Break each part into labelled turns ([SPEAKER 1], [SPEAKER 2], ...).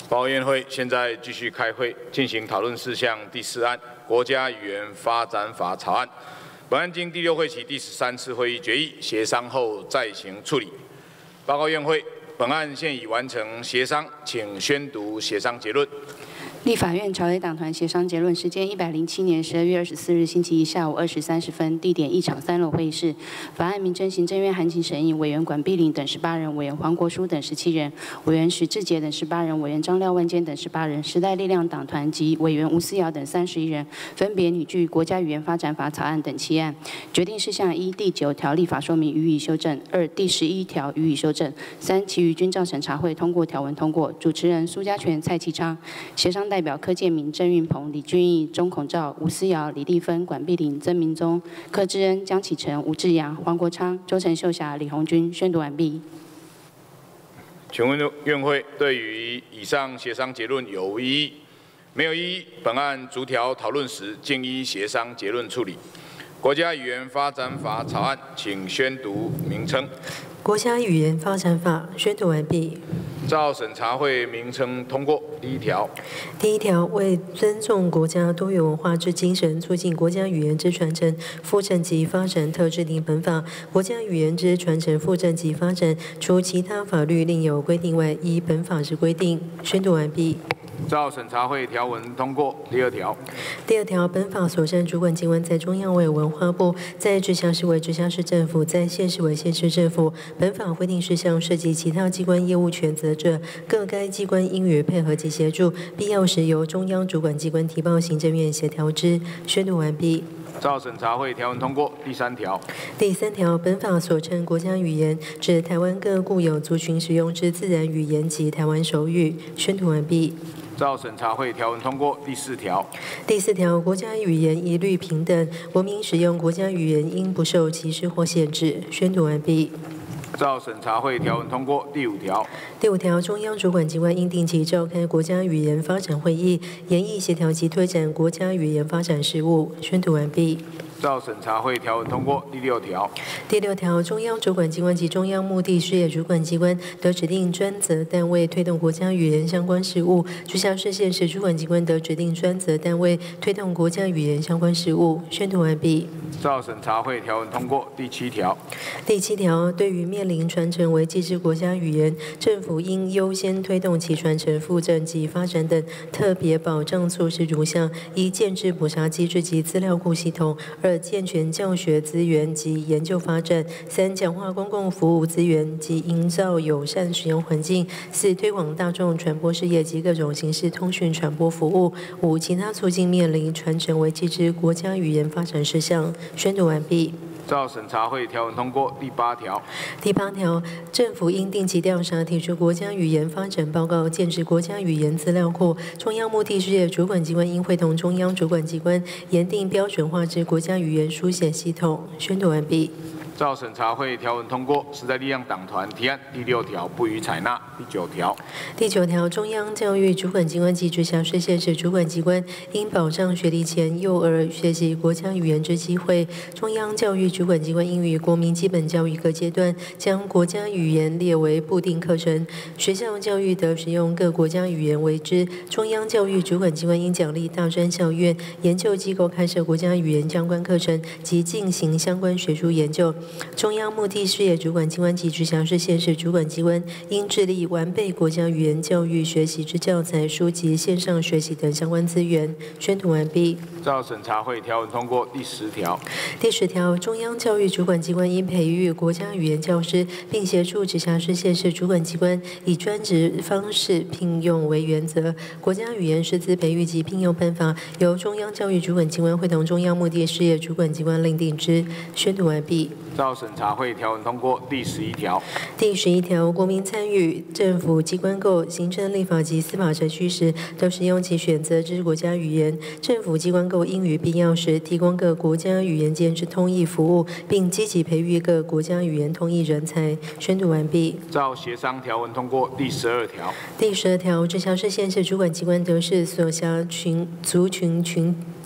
[SPEAKER 1] 报告院会现在继续开会，进行讨论事项第4案《国家语言发展法》草案。本案经第6会期第13次会议决议协商后再行处理。报告院会，本案现已完成协商，请宣读协商结论。
[SPEAKER 2] 立法院朝野党团协商结论时间：107年12月24日星期一下午2时30分，地点议场3楼会议室。法案民征行政院函请审议，委员管碧玲等18人，委员黄国书等17人，委员许志杰等18人，委员张廖万坚等18人，时代力量党团及委员吴思瑶等31人，分别拟具国家语言发展法草案等7案。决定事项：1、第9条立法说明予以修正；2、第11条予以修正；3、其余均照审查会通过条文通过。主持人苏家全、蔡其昌，协商代表柯建铭、郑运鹏、李俊毅、钟孔照、吴思瑶、李丽芬、管碧玲、曾明宗、柯志恩、江启臣、吴志阳、黄国昌、周陈秀霞、李红军。宣读完毕。
[SPEAKER 1] 请问院会对于以上协商结论有无异议？没有异议，本案逐条讨论时，经依协商结论处理。国家语言发展法草案，请宣读名称。
[SPEAKER 3] 国家语言发展法宣读完毕。
[SPEAKER 1] 照审查会名称通过。第1条，
[SPEAKER 3] 第1条为尊重国家多元文化之精神，促进国家语言之传承、复振及发展，特制定本法。国家语言之传承、复振及发展，除其他法律另有规定外，依本法之规定。宣读完毕。
[SPEAKER 1] 照审查会条文通过。第2条，
[SPEAKER 3] 第2条，本法所占主管机关在中央为文化部，在直辖市为直辖市政府，在县市为县市政府。本法规定事项涉及其他机关业务权责者，各该机关应予配合及协助，必要时由中央主管机关提报行政院协调之。宣读完毕。
[SPEAKER 1] 照审查会条文通过。第3条，
[SPEAKER 3] 第3条，本法所称国家语言，指台湾各固有族群使用之自然语言及台湾手语。宣读完毕。
[SPEAKER 1] 照审查会条文通过。第4条，
[SPEAKER 3] 第4条，国家语言一律平等，国民使用国家语言应不受歧视或限制。宣读完毕。
[SPEAKER 1] 照审查会条文通过。第5条，
[SPEAKER 3] 第5条，中央主管机关应定期召开国家语言发展会议，研议协调及推展国家语言发展事务。宣读完毕。
[SPEAKER 1] 照审查会条文通过。第6条，
[SPEAKER 3] 第6条，中央主管机关及中央目的事业主管机关得指定专责单位推动国家语言相关事务，直辖市、县市主管机关得指定专责单位推动国家语言相关事务。宣读完毕。
[SPEAKER 1] 照审查会条文通过。第7条，
[SPEAKER 3] 第7条，对于面临传承为继之国家语言，政府应优先推动其传承、复振及发展等特别保障措施如下：一、建制普查机制及资料库系统；二、健全教学资源及研究发展；三、强化公共服务资源及营造友善使用环境；四、推广大众传播事业及各种形式通讯传播服务；五、其他促进面临传承为继之国家语言发展事项。宣读完毕。
[SPEAKER 1] 照审查会条文通过。第8条，
[SPEAKER 3] 第8条，政府应定期调查，提出国家语言发展报告，建置国家语言资料库。中央目的事业主管机关应会同中央主管机关研定标准化之国家语言书写系统。宣读完毕。
[SPEAKER 1] 照审查会条文通过。时代力量党团提案第6条不予采纳。第9条，
[SPEAKER 3] 第9条，中央教育主管机关及直辖市、县市主管机关应保障学龄前幼儿学习国家语言之机会。中央教育主管机关应于国民基本教育各阶段将国家语言列为固定课程，学校教育得使用各国家语言为之。中央教育主管机关应奖励大专校院、研究机构开设国家语言相关课程及进行相关学术研究。 中央目的事业主管机关及直辖市、县市主管机关应致力完备国家语言教育学习之教材、书籍、线上学习等相关资源。宣读完毕。
[SPEAKER 1] 照审查会条文通过。第10条，
[SPEAKER 3] 第10条，中央教育主管机关应培育国家语言教师，并协助直辖市、县市主管机关以专职方式聘用为原则。国家语言师资培育及聘用办法由中央教育主管机关会同中央目的事业主管机关另定之。宣读完毕。
[SPEAKER 1] 照审查会条文通过。第11条，
[SPEAKER 3] 第11条，国民参与政府机关构行政、立法及司法程序时，都使用其选择之国家语言。政府机关构应于必要时提供各国家语言间之通译服务，并积极培育各国家语言通译人才。宣读完毕。
[SPEAKER 1] 照协商条文通过。第12条，
[SPEAKER 3] 第12条，直辖市、县市主管机关得视所辖族群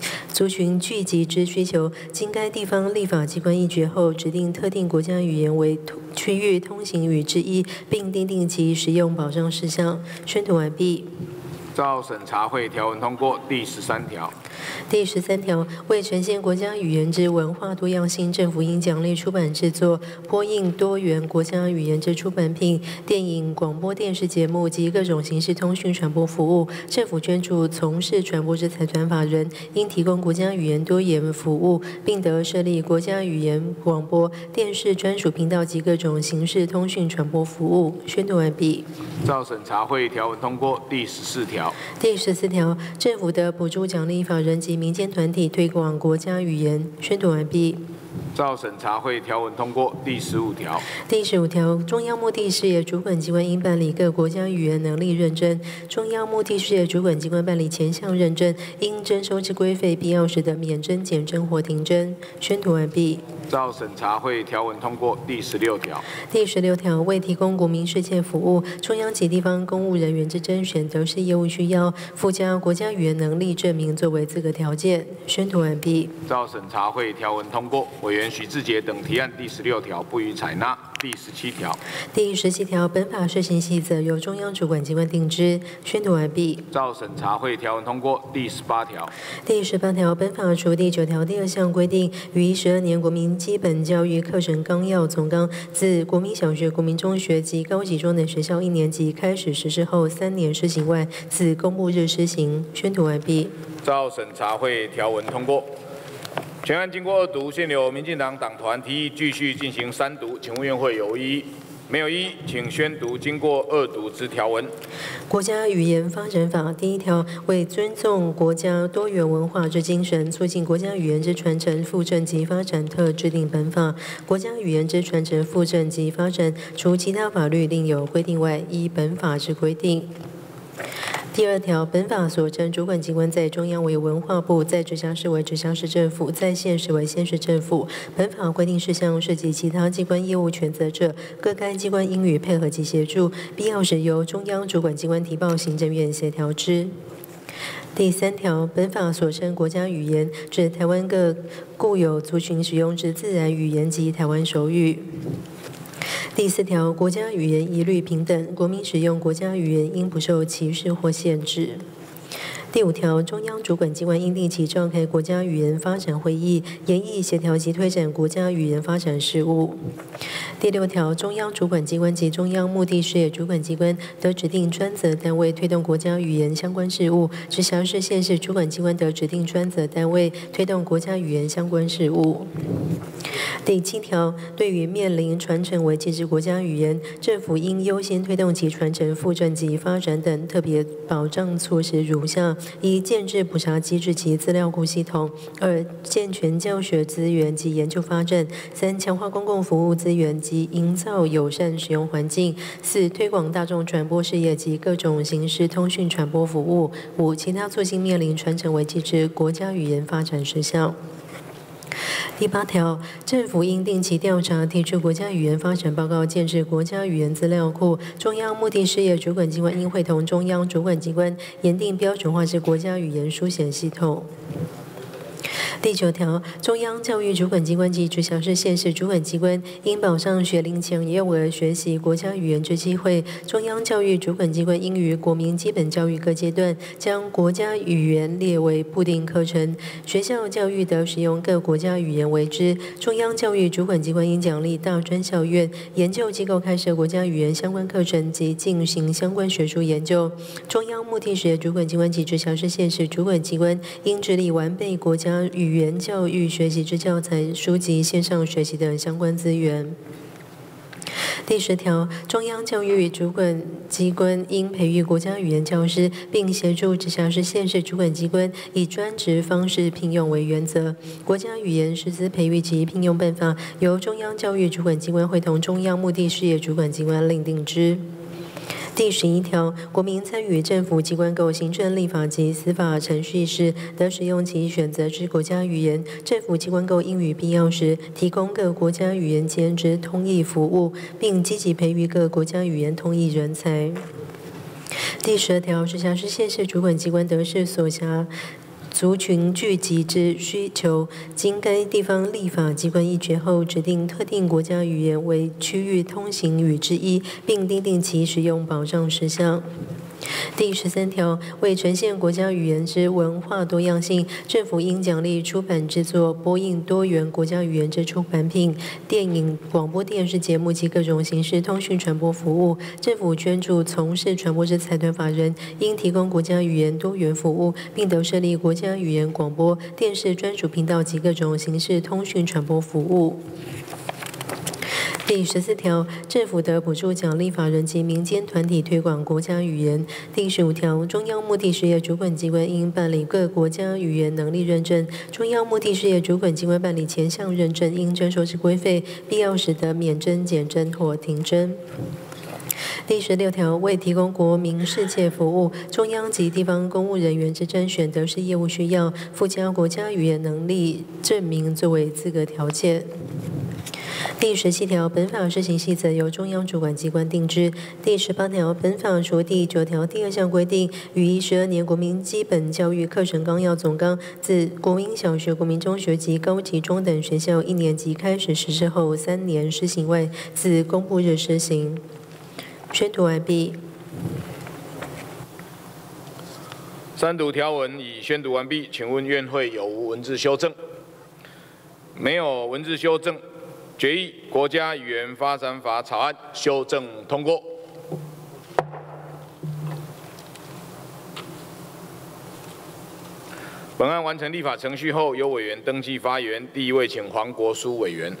[SPEAKER 3] 族群聚集之需求，经该地方立法机关议决后，指定特定国家语言为区域通行语之一，并订定其使用保障事项。宣读完毕。
[SPEAKER 1] 照审查会条文通过。第13条。
[SPEAKER 3] 第13条，为呈现国家语言之文化多样性，政府应奖励出版制作、播映多元国家语言之出版品、电影、广播电视节目及各种形式通讯传播服务。政府捐助从事传播之财团法人，应提供国家语言多元服务，并得设立国家语言广播电视专属频道及各种形式通讯传播服务。宣读完毕。
[SPEAKER 1] 照审查会条文通过。第14条。
[SPEAKER 3] 第14条，政府的补助奖励法人及民间团体推广国家语言。宣读完毕。
[SPEAKER 1] 照审查会条文通过。第15条。
[SPEAKER 3] 第15条，中央目的事业主管机关应办理各国家语言能力认证。中央目的事业主管机关办理前项认证，应征收之规费，必要时的免征、减征或停征。宣读完毕。
[SPEAKER 1] 照审查会条文通过。第16条。
[SPEAKER 3] 第16条，为提供国民事件服务，中央及地方公务人员之甄选得是业务需要，附加国家语言能力证明作为资格条件。宣读完毕。
[SPEAKER 1] 照审查会条文通过。委员许智杰等提案第16条不予采纳。第17条。
[SPEAKER 3] 第17条，本法施行细则由中央主管机关定之。宣读完毕。
[SPEAKER 1] 照审查会条文通过。第18条。
[SPEAKER 3] 第18条，本法除第9条第2项规定，于12年国民基本教育课程纲要总纲自国民小学、国民中学及高级中等学校1年级开始实施后3年施行外，自公布日施行。宣读完毕。
[SPEAKER 1] 照审查会条文通过。全案经过2读，现由民进党党团提议继续进行3读，请问院会有异议？没有异议，请宣读经过2读之条文。
[SPEAKER 3] 国家语言发展法第1条，为尊重国家多元文化之精神，促进国家语言之传承、复振及发展，特制定本法。国家语言之传承、复振及发展，除其他法律另有规定外，依本法之规定。第2条，本法所称主管机关在中央为文化部，在直辖市为直辖市政府，在县市为县市政府。本法规定事项涉及其他机关业务权责者，各该机关应予配合及协助，必要时由中央主管机关提报行政院协调之。第3条，本法所称国家语言，指台湾各固有族群使用之自然语言及台湾手语。第4条，国家语言一律平等，国民使用国家语言应不受歧视或限制。第5条，中央主管机关应定期召开国家语言发展会议，研议、协调及推展国家语言发展事务。第6条，中央主管机关及中央目的事业主管机关得指定专责单位推动国家语言相关事务，直辖市、县市主管机关得指定专责单位推动国家语言相关事务。第7条，对于面临传承危机之国家语言，政府应优先推动其传承、复振及发展等特别保障措施如下：一、建制普查机制及资料库系统；二、健全教学资源及研究发展；三、强化公共服务资源及营造友善使用环境；四、推广大众传播事业及各种形式通讯传播服务；五、其他促进面临传承危机之国家语言发展事项。第8条，政府应定期调查，提出国家语言发展报告，建制国家语言资料库。中央目的事业主管机关应会同中央主管机关研定标准化之国家语言书写系统。第9条，中央教育主管机关及直辖市、县市主管机关应保障学龄前幼儿学习国家语言之机会。中央教育主管机关应于国民基本教育各阶段将国家语言列为固定课程，学校教育得使用各国家语言为之。中央教育主管机关应奖励大专校院、研究机构开设国家语言相关课程及进行相关学术研究。中央目的事业主管机关及直辖市、县市主管机关应致力完备国家语言教育学习之教材、书籍、线上学习等相关资源。第10条，中央教育主管机关应培育国家语言教师，并协助直辖市、县市主管机关以专职方式聘用为原则。国家语言师资培育及聘用办法，由中央教育主管机关会同中央目的事业主管机关另定之。第11条，国民参与政府机关构行政、立法及司法程序时，得使用其选择之国家语言。政府机关构应于必要时提供各国家语言间之通译服务，并积极培育各国家语言通译人才。第12条，直辖市、县市主管机关得视所辖族群聚集之需求，经该地方立法机关议决后，指定特定国家语言为区域通行语之一，并订定其使用保障事项。第13条，为呈现国家语言之文化多样性，政府应奖励出版制作、播映多元国家语言之出版品、电影、广播电视节目及各种形式通讯传播服务。政府捐助从事传播之财团法人，应提供国家语言多元服务，并得设立国家语言广播电视专属频道及各种形式通讯传播服务。第14条，政府得补助奖励法人及民间团体推广国家语言。第15条，中央目的事业主管机关应办理各国家语言能力认证，中央目的事业主管机关办理前项认证应征收之规费，必要时得免征、减征或停征。第16条，为提供国民世界服务，中央及地方公务人员之甄选得是业务需要，附加国家语言能力证明作为资格条件。第17条，本法施行细则由中央主管机关定之。第18条，本法除第9条第2项规定，于12年国民基本教育课程纲要总纲自国民小学、国民中学及高级中等学校1年级开始实施后3年施行外，自公布日施行。宣读完毕。
[SPEAKER 1] 三读条文已宣读完毕，请问院会有无文字修正？没有文字修正。决议《国家语言发展法》草案修正通过。本案完成立法程序后，由委员登记发言。第一位，请黄国书委员。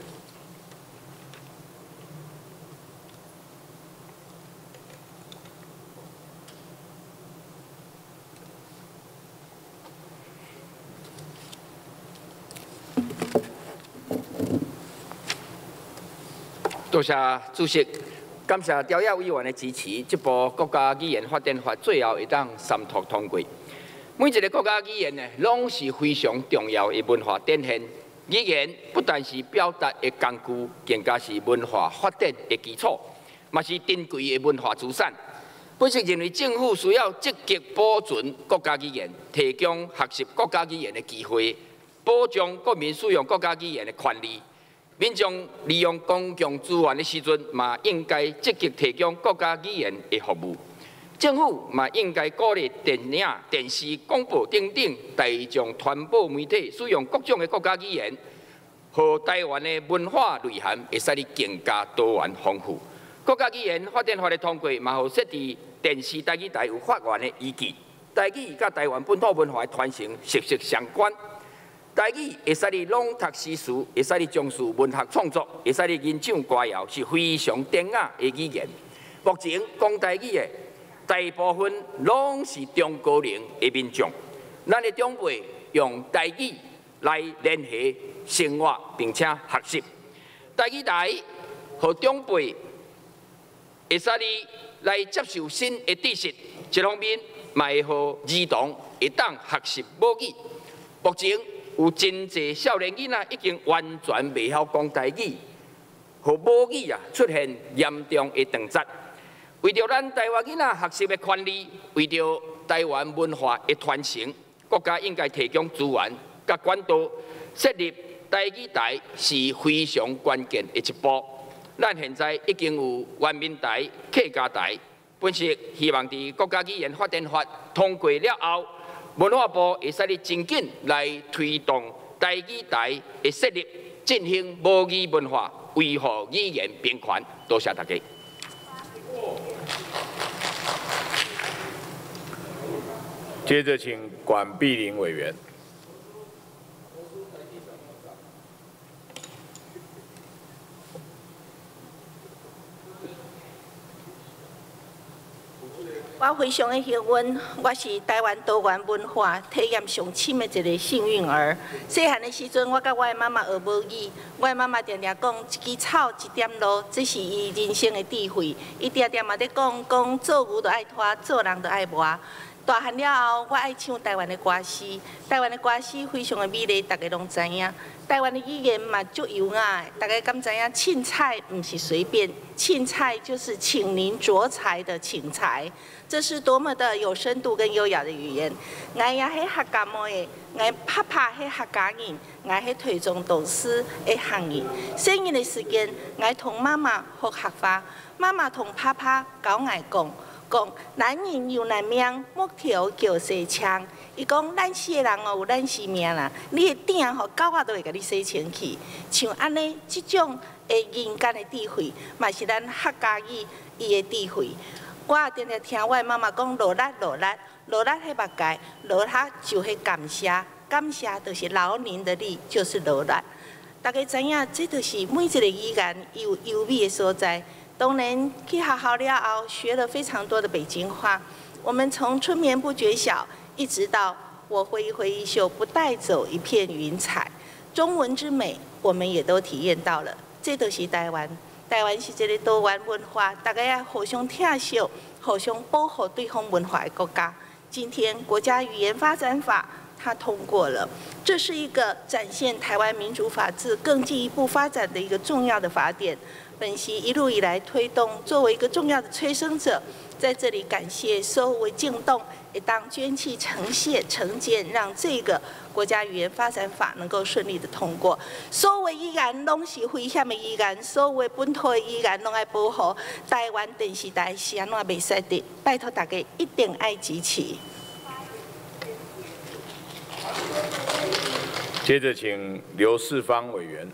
[SPEAKER 4] 多谢主席，感谢条约委员的支持，这部国家语言发展法最后会当三读通过。每一个国家语言呢，拢是非常重要的文化展现。语言不但是表达的工具，更加是文化发展的基础，嘛是珍贵的文化资产。本席认为政府需要积极保存国家语言，提供学习国家语言的机会，保障国民使用国家语言的权利。民众利用公共资源的时阵，嘛应该积极提供国家语言的服务。政府嘛应该鼓励电影、电视、广播等等大众传播媒体使用各种的国家语言，和台湾的文化内涵会使你更加多元丰富。国家语言发展法的通过，嘛互设置电视台语台有法源的依据。台语甲台湾本土文化的传承息息相关。台语会使你朗读诗词，会使你从事文学创作，会使你吟唱歌谣，是非常典雅的语言。目前讲台语的大部分拢是中高龄的民众，咱的长辈用台语来联系生活，并且学习。台语台和长辈会使你来接受新的知识，一方面嘛会和儿童会当学习母语。目前有真侪少年囡仔已经完全未晓讲台语，和母语出现严重的断絶。为着咱台湾囡仔学习的权利，为着台湾文化的传承，国家应该提供资源甲管道，设立台语台是非常关键的一步。咱现在已经有原民台、客家台，本席希望伫国家语言发展法通过了后，文化部会使你真紧来推动台语台的设立，振兴母语文化，维护语言平权。多谢大家。
[SPEAKER 1] 接着，请管碧玲委员。
[SPEAKER 5] 我非常的幸运，我是台湾多元文化体验上深的一个幸运儿。细汉的时阵，我甲我的妈妈学母语，我的妈妈常常讲一支草一点露，这是伊人生的智慧。伊常常嘛在讲做牛就爱拖，做人就爱磨。 大汉了后，我爱唱台湾的歌诗。台湾的歌诗非常的美丽，大家拢知影。台湾的语言嘛，足优雅的，大家敢知影？凊彩不是随便，凊彩就是请您着彩的请才。这是多么的有深度跟优雅的语言。我也迄客家妹的，我拍拍迄客家人，我迄推崇导师的行业。生日的时间，我同妈妈学客话，妈妈同拍拍教我讲男人有难命，木条叫洗枪。伊讲咱死的人哦，有咱死命啦。你的鼎吼，狗仔都会甲你洗清气。像安尼，即种的人间的智慧，嘛是咱客家语伊的智慧。我也常常听我的妈妈讲落力，迄目界，落力就迄感谢，感谢就是劳您的力，就是落力。大家知影，这就是每一个语言有优美的所在。当然，去学校了后，学了非常多的北京话。我们从春眠不觉晓，一直到我挥一挥衣袖，不带走一片云彩。中文之美，我们也都体验到了。这就是台湾。台湾是一个多元文化，大家要互相疼惜、互相保护对方文化的国家。今天国家语言发展法它通过了，这是一个展现台湾民主法治更进一步发展的一个重要的法典。本席一路以来推动，作为一个重要的催生者，在这里感谢所有敬动，也当捐弃呈现成见，让这个国家语言发展法能够顺利的通过。所有语言拢是危险的语言，所有本土的语言拢要保护。台湾电视台是安怎袂使的？拜托大家一定爱支持。
[SPEAKER 1] 接着，请刘世芳委员。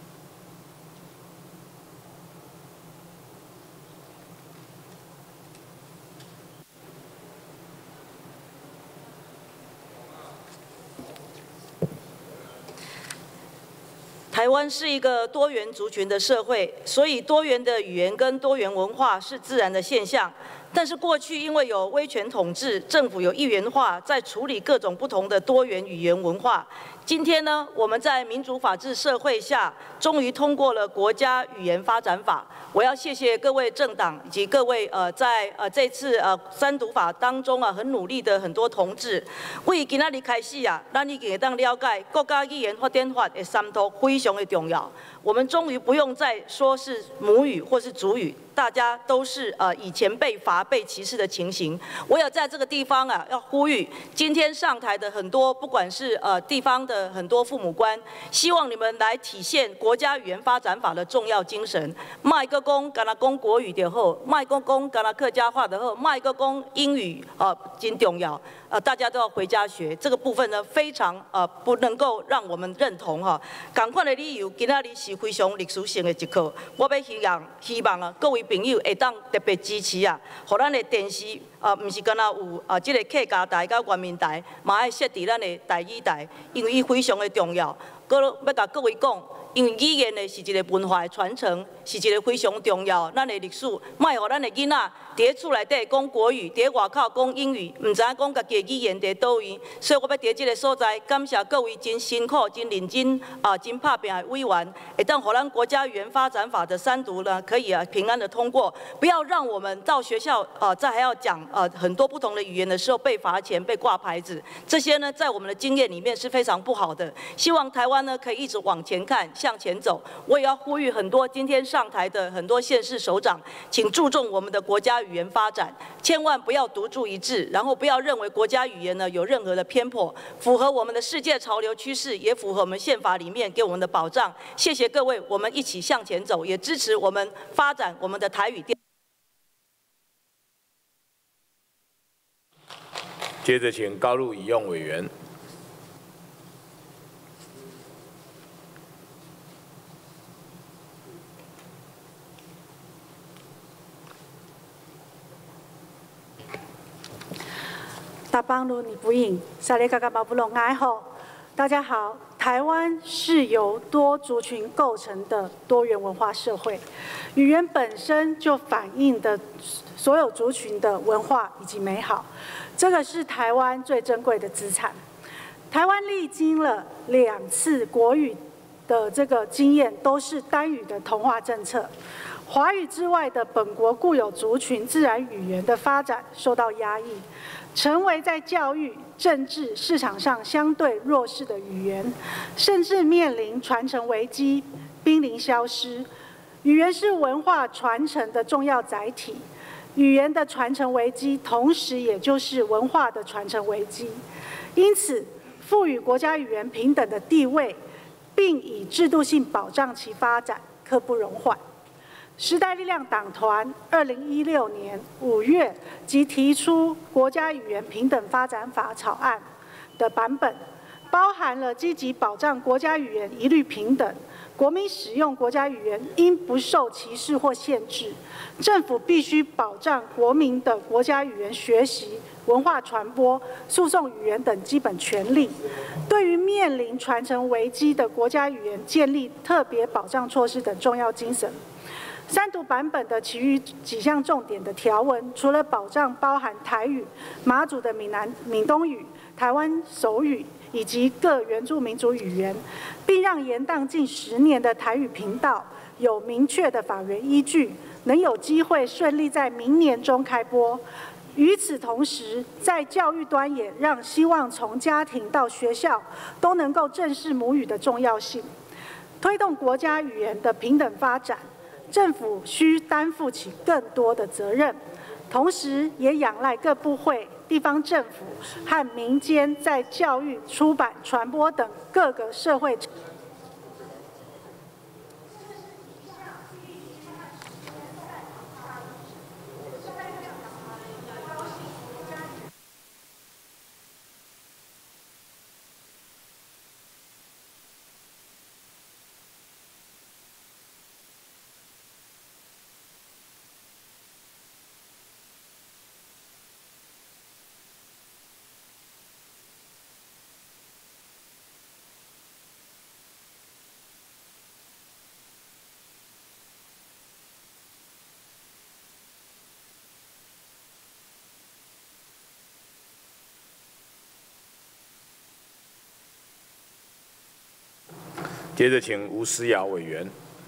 [SPEAKER 6] 台湾是一个多元族群的社会，所以多元的语言跟多元文化是自然的现象。但是过去因为有威权统治，政府有一元化，在处理各种不同的多元语言文化。今天呢，我们在民主法治社会下，终于通过了国家语言发展法。我要谢谢各位政党以及各位在这次三读法当中很努力的很多同志。为今仔日开始咱已经会当了解国家语言发展法的三读非常的重要。我们终于不用再说是母语或是族语，大家都是以前被罚、被歧视的情形。我有在这个地方要呼吁，今天上台的很多，不管是地方的很多父母官，希望你们来体现国家语言发展法的重要精神。卖个讲，干那讲国语就好；卖个讲，干那客家话就好；卖个讲英语真重要。大家都要回家学。这个部分呢，非常不能够让我们认同哈。同款的理由，今仔日是非常历史性的一课。我要希望各位朋友会当特别支持互咱的电视唔是干那有这个客家台甲原民台，嘛爱设置咱的台语台，因为伊非常的重要。要甲各位讲。因为语言呢是一个文化的传承，是一个非常重要咱的历史。莫互咱的囡仔伫厝内底讲国语，伫外口讲英语，唔知影讲家己的语言伫倒位。所以我要伫这个所在感谢各位真辛苦、真认真真拍拼的委员，会当互咱国家语言发展法的三读呢可以平安的通过。不要让我们到学校再还要讲很多不同的语言的时候被罚钱、被挂牌子，这些呢在我们的经验里面是非常不好的。希望台湾呢可以一直往前看。向前走，我也要呼吁很多今天上台的很多县市首长，请注重我们的国家语言发展，千万不要独注一帜，然后不要认为国家语言呢有任何的偏颇，符合我们的世界潮流趋势，也符合我们宪法里面给我们的保障。谢谢各位，我们一起向前走，也支持我们发展我们的台语电。
[SPEAKER 1] 接着，请高路以用委员。
[SPEAKER 7] 大邦路你不应，萨利嘎嘎巴布隆爱好。大家好，台湾是由多族群构成的多元文化社会，语言本身就反映的所有族群的文化以及美好，这个是台湾最珍贵的资产。台湾历经了2次国语的这个经验，都是单语的同化政策。华语之外的本国固有族群自然语言的发展受到压抑。 成为在教育、政治、市场上相对弱势的语言，甚至面临传承危机、濒临消失。语言是文化传承的重要载体，语言的传承危机，同时也就是文化的传承危机。因此，赋予国家语言平等的地位，并以制度性保障其发展，刻不容缓。时代力量党团2016年5月即提出《国家语言平等发展法》草案的版本，包含了积极保障国家语言一律平等，国民使用国家语言应不受歧视或限制，政府必须保障国民的国家语言学习、文化传播、诉讼语言等基本权利，对于面临传承危机的国家语言建立特别保障措施等重要精神。三读版本的其余几项重点的条文，除了保障包含台语、马祖的闽东语、台湾手语以及各原住民族语言，并让延宕近10年的台语频道有明确的法源依据，能有机会顺利在明年中开播。与此同时，在教育端也让希望从家庭到学校都能够正视母语的重要性，推动国家语言的平等发展。政府需担负起更多的责任，同时也仰赖各部会、地方政府和民间在教育、出版、传播等各个社会。
[SPEAKER 1] 接着，请吴思瑶委员。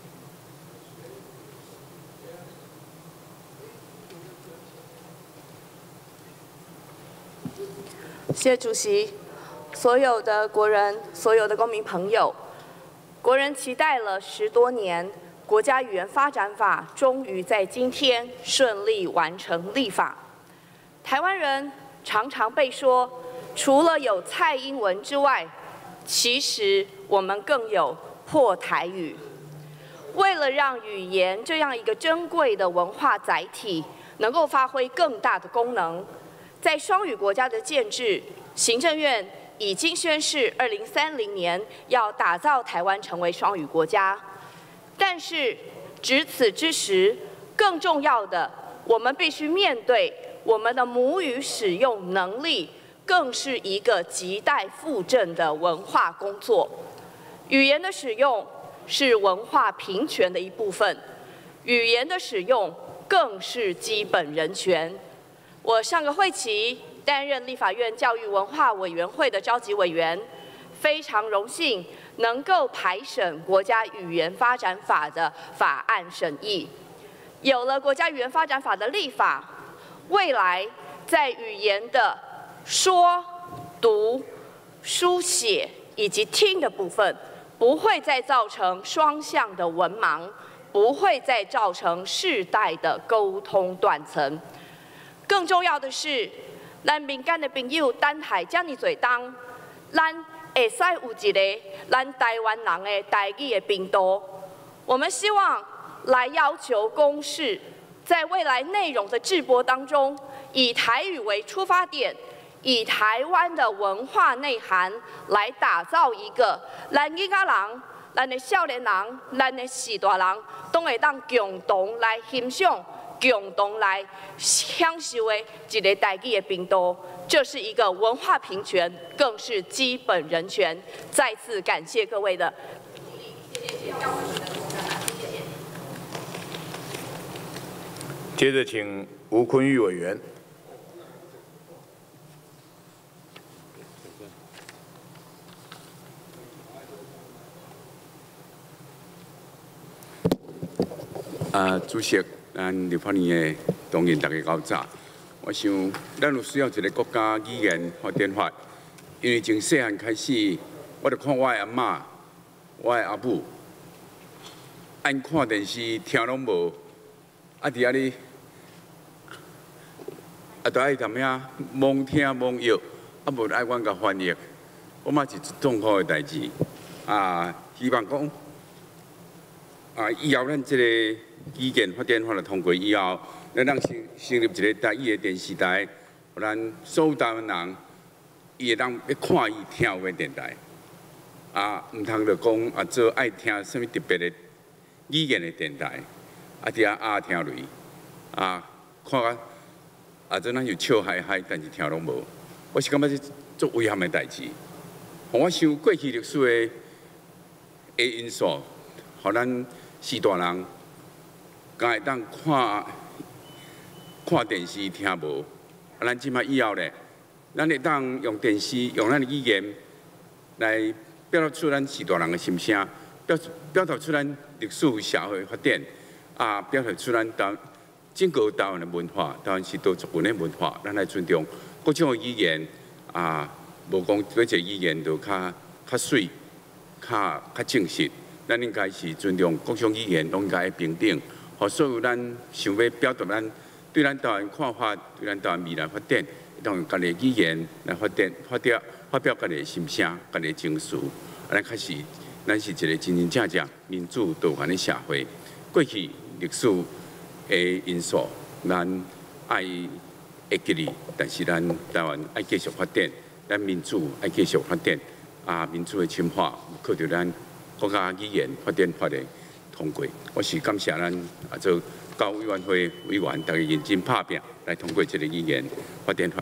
[SPEAKER 8] 谢谢主席，所有的国人，所有的公民朋友，国人期待了10多年，国家语言发展法终于在今天顺利完成立法。台湾人常常被说，除了有蔡英文之外，其实我们更有破台语。为了让语言这样一个珍贵的文化载体能够发挥更大的功能，在双语国家的建制，行政院已经宣示2030年要打造台湾成为双语国家。但是，值此之时，更重要的，我们必须面对我们的母语使用能力，更是一个亟待复振的文化工作。语言的使用是文化平权的一部分，语言的使用更是基本人权。我上个会期担任立法院教育文化委员会的召集委员，非常荣幸能够排审国家语言发展法的法案审议。有了国家语言发展法的立法，未来在语言的说、读、书写以及听的部分，不会再造成双向的文盲，不会再造成世代的沟通断层。更重要的是，咱民间的朋友等待这么多当，咱会使有一个咱台湾人的台语的频道。我们希望来要求公视，在未来内容的制播当中，以台语为出发点，以台湾的文化内涵来打造一个咱囡仔人、咱的少年人、咱的时大人都会当共同来欣赏、共同来享受的一个台语的频道。这是一个文化平权，更是基本人权。再次感谢各位的努力，谢谢。
[SPEAKER 1] 接着，请吴坤玉委员。
[SPEAKER 9] 主席，咱立法院的同仁大家搞早。 我想咱有需要一个国家语言发展法，因为从细汉开始，我就看我的阿嬷、我的阿母，按看电视听拢无，啊伫遐哩，啊都爱踮遐罔听罔摇，啊无爱阮甲翻译，我嘛是一痛苦的代志。希望讲以后咱即个语言发展法通过以后，咱成立一个台语的电视台，互咱所有台湾人，伊会当要看伊听有的电台。毋通就讲做爱听什么特别的语言的电台，伫遐听落，看做咱就笑嗨嗨，但是听拢无。我是感觉这足遗憾的代志。我想过去历史的因素，互咱士大人，敢会当看电视听无，咱即摆以后咧，咱会当用电视用咱的语言来表达出咱士大人的心声，表达出咱历史社会发展，表达出咱整个台湾的文化，台湾是多族群的文化，咱来尊重各种的语言，无讲每一个语言都较水、较正式。咱应该是尊重各种语言，拢应该平等，互所有咱想要表达咱对咱台湾看法，对咱台湾未来发展，当用家己的语言来发表家己的心声、家己的情绪。咱开始，咱是一个真正民主多元的社会。过去历史的因素，咱爱会记哩，但是咱台湾爱继续发展，咱民主爱继续发展。民主的深化，靠着咱国家语言发展法的通过。我是感谢咱做教育委员会委员，大家认真拍拼来通过这个语言发展法。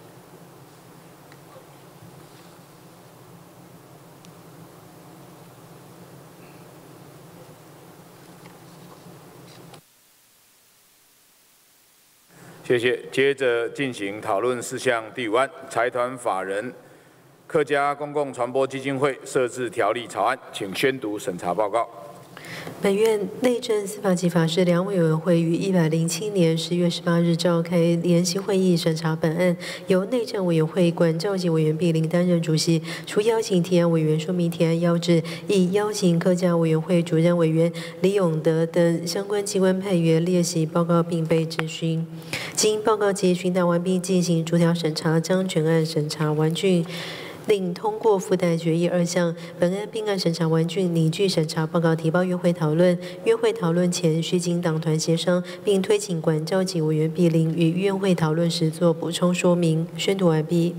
[SPEAKER 1] 谢谢。接着进行讨论事项第5案，财团法人客家公共传播基金会设置条例草案，请宣读审查报告。
[SPEAKER 3] 本院内政、司法及法制两委员会于107年10月18日召开联席会议审查本案，由内政委员会管召集委员毕林担任主席，除邀请提案委员说明提案要旨，亦邀请客家委员会主任委员李永德等相关机关派员列席报告并被质询。经报告及询答完毕，进行逐条审查，将全案审查完竣。另通过附带决议2项，本案并案审查完竣，拟具审查报告提报院会讨论。院会讨论前需经党团协商，并推请管召集委员毕林与院会讨论时做补充说明。宣读完毕。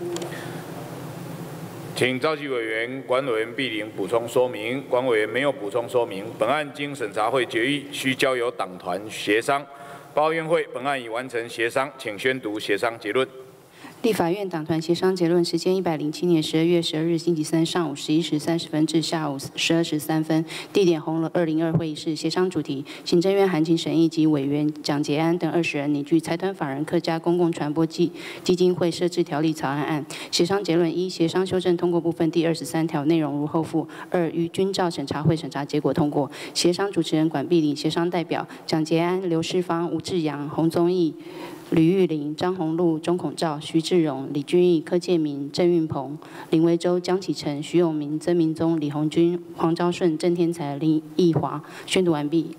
[SPEAKER 1] 请召集委员管委员毕林补充说明。管委员没有补充说明。本案经审查会决议，需交由党团协商。报告院会，本案已完成协商，请宣读协商结论。
[SPEAKER 2] 立法院党团协商结论时间107年12月12日星期三上午11时30分至下午12时3分，地点红楼202会议室。协商主题：行政院函请审议及委员蒋捷安等20人拟具财团法人客家公共传播基金会设置条例草案案。协商结论：1、协商修正通过部分第23条内容如后附；2、于均照审查会审查结果通过。协商主持人管碧玲，协商代表蒋捷安、刘世芳、吴志阳、洪宗义、吕玉玲、张宏禄、钟孔照、徐志荣、李俊毅、柯建明、郑运鹏、林维洲、江启臣、徐永明、曾明宗、李鸿钧、黄昭顺、郑天才、林奕华。宣读完毕。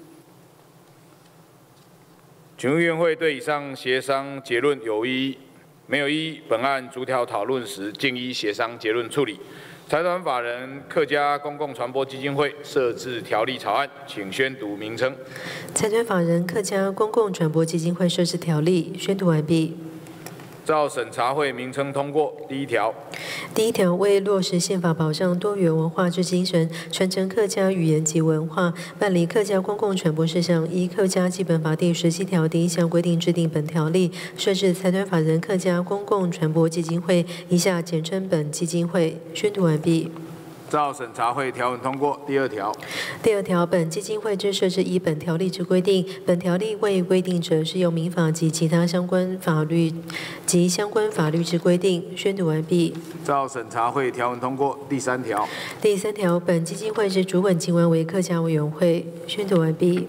[SPEAKER 1] 请问院会对以上协商结论有异议？没有异议。本案逐条讨论时，经依协商结论处理。财团法人客家公共传播基金会设置条例草案，请宣读名称。
[SPEAKER 3] 财团法人客家公共传播基金会设置条例，宣读完毕。
[SPEAKER 1] 照审查会名称通过。第1条，
[SPEAKER 3] 为落实宪法保障多元文化之精神，传承客家语言及文化，办理客家公共传播事项，依客家基本法第17条第1项规定制定本条例，设置财团法人客家公共传播基金会，以下简称本基金会。宣读完毕。
[SPEAKER 1] 照审查会条文通过。第2条，
[SPEAKER 3] 本基金会之设置依本条例之规定，本条例未规定者，适用民法及其他相关法律之规定。宣读完毕。
[SPEAKER 1] 照审查会条文通过。第3条，
[SPEAKER 3] 本基金会之主管机关为客家委员会。宣读完毕。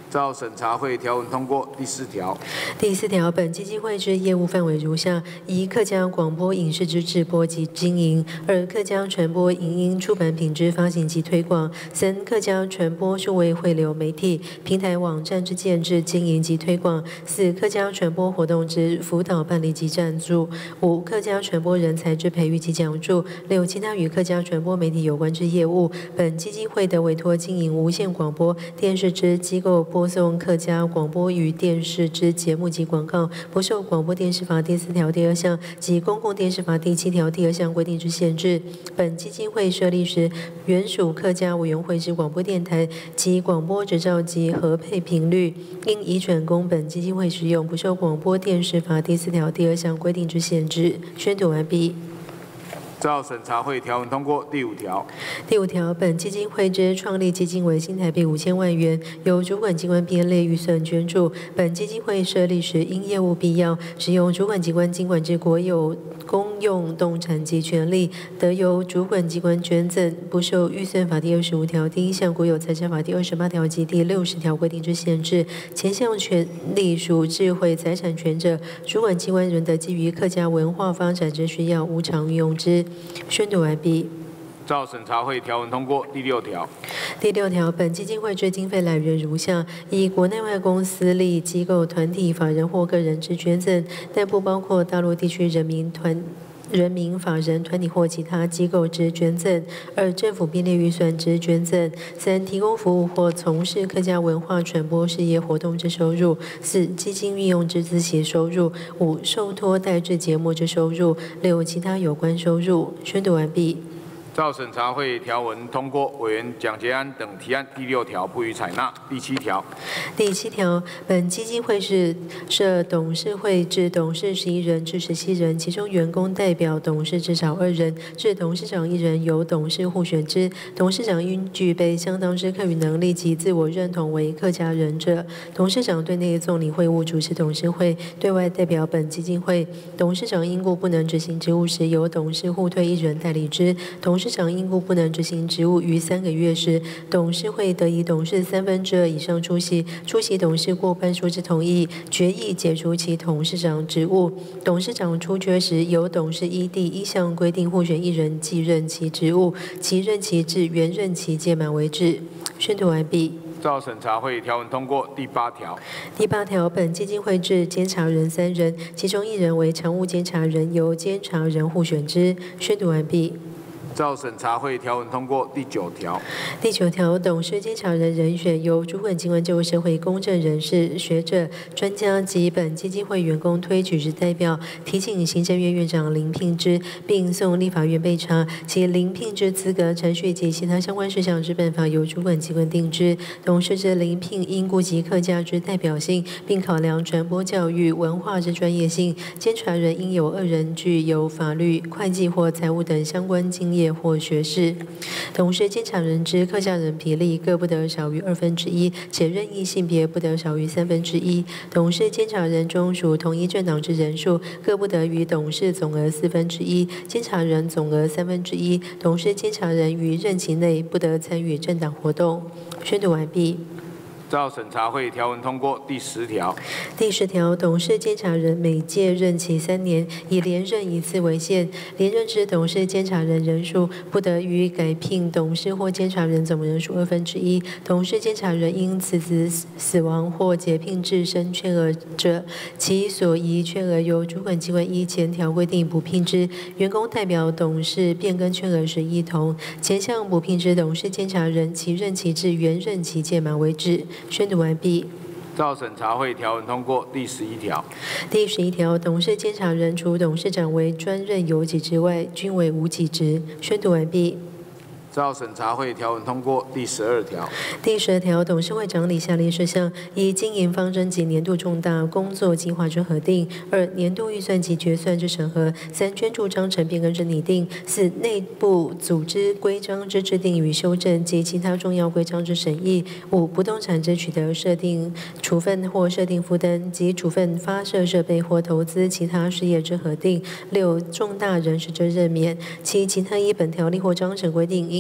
[SPEAKER 1] 照审查会条文通过。第4条。
[SPEAKER 3] 第4条，本基金会之业务范围如下：一、客家广播影视之制播及经营；二、客家传播影音出版品之发行及推广；三、客家传播数位汇流媒体平台网站之建制、经营及推广；四、客家传播活动之辅导办理及赞助；五、客家传播人才之培育及奖助；六、其他与客家传播媒体有关之业务。本基金会得委托经营无线广播电视之机构播送客家广播与电视之节目及广告，不受广播电视法第4条第2项及公共电视法第7条第2项规定之限制。本基金会设立时，原属客家委员会之广播电台及广播执照及合配频率，应移转供本基金会使用，不受广播电视法第4条第2项规定之限制。宣读完毕。
[SPEAKER 1] 照审查会条文通过。第5条。
[SPEAKER 3] 第5条，本基金会之创立基金为新台币5000万元，由主管机关编列预算捐助。本基金会设立时，因业务必要，使用主管机关经管之国有公用动产及权利，得由主管机关捐赠，不受预算法第25条第1项、国有财产法第28条及第60条规定之限制。前项权利属智慧财产权者，主管机关仍得基于客家文化发展之需要，无偿运用之。宣读完毕。
[SPEAKER 1] 照审查会条文通过。第6条。
[SPEAKER 3] 第6条，本基金会之经费来源如下：一、国内外公司、立机构、团体、法人或个人之捐赠，但不包括大陆地区人民法人团体或其他机构之捐赠；二、政府编列预算之捐赠；三、提供服务或从事客家文化传播事业活动之收入；四、基金运用之孳息收入；五、受托代制节目之收入；六、其他有关收入。宣读完毕。
[SPEAKER 1] 照审查会条文通过，委员蒋捷安等提案。第6条不予采纳。第7条。
[SPEAKER 3] 第7条，本基金会是设董事会至董事11人至17人，其中员工代表董事至少2人，至董事长1人，由董事互选之。董事长应具备相当之客语能力及自我认同为客家人者。董事长对内总理会务主持董事会，对外代表本基金会。董事长因故不能执行职务时，由董事互推1人代理之。董事长因故不能执行职务逾3个月时，董事会得以董事2/3以上出席董事过半数之同意，决议解除其董事长职务。董事长出缺时，由董事依第1项规定互选1人继任其职务，其任期至原任期届满为止。宣读完毕。
[SPEAKER 1] 照审查会条文通过。第8条。
[SPEAKER 3] 第8条，本基金会至监察人3人，其中1人为常务监察人，由监察人互选之。宣读完毕。
[SPEAKER 1] 照审查会条文通过。第9条。
[SPEAKER 3] 第9条，董事监察人人选由主管机关就社会公正人士、学者、专家及本基金会员工推举之代表，提请行政院院长遴聘之，并送立法院备查。其遴聘之资格、程序及其他相关事项之办法，由主管机关定之。董事之遴聘应顾及客家之代表性，并考量传播教育、文化之专业性。监察人应有2人具有法律、会计或财务等相关经验或学士。董事监察人之客家人比例各不得少于1/2，且任意性别不得少于1/3。董事监察人中属同一政党之人数各不得于董事总额1/4，监察人总额1/3。董事监察人于任期内不得参与政党活动。宣读完毕。
[SPEAKER 1] 照审查会条文通过。第10条。
[SPEAKER 3] 第10条，董事监察人每届任期3年，以连任1次为限。连任之董事监察人人数不得于改聘董事或监察人总人数1/2。董事监察人因辞职、死亡或解聘致生缺额者，其所遗缺额由主管机关依前条规定补聘之。员工代表董事变更缺额时一同。前项补聘之董事监察人，其任期至原任期届满为止。宣读完毕。
[SPEAKER 1] 照审查会条文通过。第11条。
[SPEAKER 3] 第11条，董事监察人除董事长为专任有给之外，均为无给职。宣读完毕。
[SPEAKER 1] 照审查会条文通过。第12条。
[SPEAKER 3] 第12条，董事会掌理下列事项：一、经营方针及年度重大工作计划之核定；二、年度预算及决算之审核；三、捐助章程变更之拟定；四、内部组织规章之制定与修正及其他重要规章之审议；五、不动产之取得、设定处分或设定负担及处分发射设备或投资其他事业之核定；六、重大人事之任免；七、其他依本条例或章程规定应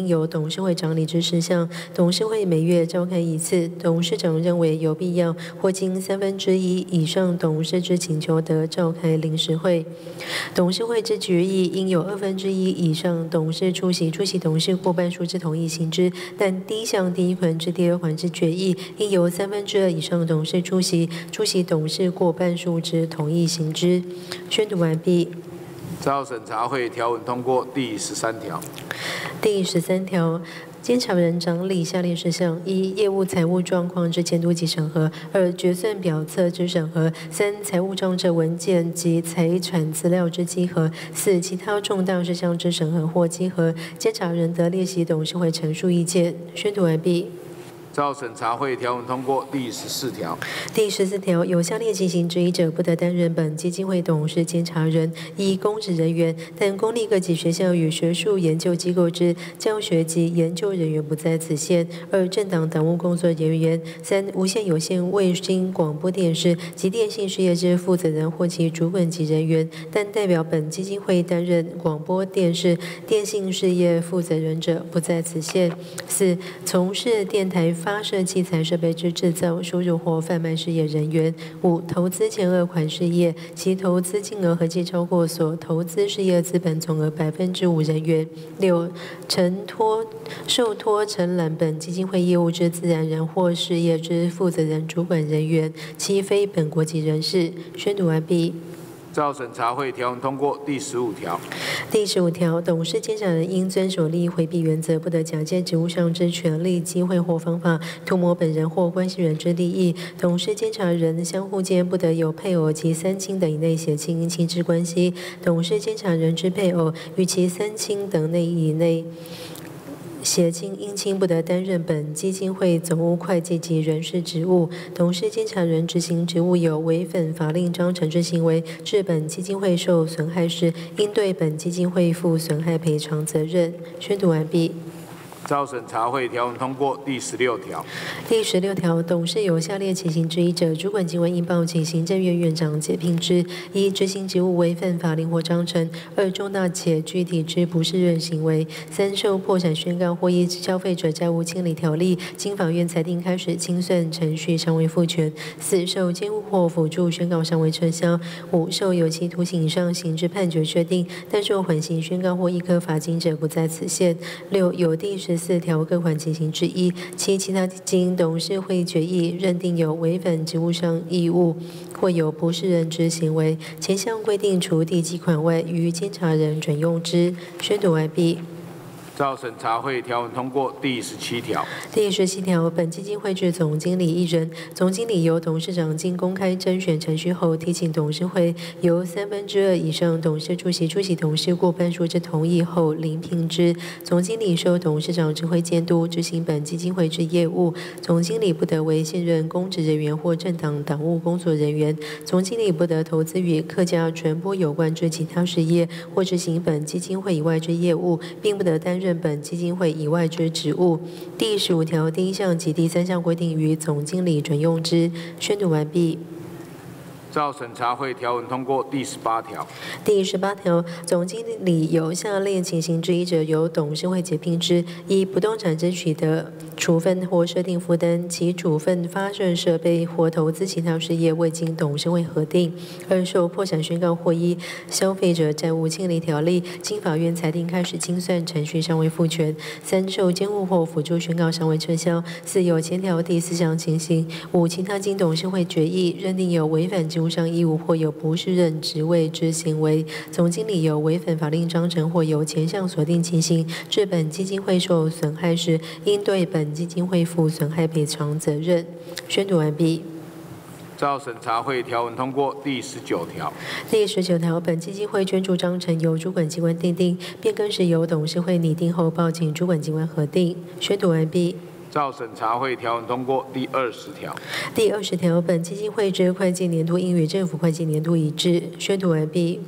[SPEAKER 3] 应由董事会长理之事项，董事会每月召开一次。董事长认为有必要或经1/3以上董事之请求得召开临时会。董事会之决议应有1/2以上董事出席董事过半数之同意行之，但第一项第1款至第2款之决议应由2/3以上董事出席董事过半数之同意行之。宣读完毕。
[SPEAKER 1] 照审查会条文通过第13条。
[SPEAKER 3] 第13条。监察人掌理下列事项：一、业务财务状况之监督及审核；二、决算表册之审核；三、财务账册文件及财产资料之稽核；四、其他重大事项之审核或稽核。监察人得列席董事会陈述意见。宣读完毕。
[SPEAKER 1] 照审查会条文通过第14条。
[SPEAKER 3] 第14条，有下列情形之一者，不得担任本基金会董事监察人：一、公职人员，但公立各级学校与学术研究机构之教学及研究人员不在此限；二、政党党务工作人员；三、无线有线卫星广播电视及电信事业之负责人或其主管级人员，但代表本基金会担任广播电视、电信事业负责人者不在此限；四、从事电台发射器材设备之制造、输入或贩卖事业人员；五、投资前2款事业，其投资金额合计超过所投资事业资本总额5%人员；六、受托承揽本基金会业务之自然人或事业之负责人、主管人员，其非本国籍人士。宣读完毕。
[SPEAKER 1] 照审查会条文通过第15条。
[SPEAKER 3] 第15条，董事监察人应遵守利益回避原则，不得假借职务上之权利、机会或方法，图谋本人或关系人之利益。董事监察人相互间不得有配偶及3亲等以内血亲姻亲之关系。董事监察人之配偶与其3亲等以内血亲姻亲不得担任本基金会总务会计及人事职务。董事监察人执行职务有违反法令章程之行为，致本基金会受损害时，应对本基金会负损害赔偿责任。宣读完毕。
[SPEAKER 1] 照审查会条文通过第16条。
[SPEAKER 3] 第16条，董事有下列情形之一者，主管机关应报请行政院院长解聘之：一、执行职务违反法令或章程；二、重大且具体之不适任行为；三、受破产宣告或依消费者债务清理条例经法院裁定开始清算程序尚未复权；四、受监护或辅助宣告尚未撤销；五、受有期徒刑以上刑事判决确定，但受缓刑宣告或一科罚金者不在此限；六、有第14条各款情形之一，其他经董事会决议认定有违反职务上义务或有不适任之行为，前项规定除第几款外，于监察人准用之。宣读完毕。
[SPEAKER 1] 照审查会条文通过第17条。
[SPEAKER 3] 第17条，本基金会至总经理1人，总经理由董事长经公开甄选程序后，提请董事会由2/3以上董事出席董事过半数之同意后遴聘之。总经理受董事长指挥监督执行本基金会之业务。总经理不得为现任公职人员或政党党务工作人员。总经理不得投资与客家传播有关之其他事业，或执行本基金会以外之业务，并不得担任本基金会以外之职务。第15条第1项及第3项规定于总经理准用之。宣读完毕。
[SPEAKER 1] 照审查会条文通过第18条。
[SPEAKER 3] 第18条，总经理有下列情形之一者，由董事会解聘之：一、不动产之取得、处分或设定负担，其处分发射设备或投资其他事业未经董事会核定；二、受破产宣告或依消费者债务清理条例经法院裁定开始清算程序尚未复权；三、受监护或辅助宣告尚未撤销；四、有前条第4项情形；五、其他经董事会决议认定有违反职务上义务或有不适任职位之行为，总经理有违反法令章程或有前项锁定情形，致本基金会受损害时，应对本基金会负损害赔偿责任。宣读完毕。
[SPEAKER 1] 照审查会条文通过第19条。
[SPEAKER 3] 第19条，本基金会捐助章程由主管机关订定，变更时由董事会拟定后报请主管机关核定。宣读完毕。
[SPEAKER 1] 照审查会条文通过第20条。
[SPEAKER 3] 第20条，本基金会之会计年度应与政府会计年度一致。宣读完毕。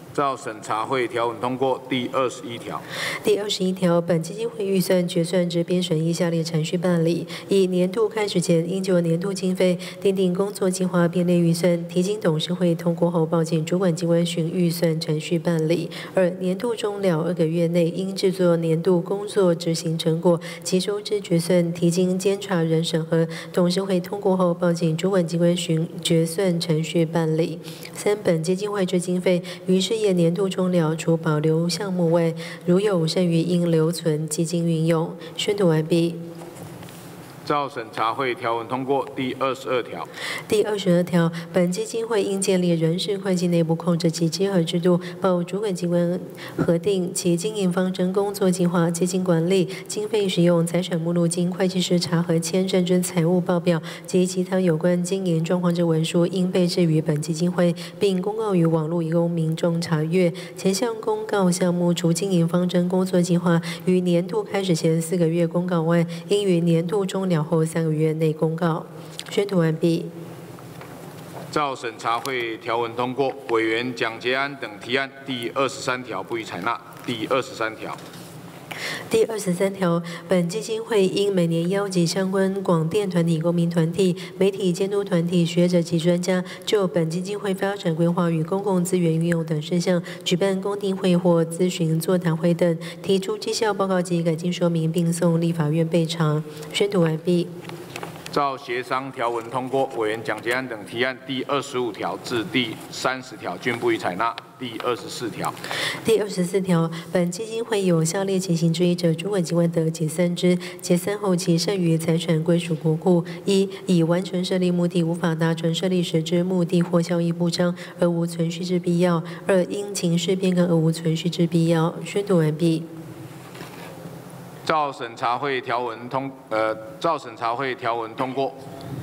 [SPEAKER 1] 照审查会条文通过。第21条。
[SPEAKER 3] 第21条，本基金会预算决算之编审依下列程序办理：一、年度开始前应就年度经费订定工作计划编列预算，提经董事会通过后报请主管机关循预算程序办理；二、年度终了2个月内应制作年度工作执行成果及收支决算，提经监察人审核，董事会通过后报请主管机关循决算程序办理。三、本基金会之经费于事业年度终了，除保留项目外，如有剩余应留存基金运用。宣读完毕。
[SPEAKER 1] 照审查会条文通过。第22条。
[SPEAKER 3] 第22条，本基金会应建立人事会计内部控制及稽核制度，报主管机关核定其经营方针工作计划、基金管理、经费使用、财产目录经会计师查核签证之财务报表及其他有关经营状况之文书，应备置于本基金会，并公告于网络以供民众查阅。前项公告项目，除经营方针工作计划于年度开始前4个月公告外，应于年度终了后3个月内公告。宣读完毕。
[SPEAKER 1] 照审查会条文通过。委员蒋捷安等提案第23条不予采纳。第23条。
[SPEAKER 3] 第23条，本基金会应每年邀集相关广电团体、公民团体、媒体监督团体、学者及专家，就本基金会发展规划与公共资源运用等事项，举办公听会或咨询座谈会等，提出绩效报告及改进说明，并送立法院备查。宣读完毕。
[SPEAKER 1] 照协商条文通过。委员蒋捷安等提案第25条至第30条均不予采纳。第24条。
[SPEAKER 3] 第24条，本基金会有下列情形之一者，主管机关得解散之。解散后，其剩余财产归属国库：一、已完成设立目的，无法达成设立时之目的或效益不彰，而无存续之必要；二、因情势变更而无存续之必要。宣读完毕。
[SPEAKER 1] 照审查会条文通过。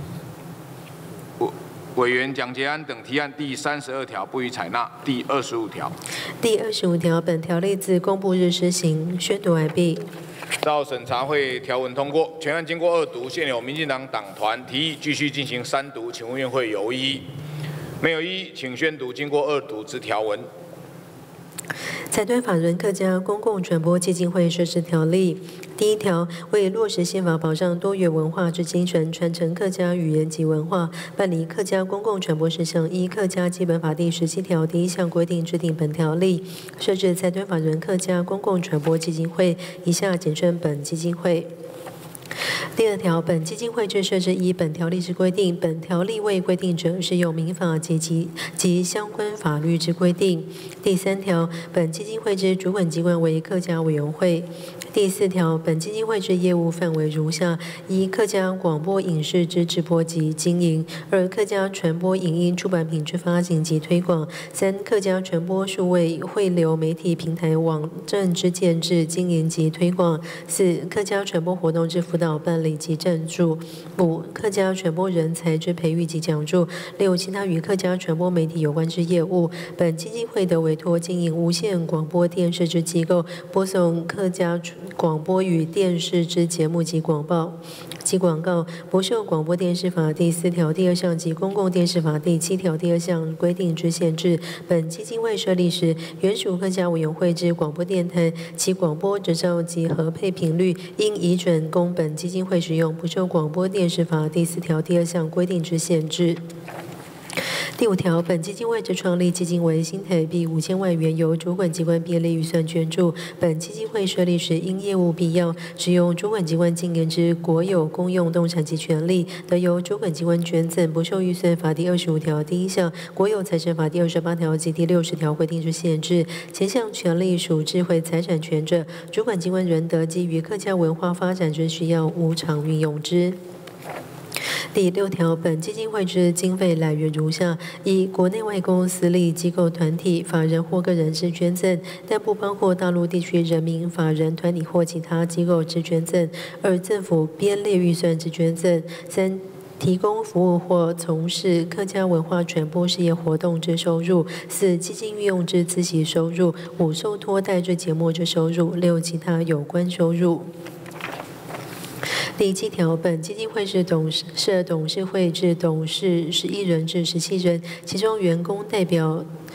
[SPEAKER 1] 委员蒋捷安等提案第32条不予采纳。第25条。
[SPEAKER 3] 第25条，本条例自公布日施行。宣读完毕。
[SPEAKER 1] 照审查会条文通过。全案经过2读，现有民进党党团提议继续进行3读，请问院会有异议？没有异议，请宣读经过2读之条文。
[SPEAKER 3] 财团法人客家公共传播基金会设置条例。第1条，为落实宪法保障多元文化之精神，传承客家语言及文化，办理客家公共传播事项，依客家基本法第17条第1项规定制定本条例，设置财团法人客家公共传播基金会，以下简称本基金会。第2条，本基金会之设置依本条例之规定，本条例未规定者，适用民法及相关法律之规定。第3条，本基金会之主管机关为客家委员会。第4条，本基金会之业务范围如下：一、客家广播影视之直播及经营；二、客家传播影音出版品之发行及推广；三、客家传播数位汇流媒体平台网站之建制、经营及推广；四、客家传播活动之辅导办理及赞助；五、客家传播人才之培育及奖助；六、其他与客家传播媒体有关之业务。本基金会得委托经营无线广播电视之机构，播送客家广播与电视之节目及广告，不受广播电视法第4条第2项及公共电视法第7条第2项规定之限制。本基金会设立时，原属客家委员会之广播电台，其广播执照及核配频率应移转供本基金会使用，不受广播电视法第4条第2项规定之限制。第5条，本基金会之创立基金为新台币5000万元，由主管机关编列预算捐助。本基金会设立时，因业务必要，使用主管机关经营之国有公用动产及权利，得由主管机关捐赠，不受预算法第25条第1项、国有财产法第28条及第60条规定之限制。前项权利属智慧财产权者，主管机关仍得基于客家文化发展之需要，无偿运用之。第6条，本基金会之经费来源如下：一、国内外公私立机构团体、法人或个人之捐赠，但不包括大陆地区人民法人团体或其他机构之捐赠；二、政府编列预算之捐赠；三、提供服务或从事客家文化传播事业活动之收入；四、基金运用之孳息收入；五、受托代制节目之收入；六、其他有关收入。第7条，本基金会是设董事会至董事11人至17人，其中员工代表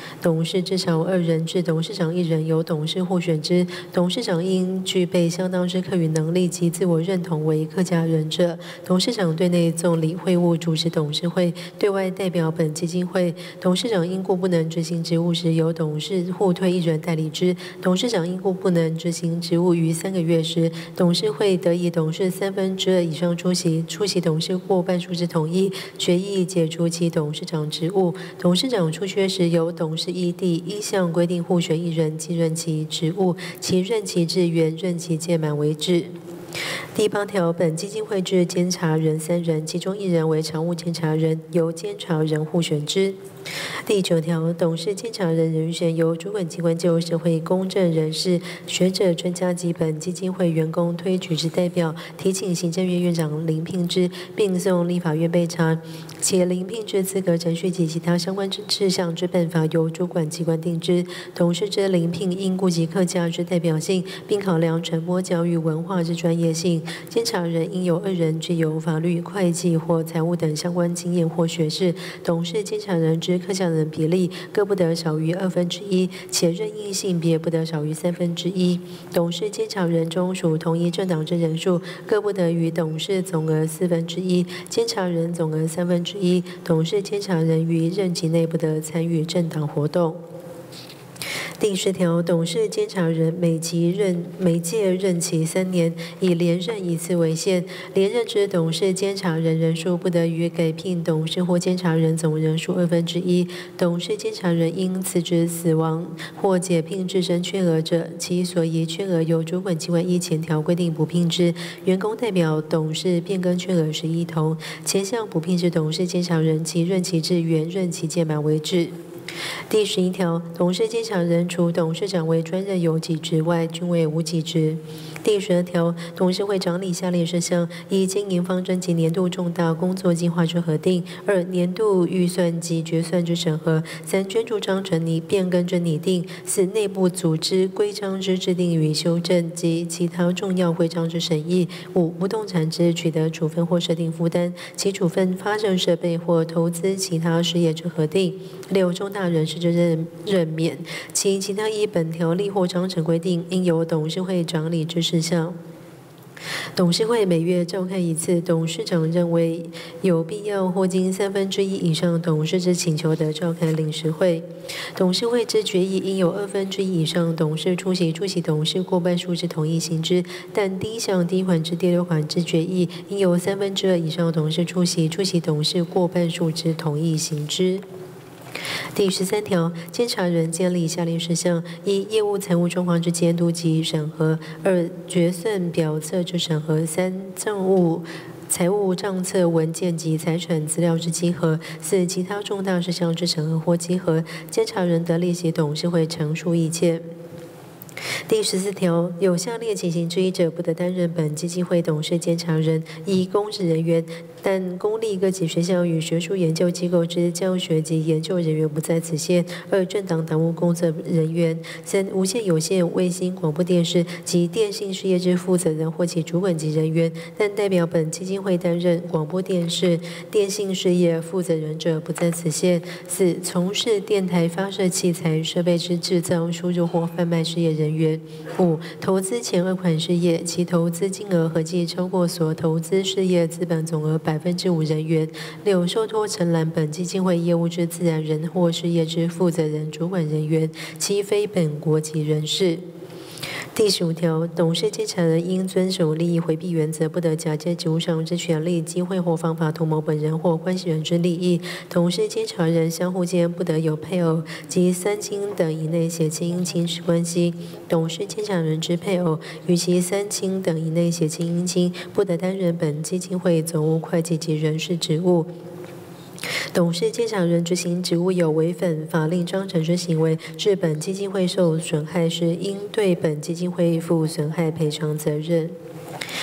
[SPEAKER 3] 董事至少2人，至董事长1人，由董事互选之。董事长应具备相当之客语能力及自我认同为客家人者。董事长对内总理会务主持董事会，对外代表本基金会。董事长因故不能执行职务时，由董事互推1人代理之。董事长因故不能执行职务于3个月时，董事会得以董事2/3以上出席董事过半数之同意，决议解除其董事长职务。董事长出缺时，由董事依第1项规定互选1人继任其职务，其任期至原任期届满为止。第8条，本基金会制监察人3人，其中1人为常务监察人，由监察人互选之。第9条，董事监察人人选由主管机关就社会公正人士、学者、专家及本基金会员工推举之代表，提请行政院院长遴聘之，并送立法院备查。且遴聘之资格程序及其他相关事项之办法由主管机关定之。董事之遴聘应顾及客家之代表性，并考量传播教育文化之专业性。监察人应有2人具有法律、会计或财务等相关经验或学士。董事监察人之客家人比例各不得少于1/2，且任意性别不得少于1/3。董事监察人中属同一政党之人数各不得于董事总额1/4，监察人总额1/3。董事监察人于任期内不得参与政党活动。第10条，董事监察人每届任期3年，以连任1次为限。连任之董事监察人人数不得于改聘董事或监察人总人数1/2。董事监察人因辞职、死亡或解聘自身缺额者，其所遗缺额由主管机关依前条规定补聘之。员工代表董事变更缺额时一同。前项补聘之董事监察人，其任期至原任期届满为止。第11条，董事监察人除董事长为专任有给职外，均为无给职。第12条，董事会掌理下列事项：一、经营方针及年度重大工作计划之核定；二、年度预算及决算之审核；三、捐助章程拟变更之拟定；四、内部组织规章之制定与修正及其他重要规章之审议；五、不动产之取得处分或设定负担，其处分发证设备或投资其他事业之核定；六、重大人事之任免，其他依本条例或章程规定，应由董事会掌理之事项。董事会每月召开1次，董事长认为有必要或经1/3以上董事之请求的召开临时会。董事会之决议应有1/2以上董事出席董事过半数之同意行之，但第1项第1款之第6款之决议应有2/3以上董事出席董事过半数之同意行之。第13条，监察人监理下列事项：一、业务财务状况之监督及审核；二、决算表册之审核；三、财务账册文件及财产资料之稽核；四、其他重大事项之审核或稽核。监察人得列席董事会陈述意见。第14条，有下列情形之一者，不得担任本基金会董事监察人：一、公职人员，但公立各级学校与学术研究机构之教学及研究人员不在此限；二、政党党务工作人员；三、无线、有线、卫星、广播电视及电信事业之负责人或其主管级人员，但代表本基金会担任广播电视、电信事业负责人者不在此限；四、从事电台发射器材设备之制造、输入或贩卖事业人员；五、投资前2款事业，其投资金额合计超过所投资事业资本总额5%人员；六、受托承揽本基金会业务之自然人或事业之负责人、主管人员，其非本国籍人士。第15条，董事监察人应遵守利益回避原则，不得假借职务上之权利、机会或方法图谋本人或关系人之利益。董事监察人相互间不得有配偶及3亲等以内血亲亲属关系。董事监察人之配偶与其3亲等以内血亲姻亲，不得担任本基金会总务会计及人事职务。董事监察人执行职务有违反法令章程之行为，致本基金会受损害时，应对本基金会负损害赔偿责任。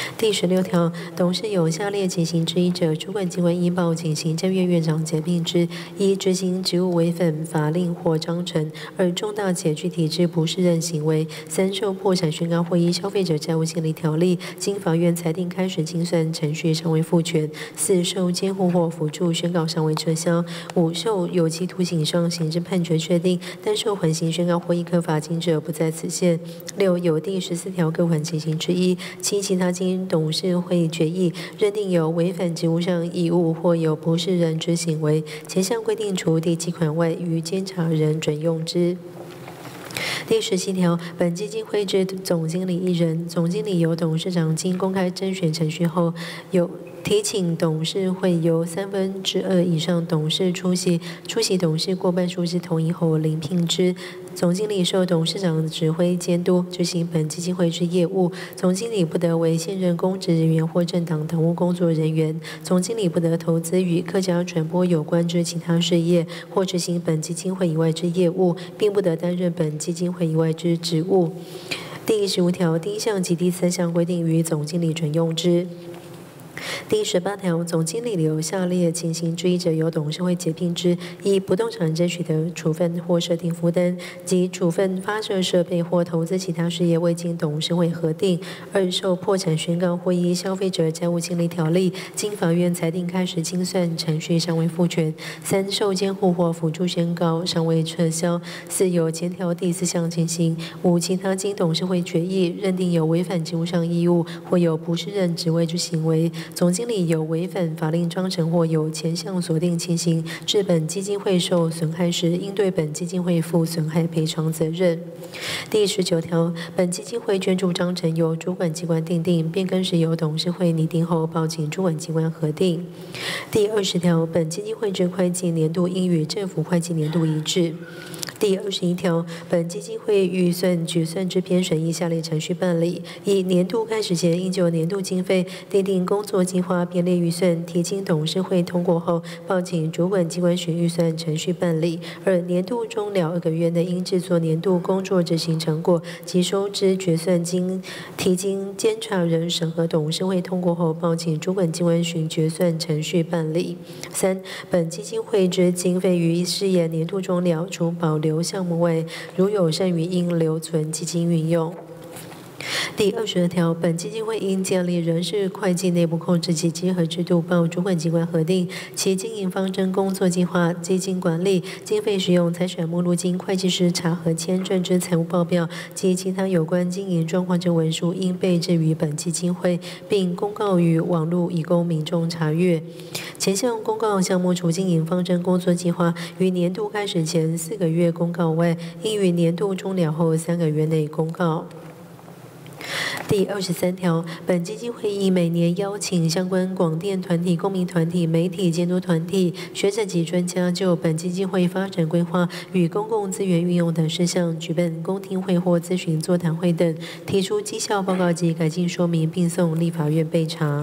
[SPEAKER 3] 第16条，董事有下列情形之一者，主管机关依报请行政院院长解聘之：一、执行职务违反法令或章程；二、重大且具体之不适任行为；三、受破产宣告或依消费者债务清理条例经法院裁定开始清算程序尚未复权；四、受监护或辅助宣告尚未撤销；五、受有期徒刑上刑事判决确定，但受缓刑宣告或易科罚金者不在此限；六、有第14条各款情形之一；七、其他经董事会决议认定有违反职务上义务或有不适任之行为，前项规定除第7款外，于监察人准用之。第17条，本基金会之总经理一人，总经理由董事长经公开甄选程序后，有提请董事会由2/3以上董事出席董事过半数之同意后遴聘之。总经理受董事长指挥监督执行本基金会之业务，总经理不得为现任公职人员或政党党务工作人员，总经理不得投资与客家传播有关之其他事业，或执行本基金会以外之业务，并不得担任本基金会以外之职务。第15条第1项及第3项规定于总经理准用之。第18条，总经理有下列情形之一者，由董事会解聘之：一、不动产争取的处分或设定负担，即处分发射设备或投资其他事业未经董事会核定；二、受破产宣告或依消费者债务清理条例经法院裁定开始清算程序尚未复权；三、受监护或辅助宣告尚未撤销；四、有前条第4项情形；五、其他经董事会决议认定有违反职务上义务或有不适任职位之行为，总经理有违反法令章程或有前项锁定情形，致本基金会受损害时，应对本基金会负损害赔偿责任。第19条，本基金会捐助章程由主管机关订定，变更时由董事会拟定后报请主管机关核定。第20条，本基金会之会计年度应与政府会计年度一致。第21条，本基金会预算决算之编审以下列程序办理：一、年度开始前应就年度经费订定工作计划，编列预算，提经董事会通过后，报请主管机关循预算程序办理；二、年度终了2个月内应制作年度工作执行成果及收支决算提经监察人审核董事会通过后，报请主管机关循决算程序办理。三、本基金会之经费于事业年度终了，除保留项目外，如有剩余应留存基金运用。第22条，本基金会应建立人事会计内部控制及稽核制度，报主管机关核定其经营方针工作计划、基金管理、经费使用财产目录经会计师查核签证之财务报表及其他有关经营状况之文书，应备置于本基金会，并公告于网络以供民众查阅。前项公告项目除经营方针工作计划于年度开始前4个月公告外，应于年度终了后3个月内公告。第23条，本基金会议每年邀请相关广电团体、公民团体、媒体监督团体、学者及专家就本基金会发展规划与公共资源运用等事项举办公听会或咨询座谈会等，提出绩效报告及改进说明，并送立法院备查。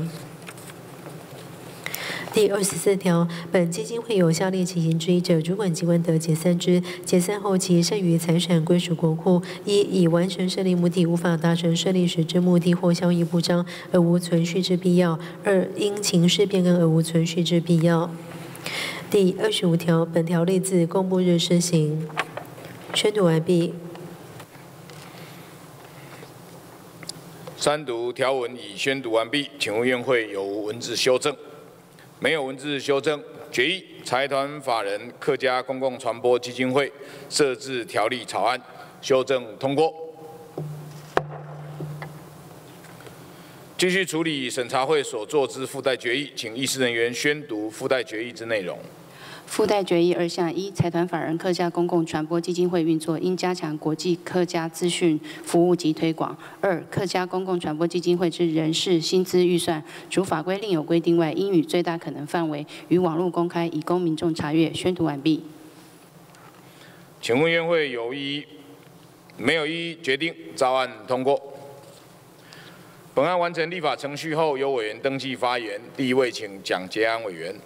[SPEAKER 3] 第24条，本基金会有下列情形之一者，主管机关得解散之。解散后，其剩余财产归属国库：一、已完成设立目的无法达成设立时之目的或效益不彰而无存续之必要；二、因情势变更而无存续之必要。第25条，本条例自公布日施行。宣读完毕。
[SPEAKER 1] 三读条文已宣读完毕，请问院会有无文字修正？没有文字修正，决议财团法人客家公共传播基金会设置条例草案修正通过。继续处理审查会所作之附带决议，请议事人员宣读附带决议之内容。
[SPEAKER 2] 附带决议2项：一、财团法人客家公共传播基金会运作应加强国际客家资讯服务及推广；二、客家公共传播基金会之人事薪资预算，除法规另有规定外，应与最大可能范围于网络公开，以供民众查阅。宣读完毕。
[SPEAKER 1] 请问院会有异议？没有异议，决定照案通过。本案完成立法程序后，由委员登记发言。第一位，请蒋捷安委员。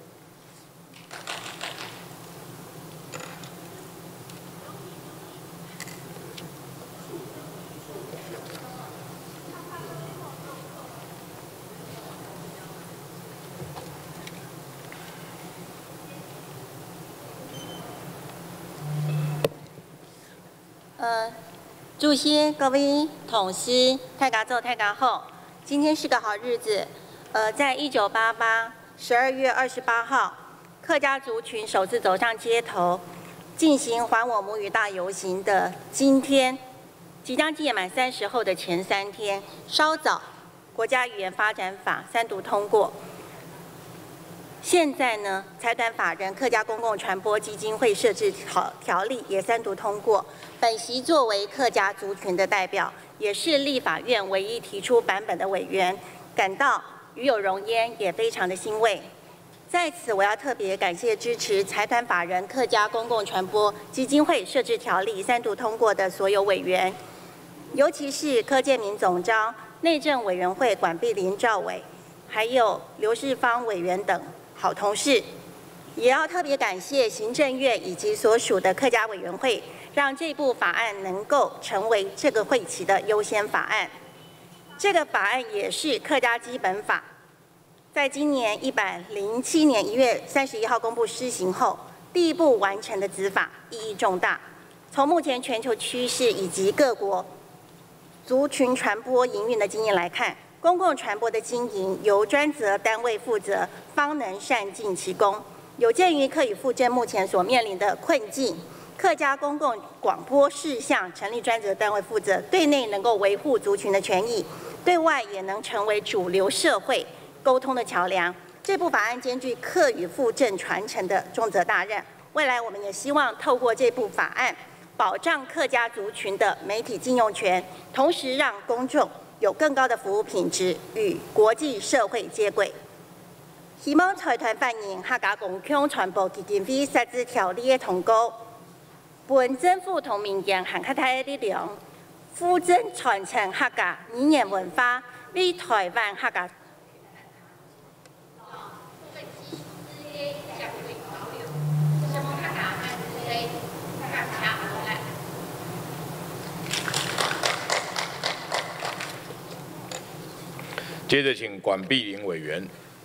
[SPEAKER 5] 主席、各位同事，大家早，大家好。今天是个好日子。在1988 12月28号，客家族群首次走上街头，进行还我母语大游行的今天，即将届满30后的前3天，稍早，国家语言发展法3读通过。现在呢，财团法人客家公共传播基金会设置条例也3读通过。本席作为客家族群的代表，也是立法院唯一提出版本的委员，感到与有荣焉，也非常的欣慰。在此，我要特别感谢支持财团法人客家公共传播基金会设置条例3读通过的所有委员，尤其是柯建铭总召、内政委员会管碧玲、赵伟，还有刘世芳委员等好同事。也要特别感谢行政院以及所属的客家委员会，让这部法案能够成为这个会期的优先法案。这个法案也是客家基本法，在今年107年1月31号公布施行后，第一步完成的子法，意义重大。从目前全球趋势以及各国族群传播营运的经验来看，公共传播的经营由专责单位负责，方能善尽其功。有鉴于可以复振目前所面临的困境，客家公共广播事项成立专责单位负责，对内能够维护族群的权益，对外也能成为主流社会沟通的桥梁。这部法案兼具客语复振传承的重责大任。未来我们也希望透过这部法案，保障客家族群的媒体禁用权，同时让公众有更高的服务品质，与国际社会接轨。希望财团欢迎客家公共传播基金会设置条例的通过，本政府同民间和客家的力量，复振传承客家语言文化，为台湾客家。
[SPEAKER 1] 接着，请管碧玲委员。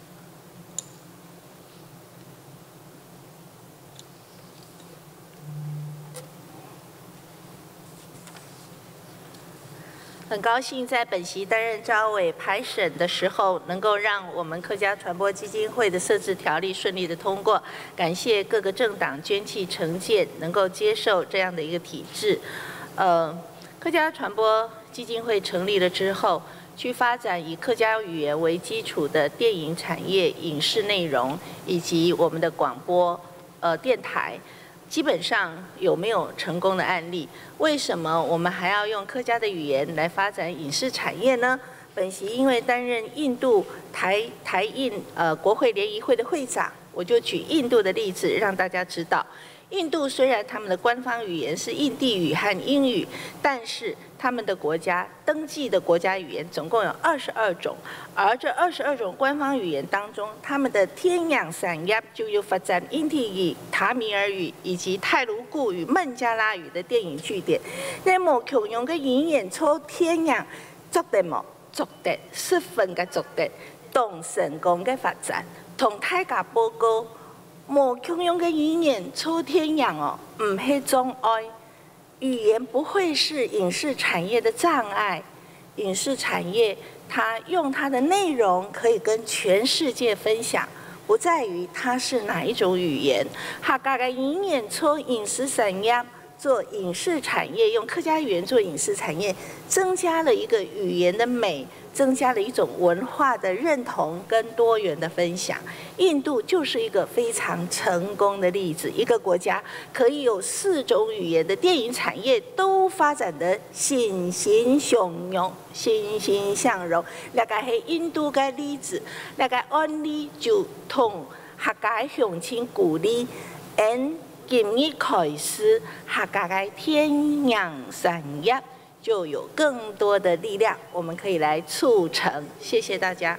[SPEAKER 5] 很高兴在本席担任召委排审的时候，能够让我们客家传播基金会的设置条例顺利的通过。感谢各个政党捐弃成见，能够接受这样的一个体制。客家传播基金会成立了之后，去发展以客家语言为基础的电影产业、影视内容，以及我们的广播、电台。基本上有没有成功的案例？为什么我们还要用客家的语言来发展影视产业呢？本席因为担任印度台印国会联谊会的会长，我就举印度的例子让大家知道。印度虽然他们的官方语言是印地语和英语，但是他们的国家登记的国家语言总共有22种，而这22种官方语言当中，他们的天养产业就有发展印地语、塔米尔语以及泰卢固语、孟加拉语的电影据点。那么共用的语言操天养做得么？做得10分嘅做得，同成功嘅发展，同大家報告。冇共用嘅語言操天養哦，唔係障礙。語言不會是影視產業的障礙，影視產業它用它的內容可以跟全世界分享，不在於它是哪一種語言。客家嘅語言操影視產業，做影視產業，用客家語言做影視產業，增加了一個語言的美。增加了一種文化的認同跟多元的分享。印度就是一個非常成功的例子，一個國家可以有4種語言的電影產業都發展得欣欣向榮、欣欣向榮。那個係印度嘅例子，那個案例就同客家鄉親鼓勵，今日開始客家嘅天養產業。就有更多的力量，我们可以来促成。谢谢大家。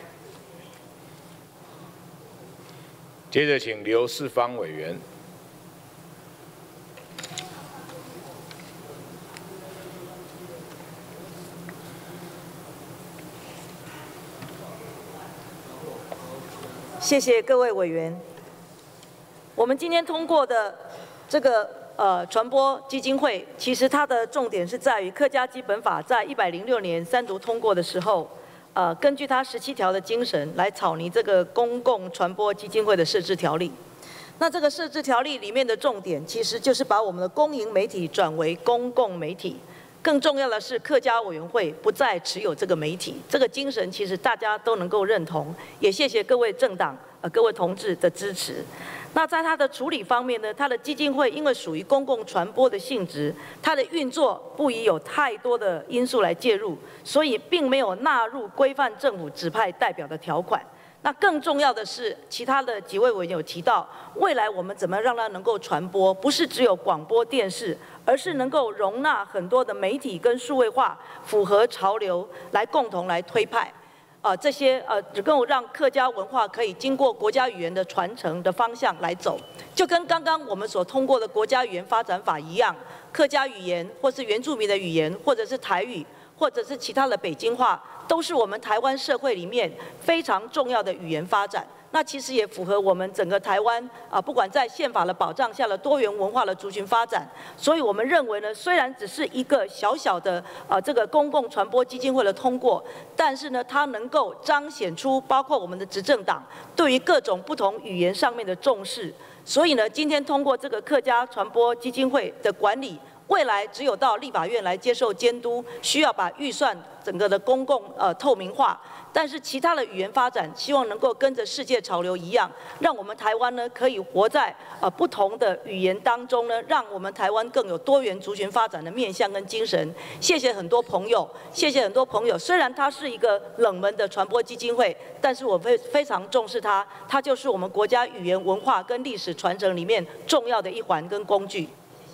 [SPEAKER 1] 接着，请刘世芳委员。
[SPEAKER 6] 谢谢各位委员。我们今天通过的这个传播基金会，其实它的重点是在于客家基本法在106年3读通过的时候，根据它17条的精神来草拟这个公共传播基金会的设置条例。那这个设置条例里面的重点，其实就是把我们的公营媒体转为公共媒体。更重要的是，客家委员会不再持有这个媒体，这个精神其实大家都能够认同。也谢谢各位政党、各位同志的支持。那在它的处理方面呢，它的基金会因为属于公共传播的性质，它的运作不宜有太多的因素来介入，所以并没有纳入规范政府指派代表的条款。那更重要的是，其他的几位委员有提到，未来我们怎么让它能够传播，不是只有广播电视，而是能够容纳很多的媒体跟数位化，符合潮流，来共同来推派。这些能够让客家文化可以经过国家语言的传承的方向来走，就跟刚刚我们所通过的国家语言发展法一样，客家语言或是原住民的语言，或者是台语，或者是其他的北京话，都是我们台湾社会里面非常重要的语言发展。那其实也符合我们整个台湾不管在宪法的保障下的多元文化的族群发展。所以我们认为呢，虽然只是一个小小的这个公共传播基金会的通过，但是呢，它能够彰显出包括我们的执政党对于各种不同语言上面的重视。所以呢，今天通过这个客家传播基金会的管理，未来只有到立法院来接受监督，需要把预算整个的公共透明化。但是其他的语言发展，希望能够跟着世界潮流一样，让我们台湾呢可以活在不同的语言当中呢，让我们台湾更有多元族群发展的面向跟精神。谢谢很多朋友，谢谢很多朋友。虽然它是一个冷门的传播基金会，但是我非常重视它，它就是我们国家语言文化跟历史传承里面重要的一环跟工具。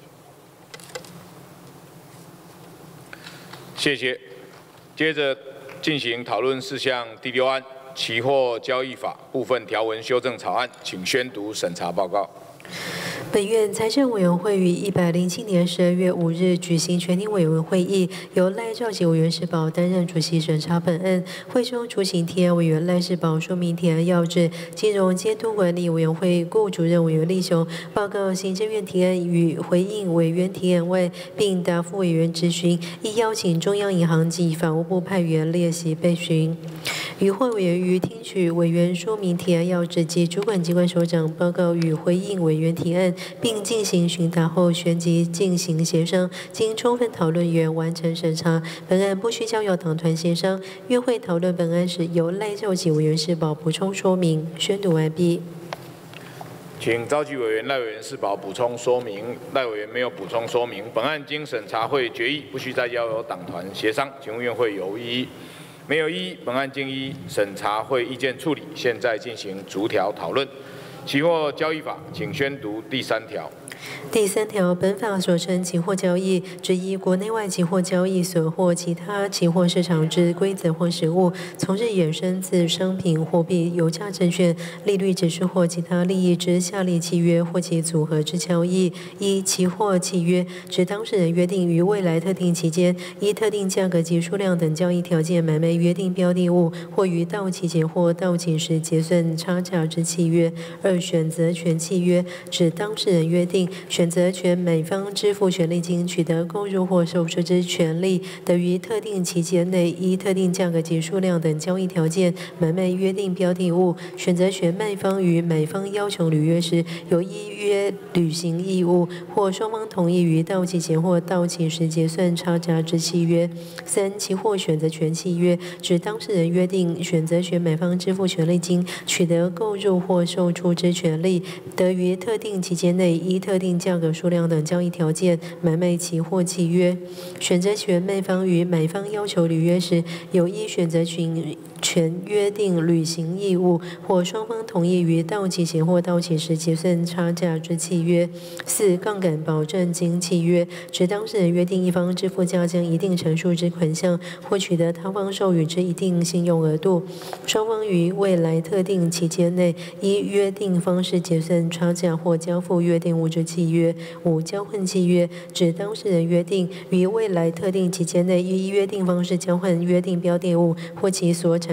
[SPEAKER 1] 谢谢。接着进行讨论事项第6案期货交易法部分条文修正草案，请宣读审查报告。
[SPEAKER 3] 本院财政委员会于107年12月5日举行全体委员会议，由赖兆吉委员世宝担任主席审查本案。会中出席提案委员赖世宝说明提案要旨，金融监督管理委员会顾主任委员立雄报告行政院提案与回应委员提案外，并答复委员质询，亦邀请中央银行及法务部派员列席备询。与会委员于听取委员说明提案要旨及主管机关首长报告与回应委员提案，并进行询答后，旋即进行协商，经充分讨论原完成审查。本案不需交由党团协商。院会讨论本案时，由赖兆吉委员世宝补充说明。宣读完毕。
[SPEAKER 1] 请召集委员赖委员世宝补充说明。赖委员没有补充说明。本案经审查会决议，不需再交由党团协商。请问院会有异议？没有异议。本案经依审查会意见处理，现在进行逐条讨论。期货交易法，请宣读第3条。
[SPEAKER 3] 第3条，本法所称期货交易，指依国内外期货交易所或其他期货市场之规则或实务，从事衍生自商品、货币、油价证券、利率指数或其他利益之下列契约或其组合之交易。依期货契约，指当事人约定于未来特定期间，依特定价格及数量等交易条件买卖约定标的物，或于到期前或到期时结算差价之契约。2、选择权契约，指当事人约定选择权每方支付权利金取得购入或售出之权利，得于特定期间内依特定价格及数量等交易条件买卖约定标的物。选择权卖方与买方要求履约时，有依约履行义务，或双方同意于到期前或到期时结算差价之契约。3、期货选择权契约，指当事人约定选择权买方支付权利金取得购入或售出之权利，得于特定期间内依特定价格数量等交易条件买卖期货契约。选择权卖方与买方要求履约时，有依选择权约定履行义务，或双方同意于到期前或到期时结算差价之契约。4、杠杆保证金契约，指当事人约定一方支付价将一定成数之款项，或取得他方授予之一定信用额度，双方于未来特定期间内依约定方式结算差价或交付约定物之契约。5、交换契约，指当事人约定于未来特定期间内依约定方式交换约定标的物或其所阐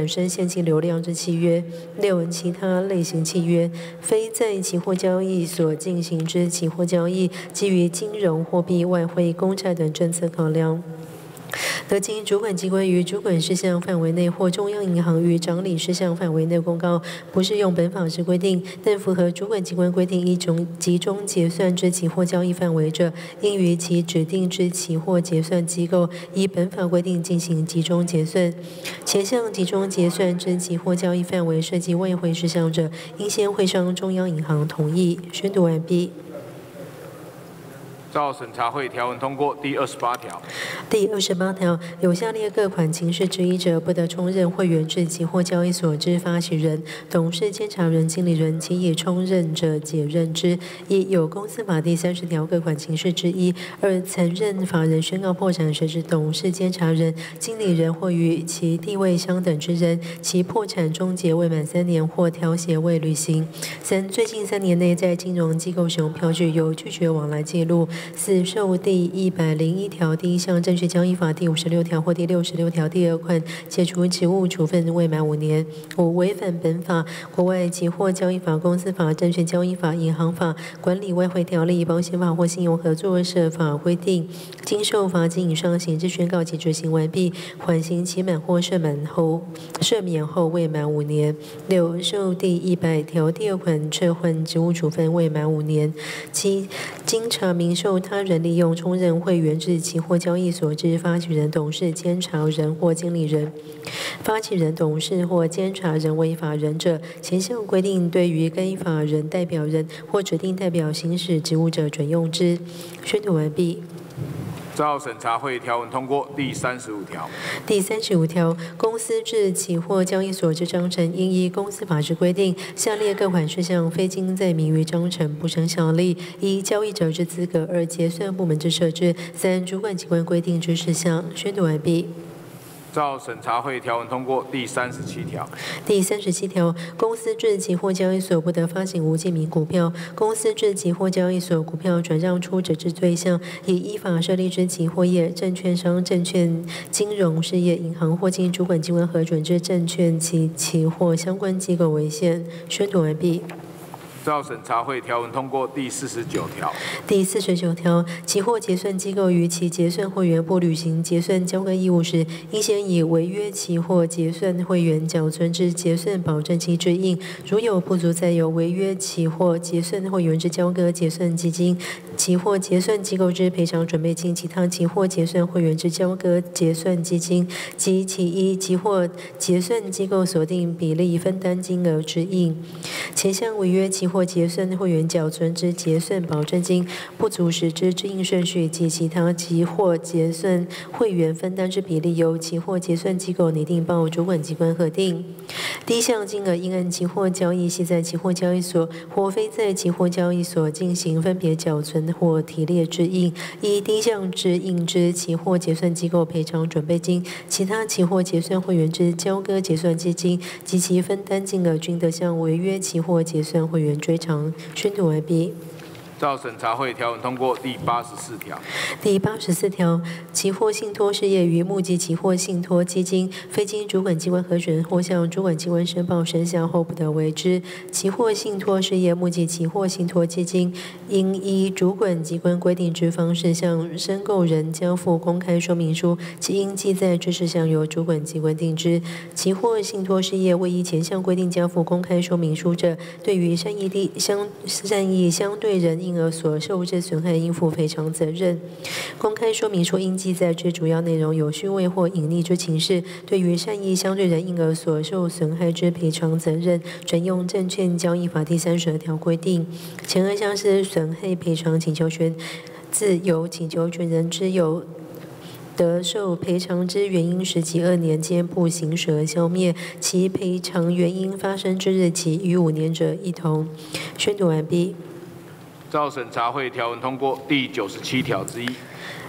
[SPEAKER 3] 身现金流量之契约；6、其他类型契约，非在期货交易所进行之期货交易，基于金融、货币、外汇、公债等政策考量。得经主管机关于主管事项范围内或中央银行于掌理事项范围内公告，不适用本法之规定，但符合主管机关规定一种集中结算之期货交易范围者，应于其指定之期货结算机构依本法规定进行集中结算。前项集中结算之期货交易范围涉及外汇事项者，应先会商中央银行同意。宣读完毕。
[SPEAKER 1] 照审查会条文通过。第28条。
[SPEAKER 3] 第28条，有下列各款情事之一者，不得充任会员制期货交易所之发起人、董事、监察人、经理人，其已充任者解任之。1、有公司法第30条各款情事之一；2、曾任法人宣告破产时之董事、监察人、经理人或与其地位相等之人，其破产终结未满3年或调解未履行。3、最近3年内在金融机构使用票据有拒绝往来记录。4、受第101条第1项证券交易法第56条或第66条第2款解除职务处分未满5年。5、违反本法、国外期货交易法、公司法、证券交易法、银行法、管理外汇条例、保险法或信用合作社法规定，经受罚金以上刑之宣告及执行完毕，缓刑期满或赦免后未满5年。6、受第100条第2款撤换职务处分未满5年。7、经查明受他人利用充任会员制期货交易所之发起人、董事、监察人或经理人，发起人、董事或监察人为法人者，前项规定对于该法人代表人或指定代表行使职务者准用之。宣读完毕。
[SPEAKER 1] 照审查会条文通过。第35条。
[SPEAKER 3] 第35条，公司制期货交易所之章程，应依公司法之规定，下列各款事项非经载明于章程，不生效力。1、交易者之资格； 2、结算部门之设置； 3、主管机关规定之事项。宣读完毕。
[SPEAKER 1] 照审查会条文通过。第37条。
[SPEAKER 3] 第37条，公司制期货交易所不得发行无记名股票。公司制期货交易所股票转让出者之对象，以依法设立之期货业、证券商、证券金融事业、银行或经主管机关核准之证券及期货相关机构为限。宣读完毕。
[SPEAKER 1] 照审查会条文通过。第49条。
[SPEAKER 3] 第49条，期货结算机构于其结算会员不履行结算交割义务时，应先以违约期货结算会员缴存之结算保证金之应，如有不足，再由违约期货结算会员之交割结算基金、期货结算机构之赔偿准备金、其他期货结算会员之交割结算基金及其依期货结算机构所定比例分担金额之应。前项违约期货结算会员缴存之结算保证金不足时之支应顺序及其他期货结算会员分担之比例，由期货结算机构拟定报主管机关核定。第一项金额应按期货交易系在期货交易所或非在期货交易所进行分别缴存或提列之应，依第一项之应之期货结算机构赔偿准备金、其他期货结算会员之交割结算基金及其分担金额，均得向违约期货结算会员追偿。宣读完毕。
[SPEAKER 1] 照审查会条文通过。第84条。
[SPEAKER 3] 第84条，期货信托事业与募集期货信托基金，非经主管机关核准或向主管机关申报生效后，不得为之。期货信托事业募集期货信托基金，应依主管机关规定之方式向申购人交付公开说明书，其应记载之事项由主管机关定之。期货信托事业未依前项规定交付公开说明书者，对于善意相对人因而所受之损害应负赔偿责任。公开说明书应记载之主要内容有虚伪或隐匿之情事，对于善意相对人因而所受损害之赔偿责任，准用证券交易法第32条规定。前2项是损害赔偿请求权，自由请求权人之有得受赔偿之原因时及2年间不行使而消灭，其赔偿原因发生之日起与5年者一同。宣读完毕。
[SPEAKER 1] 照审查会条文通过。第97条之一。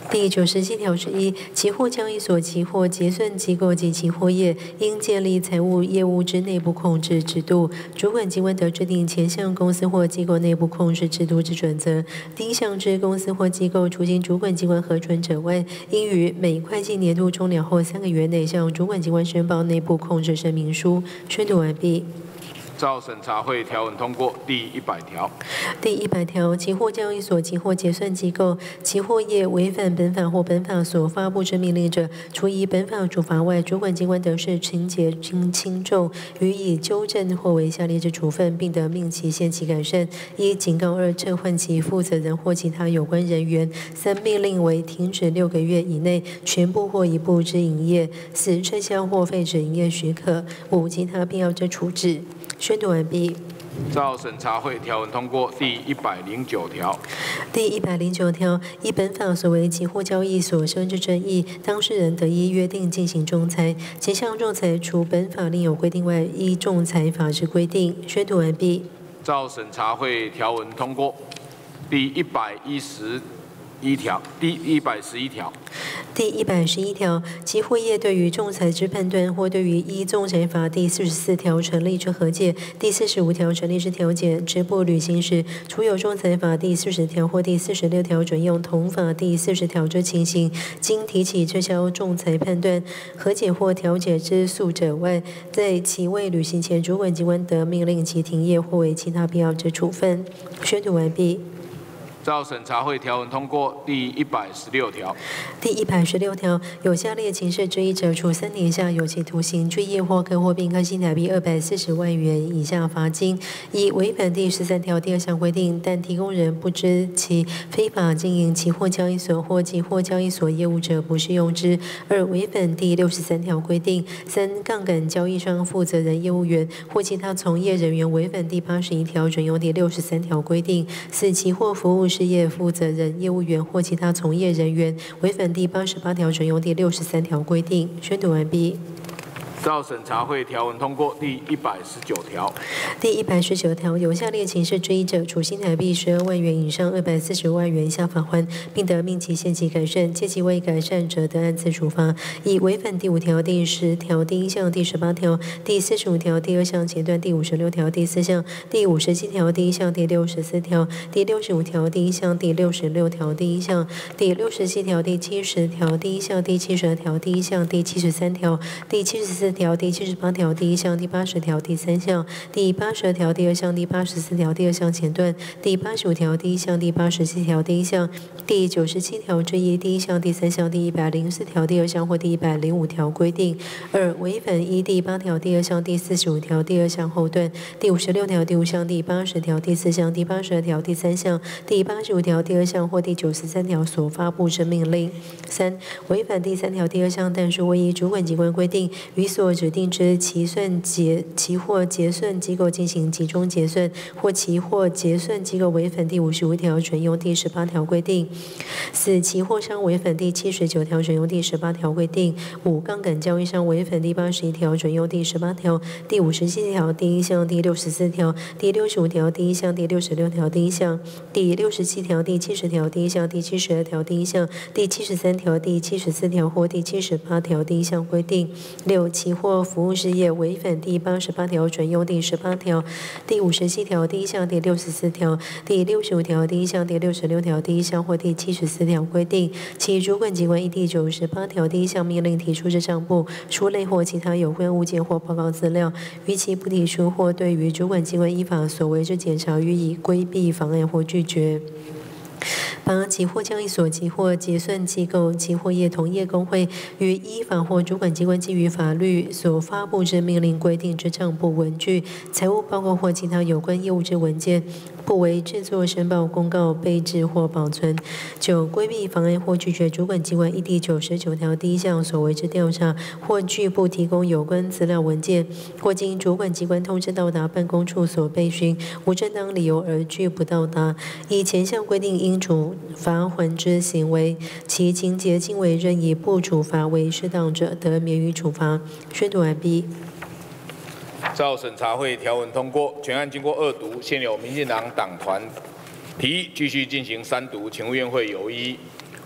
[SPEAKER 3] 第97条之一，期货交易所、期货结算机构及期货业应建立财务业务之内部控制制度，主管机关得制定前项公司或机构内部控制制度之准则。第一项之公司或机构，除经主管机关核准者外，应于每会计年度终了后3个月内向主管机关申报内部控制声明书。宣读完毕。
[SPEAKER 1] 照审查会条文通过。第100条。
[SPEAKER 3] 第100条，期货交易所、期货结算机构、期货业违反本法或本法所发布之命令者，除以本法处罚外，主管机关得视情节轻重，予以纠正或为下列之处分，并得命其限期改善：一、警告；二、撤换其负责人或其他有关人员；三、命令为停止6个月以内全部或一部之营业；四、撤销或废止营业许可；五、其他必要之处置。宣读完毕。
[SPEAKER 1] 照审查会条文通过。第109条。
[SPEAKER 3] 第109条，依本法所为期货交易所生之争议，当事人得依约定进行仲裁，前项仲裁除本法另有规定外，依仲裁法之规定。宣读完毕。
[SPEAKER 1] 照审查会条文通过。第111条。第111条。
[SPEAKER 3] 第111条，期货业对于仲裁之判断，或对于依仲裁法第44条成立之和解、第45条成立之调解之不履行时，除有仲裁法第40条或第46条准用同法第40条之情形，经提起撤销仲裁判断、和解或调解之诉者外，在其未履行前，主管机关得命令其停业或为其他必要之处分。宣读完毕。
[SPEAKER 1] 照审查会条文通过。第116条。
[SPEAKER 3] 第116条，有下列情事之一者，处3年以下有期徒刑、拘役或科获并科新台币240万元以下罚金。一、违反第13条第2项规定，但提供人不知其非法经营期货交易所或期货交易所业务者，不适用之。二、违反第63条规定。三、杠杆交易商负责人、业务员或其他从业人员违反第81条准用第63条规定。四、期货服务事业负责人、业务员或其他从业人员违反第88条准用第63条规定。宣读完毕。
[SPEAKER 1] 照审查会条文通过。第119条。
[SPEAKER 3] 第119条，有下列情事之一者，处新台币12万元以上240万元以下罚锾，并得命其限期改善，届期未改善者，得按次处罚。一、违反第5条、第10条第1项、第18条、第45条第2项前段、第56条第4项、第57条第1项、第64条、第65条第1项、第66条第1项、第67条第70条第1项、第72条第1项、第73条、第74条、第78条第1项、第80条第3项、第82条第2项、第84条第2项前段、第85条第1项、第87条第1项、第97条之一第1项、第3项、第104条第2项或第105条规定。二、违反依第8条第2项、第45条第2项后段、第56条第5项、第80条第4项、第82条第3项、第85条第2项或第93条所发布之命令。三、违反第3条第2项，但属未依主管机关规定于所指定之期货结算机构进行集中结算，或期货结算机构违反第55条准用第18条规定。四、期货商违反第79条准用第18条规定。五、杠杆交易商违反第81条准用第18条、第57条第1项、第64条、第65条第1项、第66条第1项、第67条第70条第1项、第72条第1项、第73条第74条或第78条第1项规定。六、期货服务事业违反第88条准用第18条、第57条第1项、第64条、第65条第1项、第66条第1项或第74条规定，其主管机关依第98条第1项命令提出之账簿、书类或其他有关物件或报告资料，逾期不提出或对于主管机关依法所为之检查予以规避、妨碍或拒绝。八、期货交易所、期货结算机构、期货业同业公会于依法或主管机关基于法律所发布之命令规定之账簿、文具、财务报告或其他有关业务之文件，不为制作、申报、公告、备置或保存。九、规避、妨碍或拒绝主管机关依第99条第1项所为之调查，或拒不提供有关资料文件，或经主管机关通知到达办公处所备询，无正当理由而拒不到达，以前项规定应处罚锾之行为，其情节轻微任意不处罚为适当者，得免予处罚。宣读完毕。
[SPEAKER 1] 照审查会条文通过，全案经过2读，现有民进党党团提议继续进行3读，请务院会有异议。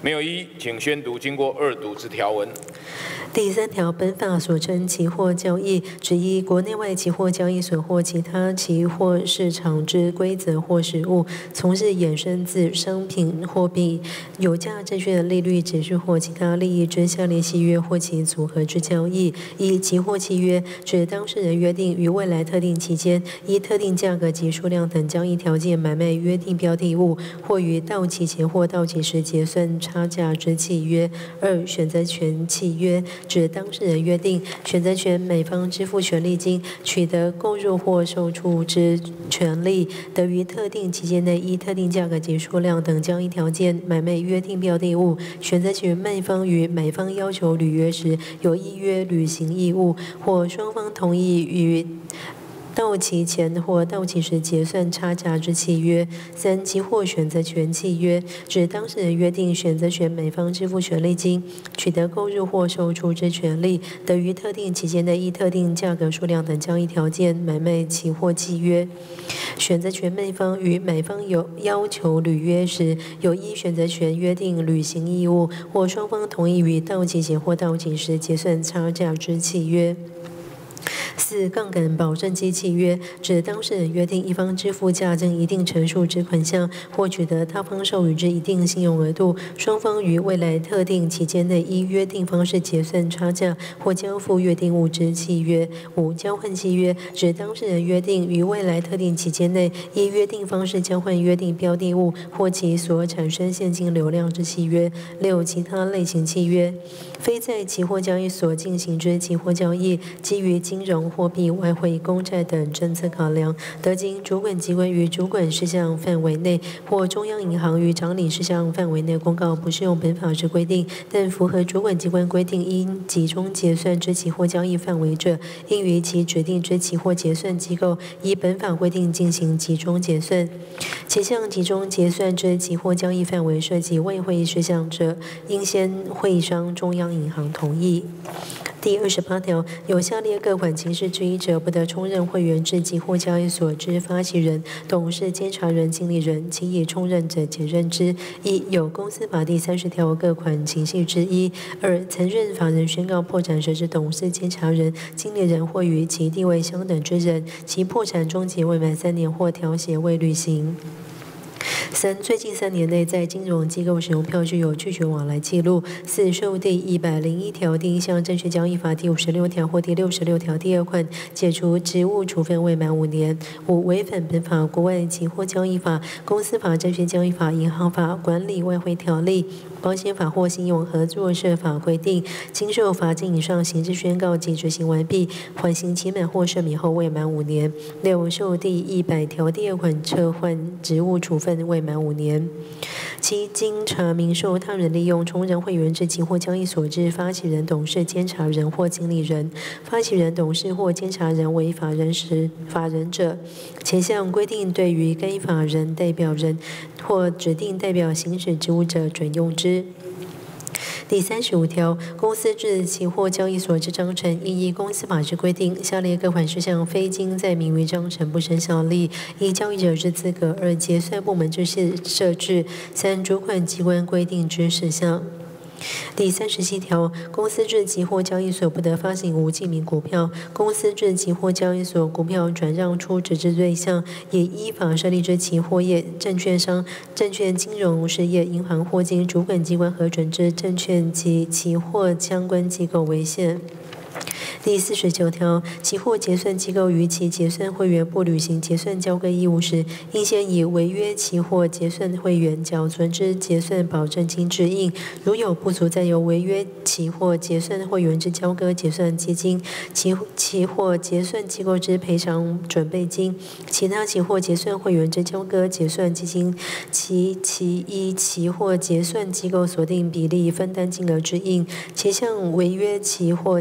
[SPEAKER 1] 没有异议，请宣读经过2读之条文。
[SPEAKER 3] 第3条，本法所称期货交易，指依国内外期货交易所或其他期货市场之规则或实务，从事衍生自商品、货币、有价证券利率指数或其他利益之下列契约或其组合之交易。依期货契约，指当事人约定于未来特定期间，依特定价格及数量等交易条件买卖约定标的物，或于到期前或到期时结算差价之契约。2、选择权契约，指当事人约定选择权美方支付权利金，取得购入或售出之权利，得于特定期间内依特定价格及数量等交易条件买卖约定标的物。选择权卖方与买方要求履约时，有依约履行义务，或双方同意于到期前或到期时结算差价之契约。3、期货选择权契约，指当事人约定选择权美方支付权利金，取得购入或售出之权利，得于特定期间内依特定价格、数量等交易条件买卖期货契约。选择权卖方与买方有要求履约时，有依选择权约定履行义务，或双方同意于到期前或到期时结算差价之契约。4、杠杆保证金契约，指当事人约定一方支付价证一定成数之款项，或取得他方授予之一定信用额度，双方于未来特定期间内依约定方式结算差价或交付约定物之契约。5、交换契约，指当事人约定于未来特定期间内依约定方式交换约定标的物或其所产生现金流量之契约。6、其他类型契约，非在期货交易所进行之期货交易，基于金融、货币、外汇、公债等政策考量，得经主管机关于主管事项范围内或中央银行于常理事项范围内公告不适用本法之规定，但符合主管机关规定应集中结算之期货交易范围者，应于其指定之期货结算机构依本法规定进行集中结算。且向集中结算之期货交易范围涉及未会议事项者，应先会商中央银行同意。第28条，有下列各款情事之一者，不得充任会员制期货交易所之发起人、董事、监察人、经理人，其已充任者解任之。1、有公司法第30条各款情形之一。2、曾任法人宣告破产时之董事、监察人、经理人或与其地位相等之人，其破产终结未满3年或调解未履行。3、最近3年内在金融机构使用票据有拒绝往来记录。4、受第101条第1项证券交易法第56条或第66条第2款解除职务处分未满5年。5、违反本法、国外期货交易法、公司法、证券交易法、银行法、管理外汇条例、保险法或信用合作社法规定，经受罚金以上刑事宣告及执行完毕，缓刑期满或赦免后未满5年。6、受第100条第2款撤换职务处分未满5年。7、经查明受他人利用充任会员制期货交易所之发起人、董事、监察人或经理人，发起人、董事或监察人为法人者，且向规定对于该法人代表人或指定代表行使职务者准用之。第35条，公司制期货交易所之章程，应依公司法之规定，下列各款事项非经载明于章程不生效力：1、交易者之资格； 2、结算部门之设置； 3、主管机关规定之事项。第37条，公司制期货交易所不得发行无记名股票。公司制期货交易所股票转让出直至对象，以依法设立之期货业、证券商、证券金融事业、银行或经主管机关核准之证券及期货相关机构为限。第49条，期货结算机构于其结算会员不履行结算交割义务时，应先以违约期货结算会员缴存之结算保证金支应，如有不足，再由违约期货结算会员之交割结算基金、期货结算机构之赔偿准备金、其他期货结算会员之交割结算基金，其依期货结算机构所定比例分担金额支应，且向违约期货结算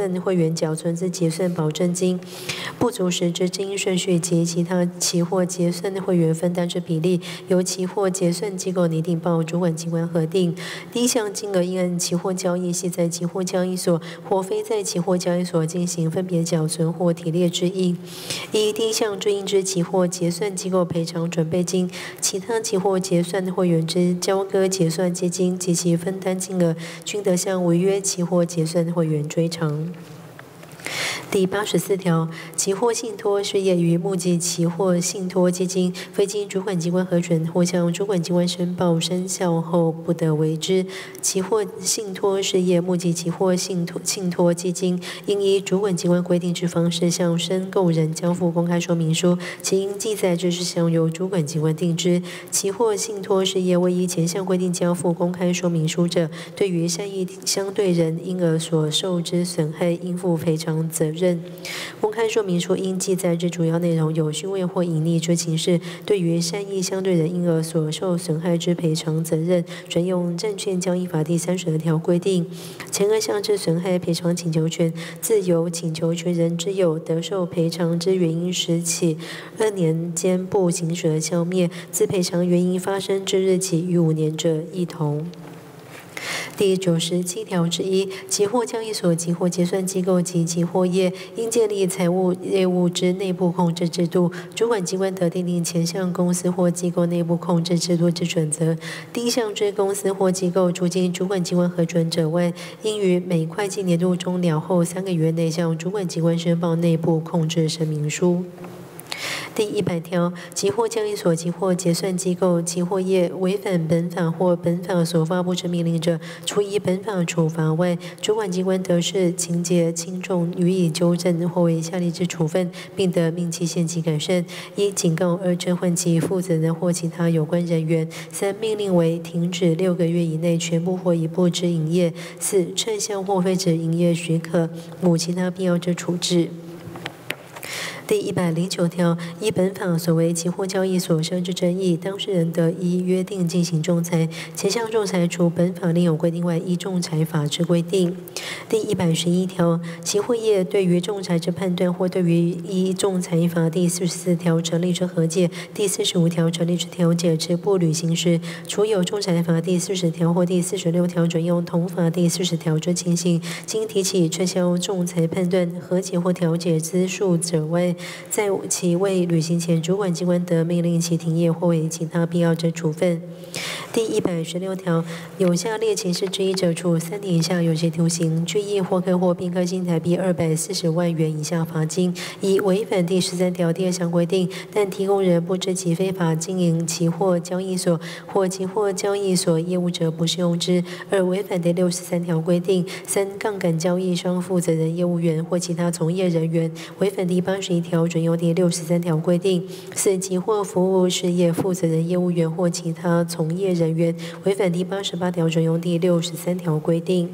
[SPEAKER 3] 算会员缴存之结算保证金不足时之经营顺序及其他期货结算会员分担之比例，由期货结算机构拟定报主管机关核定。第一项金额应按期货交易系在期货交易所或非在期货交易所进行分别缴存或提列之意。第一项对应之期货结算机构赔偿准备金，其他期货结算会员之交割结算基金及其分担金额，均得向违约期货结算会员追偿。第84条，期货信托事业与募集期货信托基金，非经主管机关核准或向主管机关申报生效后，不得为之。期货信托事业募集期货信托基金，应依主管机关规定之方式向申购人交付公开说明书，其应记载之事项由主管机关定之。期货信托事业未依前项规定交付公开说明书者，对于善意相对人因而所受之损害，应负赔偿责任。公开说明书应记载之主要内容有虚伪或隐匿之情事，对于善意相对人因而所受损害之赔偿责任，准用证券交易法第32条规定。前2项之损害赔偿请求权，自由请求权人之有得受赔偿之原因时起2年间不行使而消灭，自赔偿原因发生之日起逾5年者一同。第97条之一，期货交易所、期货结算机构及期货业应建立财务业务之内部控制制度，主管机关得订定前项公司或机构内部控制制度之准则。第一项之公司或机构，除经主管机关核准者外，应于每会计年度终了后3个月内向主管机关申报内部控制声明书。第100条，期货交易所、期货结算机构、期货业违反本法或本法所发布之命令者，除依本法处罚外，主管机关得视情节轻重予以纠正或为下列之处分，并得命其限期改善：一、警告；2、撤换其负责人或其他有关人员；3、命令为停止6个月以内全部或一部之营业；4、撤销或废止营业许可；5、其他必要之处置。第109条，依本法所为期货交易所生之争议，当事人得依约定进行仲裁，前项仲裁除本法另有规定外，依仲裁法之规定。第111条，期货业对于仲裁之判断，或对于依仲裁法第44条成立之和解、第45条成立之调解之不履行时，除有仲裁法第40条或第46条准用同法第40条之情形，经提起撤销仲裁判断、和解或调解之诉者外，在其未履行前，主管机关得命令其停业或为其他必要之处分。第116条，有下列情事之一者，处3年以下有期徒刑、拘役或科或并科新台币240万元以下罚金。一、违反第13条第2项规定，但提供人不知其非法经营期货交易所或期货交易所业务者，不适用之。2、违反第63条规定。3、杠杆交易商负责人、业务员或其他从业人员违反第81条准用第63条规定。4、期货服务事业负责人、业务员或其他从业人员违反第88条准用第63条规定。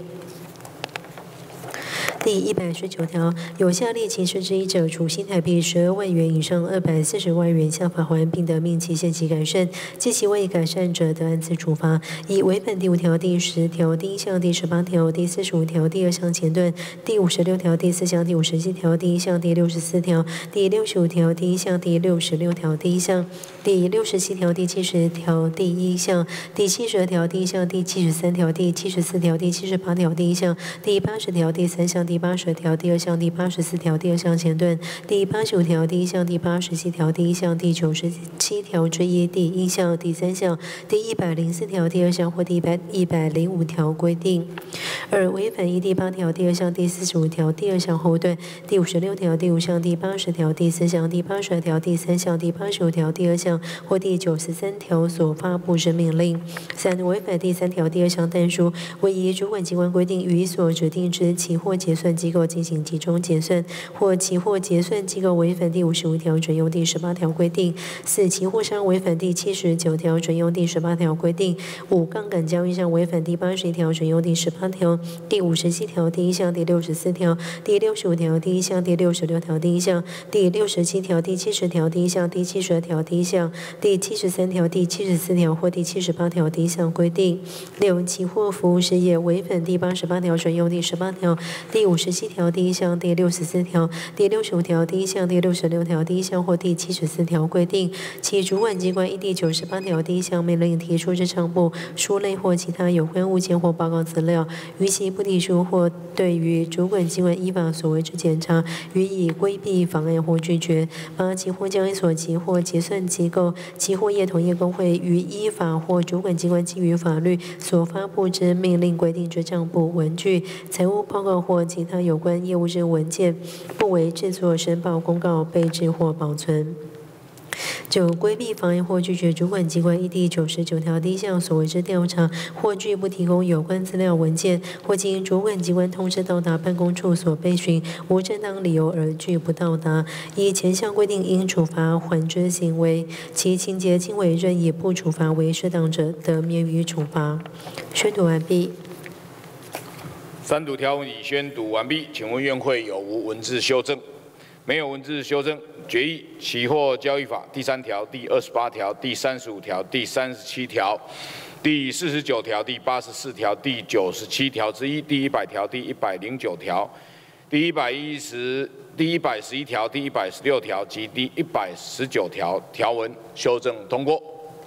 [SPEAKER 3] 第119条，有下列情事之一者，处新台币12万元以上240万元以下罚锾，并得命其限期改善；即其未改善者，得按次处罚。一、违反第5条第10条第1项第18条第45条第2项前段、第56条第4项第57条第1项第64条第65条第1项第66条第1项第67条第70条第1项第72条第1项第73条第74条第78条第1项第80条第3项第80条第2项第84条第2项前段、第85条第1项第87条第1项第97条之一第1项第3项第104条第2项或第105条规定。2、违反依第8条第2项第45条第2项后段、第56条第5项第80条第4项第82条第3项第85条第2项或第93条所发布之命令。3、违反第3条第2项但书，未依主管机关规定予所指定之期货结算机构进行集中结算，或期货结算机构违反第55条准用第18条规定。4、期货商违反第79条准用第18条规定。5、杠杆交易商违反第81条准用第18条、第57条第1项第64条、第65条第1项第66条第1项、第67条第70条第1项第72条第1项、第73条第74条或第78条第1项规定。6、期货服务事业违反第88条准用第18条、第 57条第1项、第64条、第65条第1项、第66条第1项或第74条规定，其主管机关依第98条第1项命令提出之账簿、书类或其他有关物件或报告资料，逾期不提出或对于主管机关依法所为之检查，予以规避、妨碍或拒绝。8、期货交易所、期货结算机构、期货业同业公会于依法或主管机关基于法律所发布之命令规定之账簿、文具、财务报告或其他有关业务之文件，不为制作、申报、公告、备置或保存。9、规避、妨碍或拒绝主管机关依第99条第1项所为之调查，或拒不提供有关资料文件，或经主管机关通知到达办公处所备询，无正当理由而拒不到达，依前项规定应处罚缓之行为，其情节轻微任以不处罚为适当者，得免予处罚。宣读完毕。
[SPEAKER 1] 三读条文已宣读完毕，请问院会有无文字修正？没有文字修正，决议期货交易法第3条、第28条、第35条、第37条、第49条、第84条、第97条之一、第100条、第109条、第111条、第116条及第119条条文修正通过。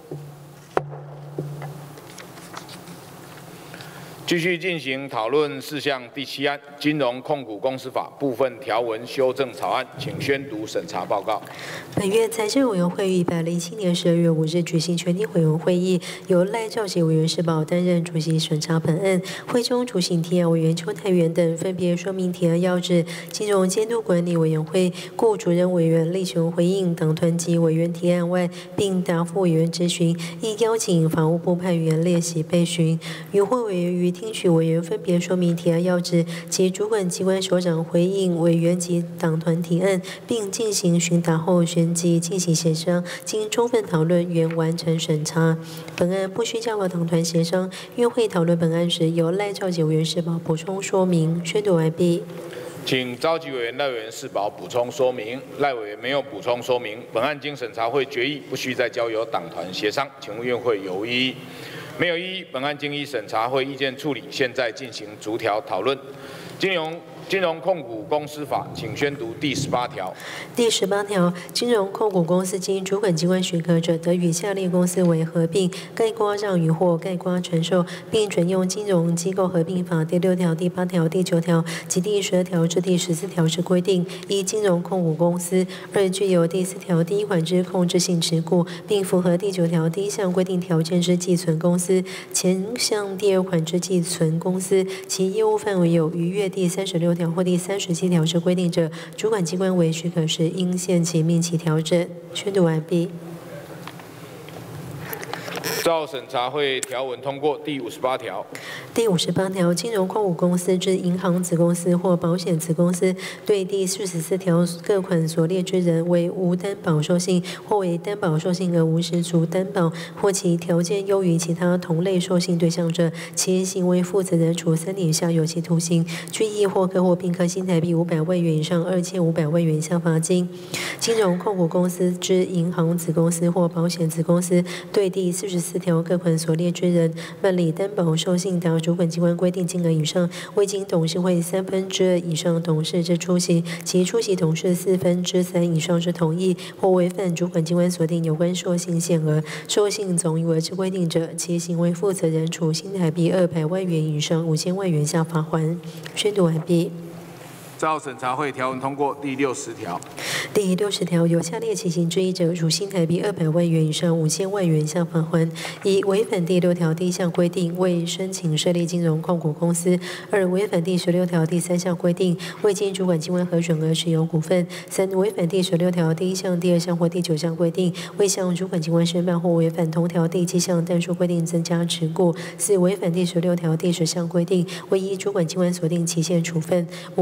[SPEAKER 1] 继续进行讨论事项第7案《金融控股公司法》部分条文修正草案，请宣读审查报告。
[SPEAKER 3] 本月财政委员会于107年12月5日举行全体委员会议，由赖兆吉委员施保担任主席审查本案。会中主席提案委员邱泰源等分别说明提案要旨。金融监督管理委员会顾主任委员力求回应党团及委员提案外，并答复委员质询，亦邀请法务部派员列席备询。与会委员于听取委员分别说明提案要旨及主管机关首长回应委员及党团提案，并进行询答后旋即进行协商，经充分讨论原完成审查。本案不需交由党团协商。院会讨论本案时，由赖兆吉委员施保补充说明。宣读完毕。
[SPEAKER 1] 请召集委员赖委员施保补充说明。赖委员没有补充说明。本案经审查会决议，不需再交由党团协商。请问院会有异议？没有异议。本案经依审查会意见处理，现在进行逐条讨论。金融控股公司法，请宣读第18条。
[SPEAKER 3] 第18条，金融控股公司经主管机关许可者，得与下列公司为合并、概括让与或概括传授，并准用金融机构合并法第6条、第8条、第9条及第12条至第14条之规定。一、金融控股公司；2、具有第4条第1款之控制性持股，并符合第9条第1项规定条件之寄存公司；前项第2款之寄存公司，其业务范围有逾越第36条或第37条之规定者，主管机关为许可时，应限期命其调整。宣读完毕。
[SPEAKER 1] 照审查会条文通过。第58条。
[SPEAKER 3] 第58条，金融控股公司之银行子公司或保险子公司，对第44条各款所列之人为无担保授信，或为担保授信而无实足担保，或其条件优于其他同类授信对象者，其行为负责人处3年以下有期徒刑、拘役或科或并科新台币500万元以上2500万元以下罚金。金融控股公司之银行子公司或保险子公司，对第44条各款所列之人，办理担保授信达主管机关规定金额以上，未经董事会2/3以上董事之出席，其出席董事3/4以上之同意，或违反主管机关所定有关授信限额、授信总余额之规定者，其行为负责人处新台币200万元以上5000万元下罚锾。宣读完毕。
[SPEAKER 1] 照审查会条文通过。第60条。
[SPEAKER 3] 第60条，有下列情形之一者，处新台币200万元以上5000万元以下罚锾：一、违反第6条第1项规定，未申请设立金融控股公司；二、违反第16条第3项规定，未经主管机关核准而持有股份；三、违反第16条第1项、第2项或第9项规定，未向主管机关申办或违反同条第7项但书规定增加持股；四、违反第16条第10项规定，未依主管机关所定期限处分；五、违反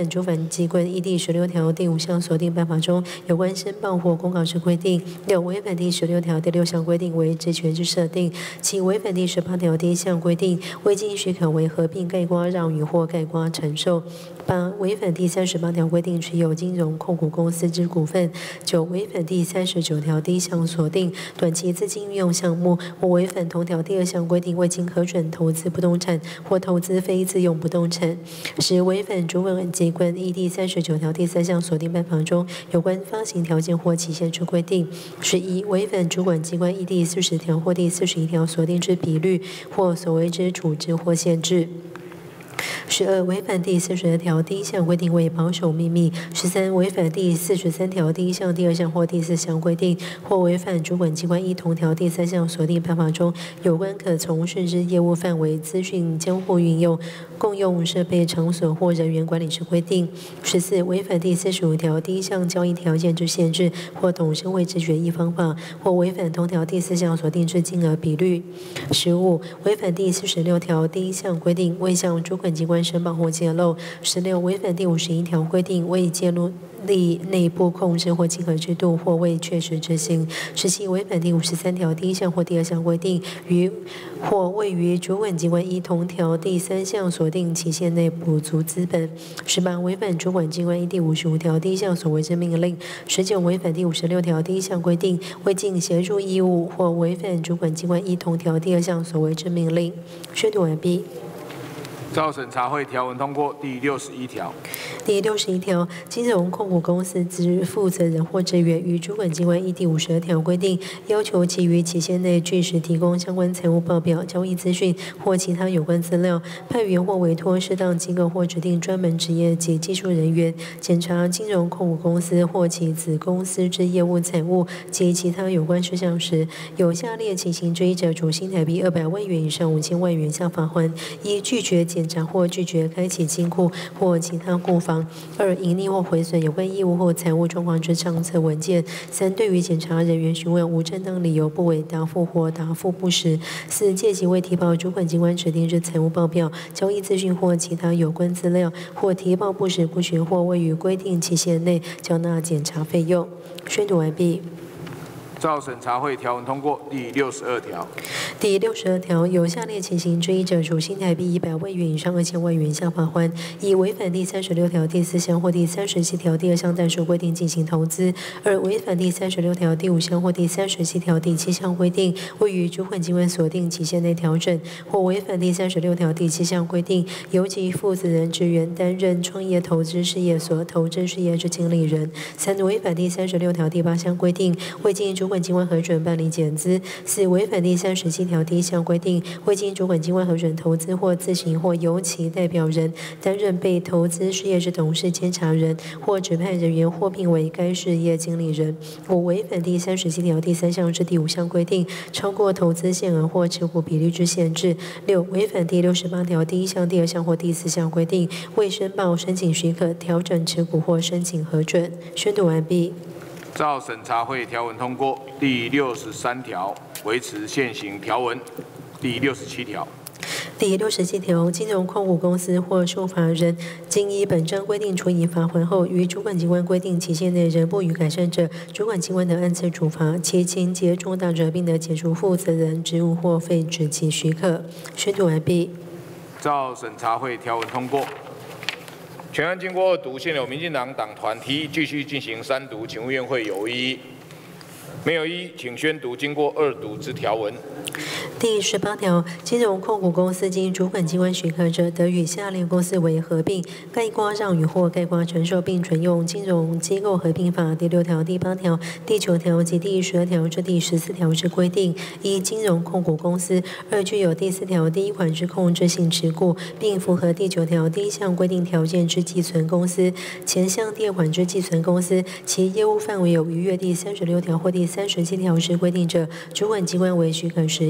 [SPEAKER 3] 反主管机关依第16条第5项所定办法中有关申报或公告之规定；6、违反第16条第6项规定为职权之设定；7、违反第18条第1项规定未经许可为合并、概括、让与或概括承受；8、违反第38条规定持有金融控股公司之股份；9、违反第39条第1项所定短期资金运用项目或违反同条第2项规定未经核准投资不动产或投资非自用不动产；10、违反主管机关依第39条第3项所定办法中有关发行条件或期限之规定；11、违反主管机关依第40条或第41条所定之比率或所谓之处置或限制。12、违反第42条第1项规定为保守秘密；13、违反第43条第1项、第2项或第4项规定，或违反主管机关依同条第3项所定办法中有关可从事之业务范围、资讯交互运用、共用设备、场所或人员管理之规定；14、违反第45条第1项交易条件之限制或董事会之决议方法，或违反同条第4项所定之金额比率；15、违反第46条第1项规定未向主管机关申报或揭露；16、违反第51条规定未揭露内部控制或稽核制度或未确实执行；17、违反第53条第1项或第2项规定或未于主管机关依同条第3项所定期限内补足资本；18、违反主管机关依第55条第1项所为之命令；19、违反第56条第1项规定未尽协助义务或违反主管机关依同条第2项所为之命令。宣读完毕。
[SPEAKER 1] 照审查会条文通过。第61条。
[SPEAKER 3] 第61条，金融控股公司之负责人或职员于主管机关依第52条规定要求其于期限内据实提供相关财务报表、交易资讯或其他有关资料，派员或委托适当机构或指定专门职业及技术人员检查金融控股公司或其子公司之业务财务及其他有关事项时，有下列情形之一者，处新台币200万元以上5000万元下罚锾：一、拒绝检查或拒绝开启金库或其他库房；二、隐匿或毁损有关业务或财务状况之账册文件；三、对于检查人员询问无正当理由不为答复或答复不实；四、借其未提报主管机关指定之财务报表、交易资讯或其他有关资料，或提报不实不全或未于规定期限内缴纳检查费用。宣读完毕。
[SPEAKER 1] 照审查会条文通过。第62条。
[SPEAKER 3] 第62条，有下列情形之一者，处新台币100万元以上2000万元下罚锾：一、违反第36条第4项或第37条第2项但书规定进行投资；二、违反第36条第5项或第37条第7项规定，未于主管机关所定期限内调整，或违反第36条第7项规定，由其负责人职员担任创业投资事业所投资事业之经理人；三、违反第36条第8项规定，未经主管机关核准办理减资；四、违反第37条第1项规定，未经主管机关核准投资或自行或由其代表人担任被投资事业之董事、监察人或指派人员或聘为该事业经理人；五、违反第37条第3项至第5项规定，超过投资限额或持股比率之限制；六、违反第68条第1项、第2项或第4项规定，未申报、申请许可、调整持股或申请核准。宣读完毕。
[SPEAKER 1] 照审查会条文通过。第63条，维持现行条文。第67条。
[SPEAKER 3] 第67条，金融控股公司或受罚人经依本章规定处以罚锾后，于主管机关规定期限内仍不予改善者，主管机关得按次处罚；其情节重大者，并得解除负责人职务或废止其许可。宣读完毕。
[SPEAKER 1] 照审查会条文通过。全案经过2读，现有民进党党团提议继续进行3读，请问院会有异议？没有异议，请宣读经过2读之条文。
[SPEAKER 3] 第18条，金融控股公司经主管机关许可者，得与下列公司为合并、概括让与或概括承受，并准用《金融机构合并法》第6条、第8条、第9条及第12条至第14条之规定。一、金融控股公司；二、具有第4条第1款之控制性持股，并符合第9条第1项规定条件之寄存公司；前项第2款之寄存公司，其业务范围有逾越第36条或第37条之规定者，主管机关为许可时，应